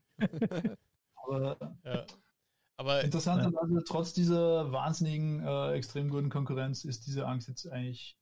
Aber, ja. aber interessanterweise, ja. trotz dieser wahnsinnigen, äh, extrem guten Konkurrenz, ist diese Angst jetzt eigentlich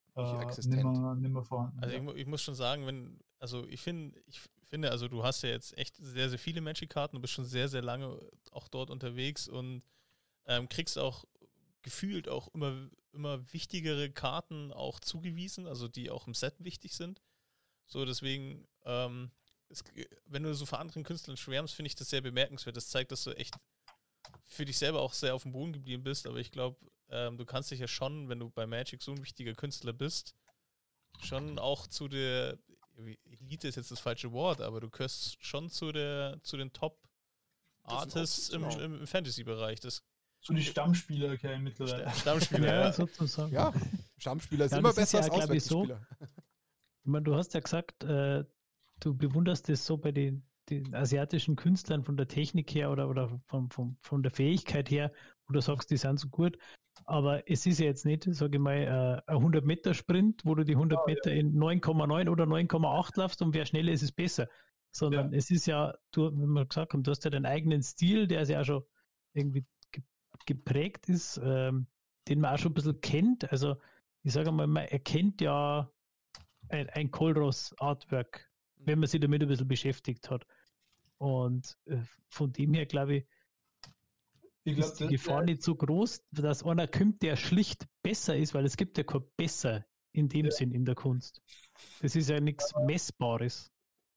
Nimmer, nimmer vorhanden. Also ja. ich, ich muss schon sagen, wenn, also ich finde, ich finde, also du hast ja jetzt echt sehr, sehr viele Magic-Karten, du bist schon sehr, sehr lange auch dort unterwegs und ähm, kriegst auch gefühlt auch immer, immer wichtigere Karten auch zugewiesen, also die auch im Set wichtig sind. So, deswegen, ähm, es, wenn du so vor anderen Künstlern schwärmst, finde ich das sehr bemerkenswert. Das zeigt, dass du echt für dich selber auch sehr auf dem Boden geblieben bist, aber ich glaube, ähm, du kannst dich ja schon, wenn du bei Magic so ein wichtiger Künstler bist, schon auch zu der, Elite ist jetzt das falsche Wort, aber du gehörst schon zu der, zu den Top-Artists im, im, im Fantasy-Bereich. Das zu den Stammspieler, okay, mittlerweile. Stammspieler, ja, ja. sozusagen. Ja, Stammspieler ist ja, immer besser ja, als Auswärtsspieler. So. Ich meine, du hast ja gesagt, äh, du bewunderst das so bei den den asiatischen Künstlern von der Technik her oder, oder von, von, von der Fähigkeit her, wo du sagst, die sind so gut, aber es ist ja jetzt nicht, sage ich mal, ein hundert Meter Sprint, wo du die hundert Meter in neun Komma neun oder neun Komma acht laufst und wer schneller ist, ist besser, sondern ja. es ist ja, du, wie wir gesagt haben, du hast ja deinen eigenen Stil, der ist ja auch schon irgendwie geprägt ist, ähm, den man auch schon ein bisschen kennt, also ich sage mal, man erkennt ja ein, ein Colros Artwork, wenn man sich damit ein bisschen beschäftigt hat. Und äh, von dem her, glaube ich, ich glaub, ist die Gefahr nicht so groß, dass einer kommt, der schlicht besser ist, weil es gibt ja kein besser in dem ja. Sinn in der Kunst. Das ist ja nichts Messbares.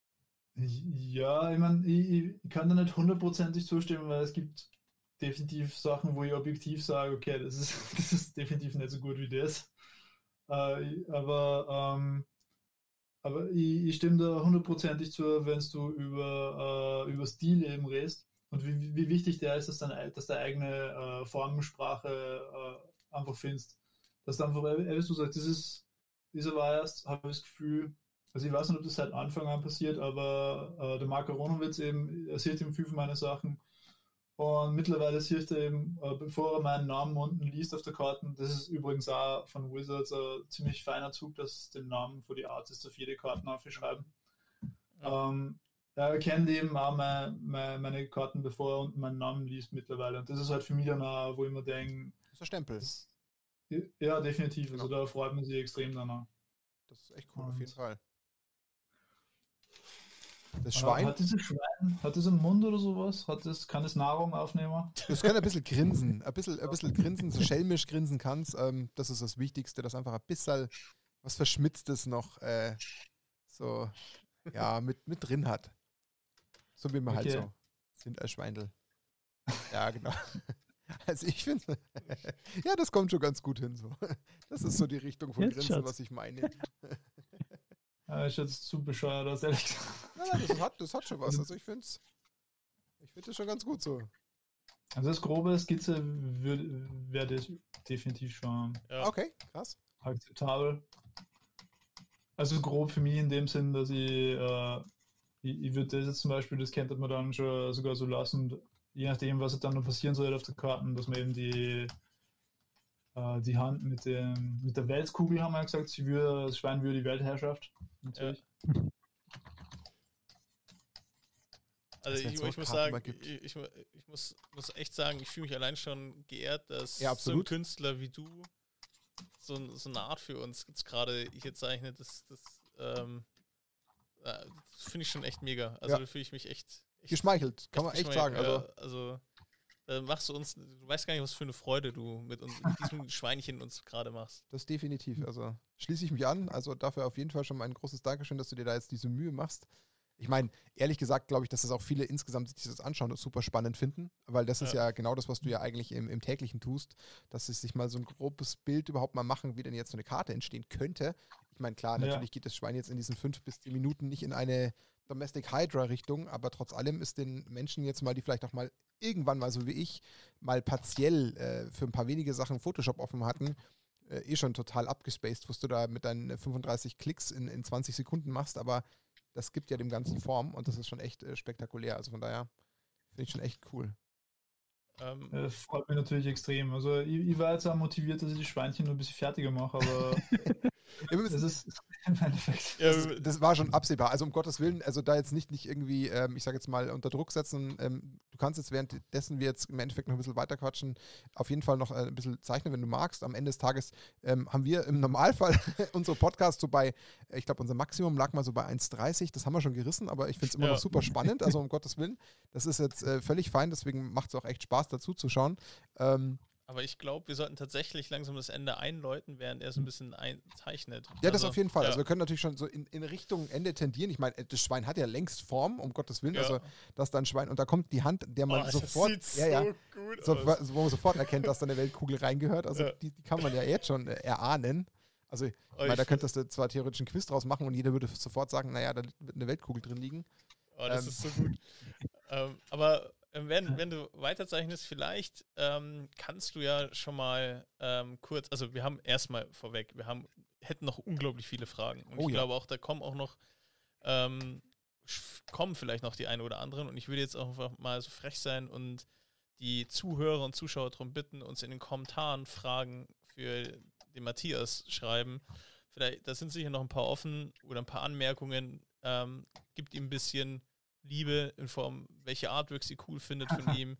Ja, ich meine, ich, ich kann da nicht hundertprozentig zustimmen, weil es gibt definitiv Sachen, wo ich objektiv sage, okay, das ist, das ist definitiv nicht so gut wie das. Äh, aber ähm, Aber ich, ich stimme da hundertprozentig zu, wenn du über, äh, über Stil eben redest und wie, wie wichtig der ist, dass du dass der eigene äh, Formensprache äh, einfach findest. Dass du einfach, wie du sagst, das ist, dieser war erst, habe ich das Gefühl, also ich weiß nicht, ob das seit Anfang an passiert, aber äh, der Marco Ronowitz eben, er sieht eben viel von meinen Sachen. Und mittlerweile sieht er eben, äh, bevor er meinen Namen unten liest auf der Karte, das ist übrigens auch von Wizards ein ziemlich feiner Zug, dass den Namen für die Artists auf jede Karte aufschreiben. Ja. Ähm, er kennt eben auch meine, meine, meine Karten, bevor er unten meinen Namen liest mittlerweile. Und das ist halt für mich dann auch, wo ich mir denke... Das ist ein Stempel. Das, ja, definitiv. Genau. Also da freut man sich extrem danach. Das ist echt cool, und auf jeden Fall. Das Schwein. Hat dieses Schwein, hat das einen Mund oder sowas? Hat das, kann es Nahrung aufnehmen? Das kann ein bisschen grinsen. Ein bisschen, ein bisschen grinsen, so schelmisch grinsen kannst. Ähm, das ist das Wichtigste, dass einfach ein bisschen, was Verschmitztes noch äh, so ja, mit, mit drin hat. So wie wir halt Okay. so sind als Schweindel. Ja, genau. Also ich finde, ja, das kommt schon ganz gut hin. So. Das ist so die Richtung von Jetzt Grinsen, schaut's. was ich meine. Äh, ist jetzt zu bescheuert, aus ehrlich gesagt. Nein, nein, das hat, das hat schon was. Also ich finde es ich find das schon ganz gut so. Also das grobe Skizze wäre das definitiv schon Ja. Okay, krass. akzeptabel. Also grob für mich in dem Sinn, dass ich, äh, ich, ich würde das jetzt zum Beispiel, das könnte man dann schon sogar so lassen, je nachdem, was dann noch passieren soll auf der Karte, dass man eben die, äh, die Hand mit, dem, mit der Weltkugel, haben wir ja gesagt, sie würde, das Schwein würde die Weltherrschaft. Natürlich. Also Was ich, wenn's ich muss Karten sagen, mal gibt. ich, ich, ich muss, muss echt sagen, ich fühle mich allein schon geehrt, dass Ja, so ein absolut. Künstler wie du so, ein- so eine Art für uns jetzt gerade hier zeichnet. Das, das, ähm, äh, das finde ich schon echt mega. Also Ja. da fühle ich mich echt, echt Geschmeichelt, kann man echt sagen. geschmeichelt. Also, Ja, also da machst du uns, du weißt gar nicht, was für eine Freude du mit, uns, mit diesem Schweinchen uns gerade machst. das definitiv. Also schließe ich mich an. Also dafür auf jeden Fall schon mal ein großes Dankeschön, dass du dir da jetzt diese Mühe machst. Ich meine, ehrlich gesagt, glaube ich, dass das auch viele insgesamt sich das anschauen und super spannend finden, weil das ist Ja. ja genau das, was du ja eigentlich im, im täglichen tust, dass sie sich mal so ein grobes Bild überhaupt mal machen, wie denn jetzt so eine Karte entstehen könnte. Ich meine, klar, Ja. natürlich geht das Schwein jetzt in diesen fünf bis zehn Minuten nicht in eine Domestic Hydra-Richtung, aber trotz allem ist den Menschen jetzt mal, die vielleicht auch mal irgendwann mal so wie ich, mal partiell äh, für ein paar wenige Sachen Photoshop offen hatten, äh, eh schon total abgespaced, was du da mit deinen fünfunddreißig Klicks in, in zwanzig Sekunden machst, aber das gibt ja dem Ganzen Form und das ist schon echt äh, spektakulär. Also von daher finde ich schon echt cool. Ähm, Äh, freut mich natürlich extrem. Also ich, ich war jetzt auch motiviert, dass ich die Schweinchen nur ein bisschen fertiger mache, aber das ist im Endeffekt. ja, Das, das war schon absehbar. Also um Gottes Willen, also da jetzt nicht, nicht irgendwie, ähm, ich sage jetzt mal, unter Druck setzen. Ähm, du kannst jetzt währenddessen wir jetzt im Endeffekt noch ein bisschen weiter quatschen, auf jeden Fall noch äh, ein bisschen zeichnen, wenn du magst. Am Ende des Tages ähm, haben wir im Normalfall unsere Podcasts so bei, äh, ich glaube, unser Maximum lag mal so bei eins dreißig. Das haben wir schon gerissen, aber ich finde es immer Ja. noch super spannend. Also um Gottes Willen, das ist jetzt äh, völlig fein, deswegen macht es auch echt Spaß dazu zu schauen. Ähm, aber ich glaube, wir sollten tatsächlich langsam das Ende einläuten, während er so ein bisschen einzeichnet. Ja, das Also, auf jeden Fall. ja. Also wir können natürlich schon so in, in Richtung Ende tendieren. Ich meine, das Schwein hat ja längst Form, um Gottes Willen. Ja. Also, dass da ein Schwein, und da kommt die Hand, der man Oh, sofort, das sieht ja, ja, so gut so, aus. wo man sofort erkennt, dass da eine Weltkugel reingehört. Also Ja. die, die kann man ja jetzt schon äh, erahnen. Also, ich Oh, meine, da ich- könntest du zwar theoretisch einen Quiz draus machen und jeder würde sofort sagen, naja, da wird eine Weltkugel drin liegen. Oh, das Ähm. ist so gut. ähm, aber ähm, wenn, wenn du weiterzeichnest, vielleicht ähm, kannst du ja schon mal ähm, kurz, also wir haben erstmal vorweg, wir haben, hätten noch unglaublich viele Fragen. Und Oh ich ja. glaube auch, da kommen auch noch, ähm, sch- kommen vielleicht noch die eine oder anderen. Und ich würde jetzt auch einfach mal so frech sein und die Zuhörer und Zuschauer darum bitten, uns in den Kommentaren Fragen für den Matthias schreiben. Vielleicht, da sind sicher noch ein paar offen oder ein paar Anmerkungen. Ähm, gibt ihm ein bisschen Liebe in Form, welche Artworks ihr cool findet von ihm.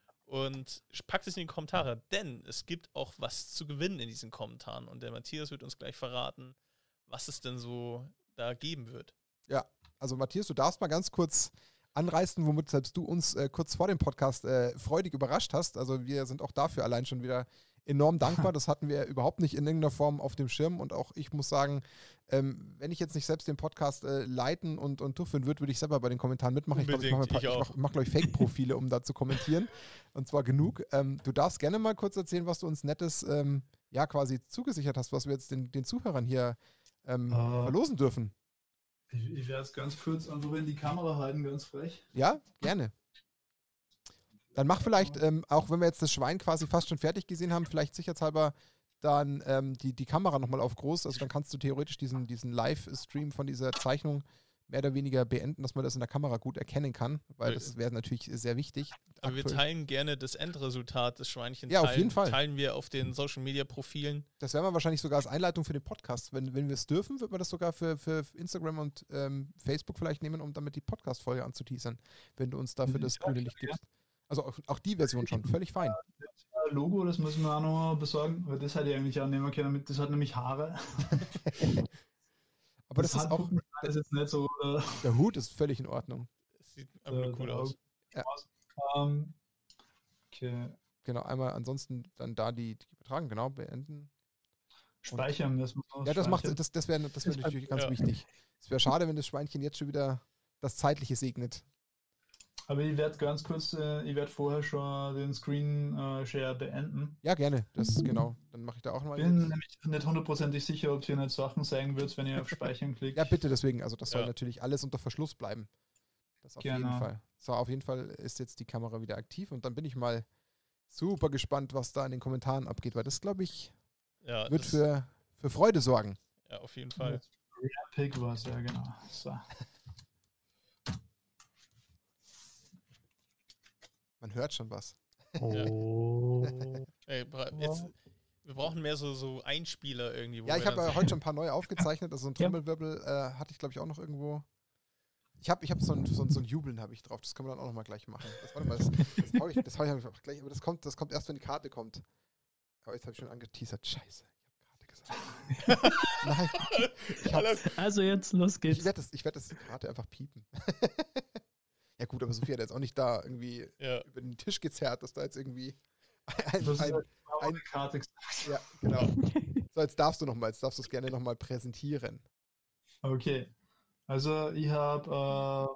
Und packt es in die Kommentare, denn es gibt auch was zu gewinnen in diesen Kommentaren. Und der Matthias wird uns gleich verraten, was es denn so da geben wird. Also Matthias, du darfst mal ganz kurz anreißen, womit selbst du uns äh, kurz vor dem Podcast äh, freudig überrascht hast. Also wir sind auch dafür allein schon wieder enorm dankbar. Das hatten wir überhaupt nicht in irgendeiner Form auf dem Schirm. Und auch ich muss sagen, ähm, wenn ich jetzt nicht selbst den Podcast äh, leiten und, und durchführen würde, würde ich selber bei den Kommentaren mitmachen. Ich glaube, ich mache, Unbedingt, ich ich mach, auch. mach, glaube ich, Fake-Profile, um da zu kommentieren. Und zwar genug. Ähm, du darfst gerne mal kurz erzählen, was du uns Nettes ähm, ja quasi zugesichert hast, was wir jetzt den, den Zuhörern hier ähm, Ah. verlosen dürfen. Ich, ich werde es ganz kurz einfach in die Kamera halten, ganz frech. Ja, gerne. Dann mach vielleicht, ähm, auch wenn wir jetzt das Schwein quasi fast schon fertig gesehen haben, vielleicht sicherheitshalber dann ähm, die, die Kamera nochmal auf groß. Also dann kannst du theoretisch diesen, diesen Livestream von dieser Zeichnung mehr oder weniger beenden, dass man das in der Kamera gut erkennen kann, weil das wäre natürlich sehr wichtig. Aber wir aktuell. teilen gerne das Endresultat des Schweinchens. Ja, auf teilen, jeden Fall. Teilen wir auf den Social-Media-Profilen. Das werden wir wahrscheinlich sogar als Einleitung für den Podcast. Wenn, wenn wir es dürfen, wird man das sogar für, für Instagram und ähm, Facebook vielleicht nehmen, um damit die Podcast-Folge anzuteasern, wenn du uns dafür das grüne Licht gibst. Also auch, auch die Version schon, völlig fein. Logo, das müssen wir auch noch besorgen, weil das hätte ich eigentlich auch nehmen können. Das hat nämlich Haare. Aber das, ist auch, Handtuch ist jetzt nicht so. Äh, der Hut ist völlig in Ordnung. Das sieht einfach nur cool der aus. Ja. Ähm, okay. Genau, einmal ansonsten dann da die, die übertragen, genau, beenden. Speichern, das muss man Ja, das macht speichern. das, das wäre das wär Das natürlich ganz ja. wichtig. Es wäre schade, wenn das Schweinchen jetzt schon wieder das Zeitliche segnet. Aber ich werde ganz kurz, äh, ich werde vorher schon den Screen äh, Share beenden. Ja, gerne. Das genau. Dann mache ich da auch Ich nochmal. bin nämlich nicht hundertprozentig sicher, ob ihr nicht Sachen zeigen wird, wenn ihr auf Speichern klickt. Ja, bitte, deswegen. Also das soll Ja. natürlich alles unter Verschluss bleiben. Das auf jeden Genau. Fall. So, auf jeden Fall ist jetzt die Kamera wieder aktiv und dann bin ich mal super gespannt, was da in den Kommentaren abgeht, weil das, glaube ich, Ja, wird das, für, für Freude sorgen. ja, auf jeden Fall. Pick war es, ja genau. So. Man hört schon was. Oh. Ey, bra- jetzt, wir brauchen mehr so, so Einspieler irgendwie. Wo Ja, ich wir habe dann äh, heute schon ein paar neue aufgezeichnet. Also so ein Ja. Trommelwirbel äh, hatte ich, glaube ich, auch noch irgendwo. Ich habe ich hab so ein, so ein, so ein Jubeln habe ich drauf. Das können wir dann auch noch mal gleich machen. Das, warte mal, das, das hau ich, das hau ich einfach gleich. Aber das kommt, das kommt erst, wenn die Karte kommt. Aber jetzt habe ich schon angeteasert. Scheiße, ich habe Karte gesagt. Nein. Ich, hab, Also jetzt, los ich geht's. werde das, ich werd das die Karte einfach piepen. Ja gut, aber Sophie hat jetzt auch nicht da irgendwie Ja, über den Tisch gezerrt, dass da jetzt irgendwie ein, Das ist ein, halt genau ein eine Karte gesagt. ja, genau. So, jetzt darfst du noch mal, jetzt darfst du es gerne noch mal präsentieren. Okay. Also ich habe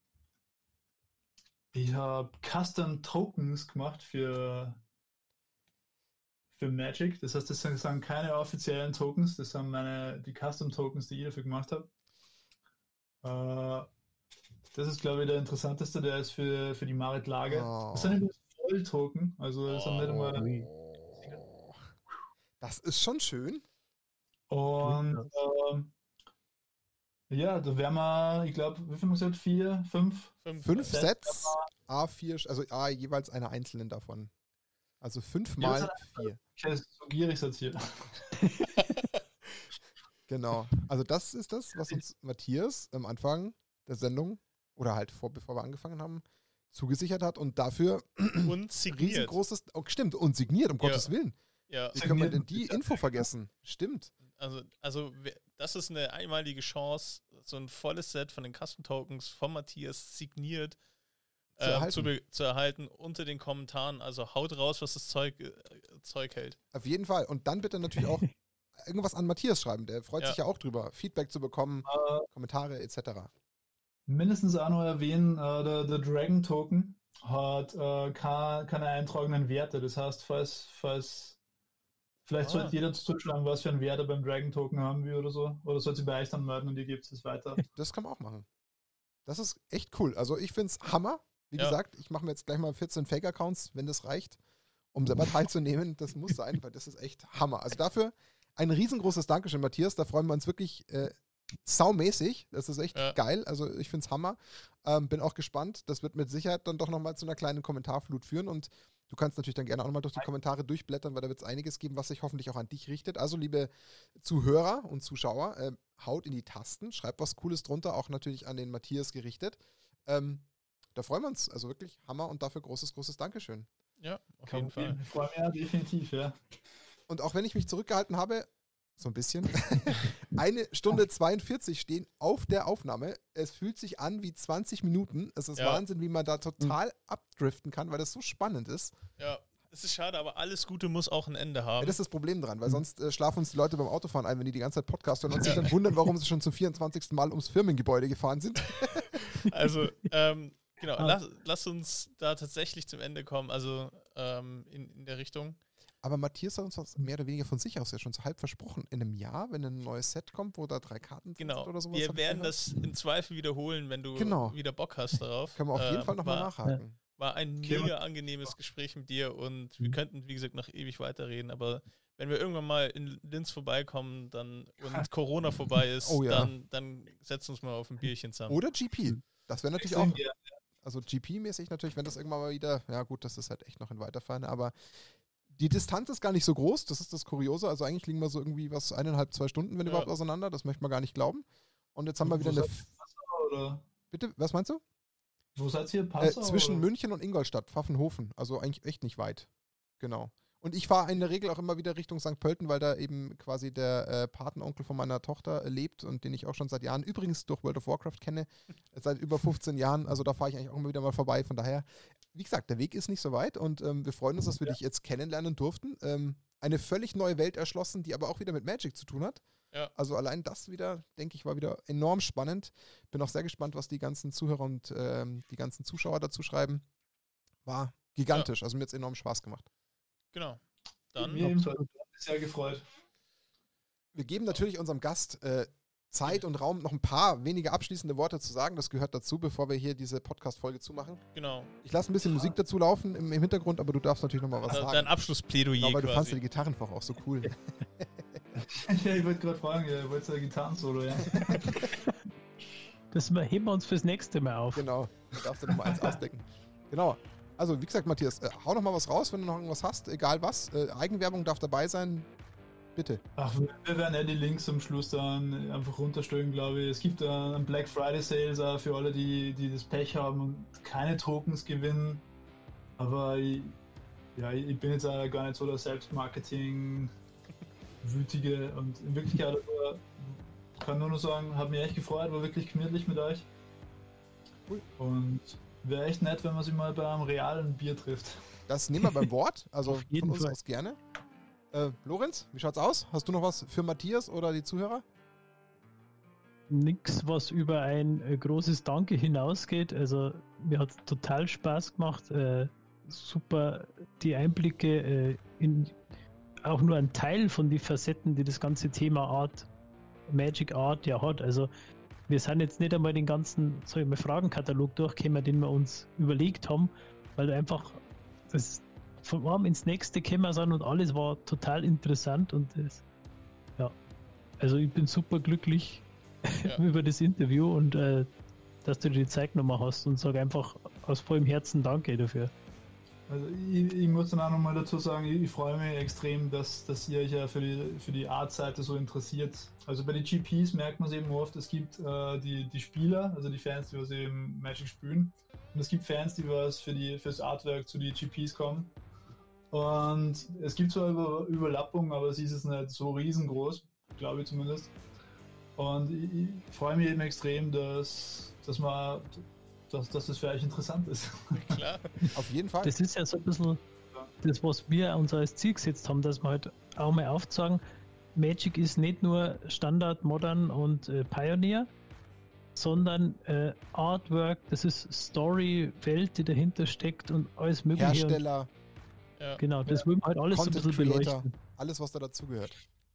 äh, ich habe Custom Tokens gemacht für für Magic. Das heißt, das sind, sind keine offiziellen Tokens, das sind meine die Custom Tokens, die ich dafür gemacht habe. Äh, das ist, glaube ich, der interessanteste, der ist für, für die Marit Lager. Oh. Das sind übrigens Voll-Token, also das sind nicht einmal. Oh. Das ist schon schön. Und ähm, ja, da wären wir, ich glaube, wie viel haben wir gesagt? Vier, fünf? fünf. Fünf Sets, Sets, A vier, also A jeweils einer einzelnen davon. Also fünf Ja, das mal hat- vier. Okay, das ist so gierig jetzt hier. Genau. Also das ist das, was uns Matthias am Anfang der Sendung oder halt vor, bevor wir angefangen haben, zugesichert hat und dafür Und signiert. riesengroßes, oh, stimmt, und signiert, um Ja. Gottes Willen. Ja, Wie können wir denn Signiert. die Info vergessen? Stimmt. also, also we- das ist eine einmalige Chance, so ein volles Set von den Custom Tokens von Matthias signiert Zu ähm, erhalten. zu, be- zu erhalten unter den Kommentaren. Also haut raus, was das Zeug, äh, Zeug hält. Auf jeden Fall. Und dann bitte natürlich auch irgendwas an Matthias schreiben. Der freut Ja. sich ja auch drüber, Feedback zu bekommen, Äh, Kommentare et cetera. mindestens auch noch erwähnen, äh, der, der Dragon Token hat äh, keine, keine eintragenden Werte. Das heißt, falls, falls vielleicht Ah. sollte jeder zuschlagen, was für einen Wert er beim Dragon Token haben will oder so. Oder sollte sie bei euch dann melden und ihr gebt es weiter. Das kann man auch machen. Das ist echt cool. Also ich finde es Hammer. Wie Ja. gesagt, ich mache mir jetzt gleich mal vierzehn Fake-Accounts, wenn das reicht, um selber teilzunehmen. Das muss sein, weil das ist echt Hammer. Also dafür ein riesengroßes Dankeschön, Matthias. Da freuen wir uns wirklich äh, saumäßig. Das ist echt Ja. geil. Also ich finde es Hammer. Ähm, bin auch gespannt. Das wird mit Sicherheit dann doch nochmal zu einer kleinen Kommentarflut führen. Und du kannst natürlich dann gerne auch nochmal durch die Kommentare durchblättern, weil da wird es einiges geben, was sich hoffentlich auch an dich richtet. Also liebe Zuhörer und Zuschauer, äh, haut in die Tasten, schreibt was Cooles drunter, auch natürlich an den Matthias gerichtet. Ähm, da freuen wir uns. Also wirklich Hammer und dafür großes, großes Dankeschön. Ja, auf Kein jeden Fall. Problem. Ich freue mich ja definitiv, ja. Und auch wenn ich mich zurückgehalten habe, so ein bisschen, eine Stunde zweiundvierzig stehen auf der Aufnahme. Es fühlt sich an wie zwanzig Minuten. Es ist Ja. Wahnsinn, wie man da total abdriften kann, weil das so spannend ist. Ja, es ist schade, aber alles Gute muss auch ein Ende Ja, haben. das ist das Problem dran, weil sonst äh, schlafen uns die Leute beim Autofahren ein, wenn die die ganze Zeit Podcast hören und sich dann wundern, warum sie schon zum vierundzwanzigsten Mal ums Firmengebäude gefahren sind. Also, ähm, genau, Ah. lass, lass uns da tatsächlich zum Ende kommen, also ähm, in, in der Richtung. Aber Matthias hat uns das mehr oder weniger von sich aus ja schon so halb versprochen. In einem Jahr, wenn ein neues Set kommt, wo da drei Karten drin Genau, sind oder sowas. wir hab ich werden gehört. das im Zweifel wiederholen, wenn du Genau. wieder Bock hast darauf. Können wir auf jeden Ähm, Fall nochmal war, nachhaken. War ein Okay, mega angenehmes Gespräch mit dir und wir Mhm. könnten, wie gesagt, noch ewig weiterreden, aber wenn wir irgendwann mal in Linz vorbeikommen dann und Corona vorbei ist, Oh ja. dann, dann setzen wir uns mal auf ein Bierchen zusammen. Oder G P. Das wäre natürlich Extrem auch, gerne. also G P-mäßig natürlich, wenn das irgendwann mal wieder, ja gut, das ist halt echt noch in weiter Ferne, aber die Distanz ist gar nicht so groß, das ist das Kuriose, also eigentlich liegen wir so irgendwie was, eineinhalb, zwei Stunden, wenn Ja. überhaupt auseinander, das möchte man gar nicht glauben. Und jetzt haben wir Wo wieder eine, seid ihr, Passau, oder? bitte, was meinst du? Wo seid ihr? Äh, Passau? zwischen oder? München und Ingolstadt, Pfaffenhofen, also eigentlich echt nicht weit. Genau. Und ich fahre in der Regel auch immer wieder Richtung Sankt Pölten, weil da eben quasi der äh, Patenonkel von meiner Tochter äh, lebt und den ich auch schon seit Jahren übrigens durch World of Warcraft kenne, seit über fünfzehn Jahren. Also da fahre ich eigentlich auch immer wieder mal vorbei. Von daher, wie gesagt, der Weg ist nicht so weit und ähm, wir freuen uns, dass wir Ja. dich jetzt kennenlernen durften. Ähm, eine völlig neue Welt erschlossen, die aber auch wieder mit Magic zu tun hat. Ja. Also allein das wieder, denke ich, war wieder enorm spannend. Bin auch sehr gespannt, was die ganzen Zuhörer und ähm, die ganzen Zuschauer dazu schreiben. War gigantisch, also mir hat es enorm Spaß gemacht. Genau. Dann Mir ebenfalls. Ich habe mich sehr gefreut. Wir geben natürlich unserem Gast äh, Zeit und Raum, noch ein paar wenige abschließende Worte zu sagen. Das gehört dazu, bevor wir hier diese Podcast-Folge zumachen. genau. Ich lasse ein bisschen Musik dazu laufen im, im Hintergrund, aber du darfst natürlich noch mal was Also sagen. dein Abschlussplädoyer Genau, weil du fandst ja quasi. die Gitarrenfach auch so cool. Ja, ich wollte gerade fragen, ihr wollt ja Gitarren-Solo, ja? Das heben wir uns fürs nächste Mal auf. Genau, da darfst du noch mal eins ausdecken. Genau. Also, wie gesagt, Matthias, äh, hau noch mal was raus, wenn du noch irgendwas hast, egal was. Äh, Eigenwerbung darf dabei sein. Bitte. Ach, wir wir werden ja die Links am Schluss dann einfach runterstellen, glaube ich. Es gibt äh, einen Black Friday Sales auch für alle, die, die das Pech haben und keine Tokens gewinnen. Aber ich, ja, ich bin jetzt auch gar nicht so der Selbstmarketing-Wütige und in Wirklichkeit aber, kann nur noch sagen, hat mich echt gefreut, war wirklich gemütlich mit euch. Cool. Und wäre echt nett, wenn man sich mal bei einem realen Bier trifft. Das nehmen wir beim Wort, also Auf jeden von uns Fall. aus gerne. Äh, Lorenz, wie schaut's aus? Hast du noch was für Matthias oder die Zuhörer? Nix, was über ein äh, großes Danke hinausgeht. Also mir hat total Spaß gemacht. Äh, super die Einblicke äh, in auch nur ein Teil von den Facetten, die das ganze Thema Art, Magic Art ja hat. Also wir sind jetzt nicht einmal den ganzen, sag ich mal, Fragenkatalog durchgekommen, den wir uns überlegt haben, weil einfach das von einem ins nächste gekommen sind und alles war total interessant und das, ja, also ich bin super glücklich Ja. über das Interview und äh, dass du dir die Zeit genommen hast und sag einfach aus vollem Herzen Danke dafür. Also ich, ich muss dann auch nochmal dazu sagen, ich, ich freue mich extrem, dass, dass ihr euch ja für die, für die Art-Seite so interessiert. Also bei den G Ps merkt man es eben oft, es gibt äh, die, die Spieler, also die Fans, die was eben Magic spielen. Und es gibt Fans, die was für die fürs Artwork zu den G Ps kommen. Und es gibt zwar Über, Überlappung, aber sie ist jetzt nicht so riesengroß, glaube ich zumindest. Und ich, ich freue mich eben extrem, dass, dass, man, dass, dass das für euch interessant ist. Klar. Auf jeden Fall. Das ist ja so ein bisschen das, was wir uns als Ziel gesetzt haben, dass wir halt auch mal aufzeigen, Magic ist nicht nur Standard, Modern und äh, Pioneer, sondern äh, Artwork, das ist Story, Welt, die dahinter steckt und alles mögliche. Hersteller, Ja. Und, genau, das wollen wir halt alles so ein Content bisschen Creator, beleuchten. alles, was da dazugehört.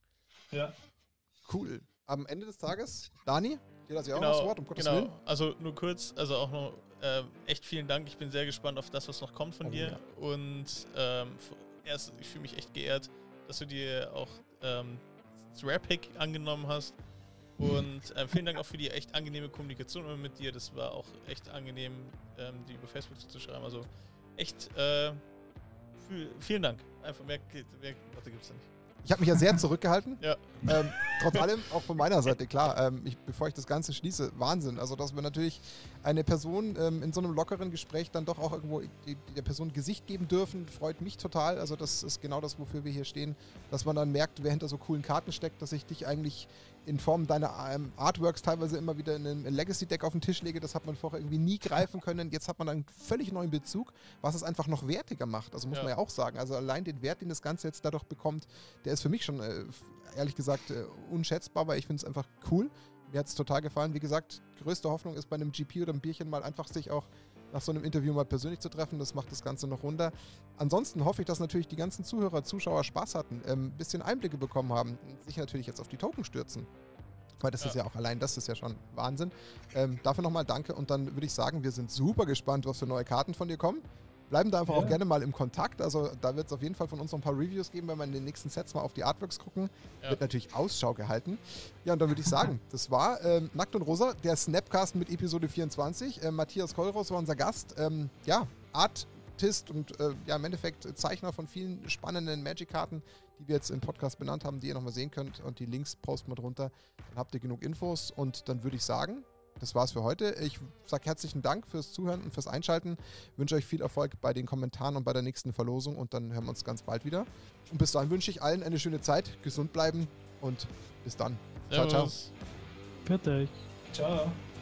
Ja. Cool. Am Ende des Tages, Dani, dir das ja auch noch Genau, das Wort, um Gottes genau. Willen. Also nur kurz, also auch noch ähm, echt vielen Dank. Ich bin sehr gespannt auf das, was noch kommt von Oh, dir. ja. Und ähm, f- erst, ich fühle mich echt geehrt, dass du dir auch ähm, das Rare-Pick angenommen hast. Und ähm, vielen Dank auch für die echt angenehme Kommunikation immer mit dir. Das war auch echt angenehm, ähm, die über Facebook zu schreiben. Also echt, äh, viel, vielen Dank. Einfach mehr, geht- mehr Worte gibt's da nicht. Ich habe mich ja sehr zurückgehalten. Ja. Ähm, trotz allem, auch von meiner Seite, klar, ähm, ich, bevor ich das Ganze schließe, Wahnsinn. Also, dass wir natürlich eine Person ähm, in so einem lockeren Gespräch dann doch auch irgendwo die, die der Person Gesicht geben dürfen, freut mich total. Also, das ist genau das, wofür wir hier stehen. Dass man dann merkt, wer hinter so coolen Karten steckt, dass ich dich eigentlich in Form deiner ähm, Artworks teilweise immer wieder in einem Legacy-Deck auf den Tisch lege. Das hat man vorher irgendwie nie greifen können. Jetzt hat man einen völlig neuen Bezug, was es einfach noch wertiger macht. Also, muss Ja. man ja auch sagen. Also, allein den Wert, den das Ganze jetzt dadurch bekommt, der ist für mich schon, äh, ehrlich gesagt, äh, unschätzbar, weil ich finde es einfach cool. Mir hat es total gefallen. Wie gesagt, größte Hoffnung ist bei einem G P oder einem Bierchen mal einfach sich auch nach so einem Interview mal persönlich zu treffen. Das macht das Ganze noch runter. Ansonsten hoffe ich, dass natürlich die ganzen Zuhörer, Zuschauer Spaß hatten, ein ähm, bisschen Einblicke bekommen haben und sich natürlich jetzt auf die Token stürzen. Weil das Ja. ist ja auch allein, das ist ja schon Wahnsinn. Ähm, dafür nochmal danke und dann würde ich sagen, wir sind super gespannt, was für neue Karten von dir kommen. Bleiben da einfach Ja. auch gerne mal im Kontakt. Also da wird es auf jeden Fall von uns noch ein paar Reviews geben, wenn wir in den nächsten Sets mal auf die Artworks gucken. Ja. Wird natürlich Ausschau gehalten. Ja, und dann würde ich sagen, das war ähm, Nackt und Rosa, der Snapcast mit Episode vierundzwanzig. Ähm, Matthias Kollross war unser Gast. Ähm, ja, Artist und äh, ja, im Endeffekt Zeichner von vielen spannenden Magic-Karten, die wir jetzt im Podcast benannt haben, die ihr nochmal sehen könnt. Und die Links posten wir drunter. Dann habt ihr genug Infos. Und dann würde ich sagen, das war's für heute. Ich sage herzlichen Dank fürs Zuhören und fürs Einschalten. Wünsche euch viel Erfolg bei den Kommentaren und bei der nächsten Verlosung und dann hören wir uns ganz bald wieder. Und bis dahin wünsche ich allen eine schöne Zeit, gesund bleiben und bis dann. Ciao, ciao. Servus. Für euch. Ciao.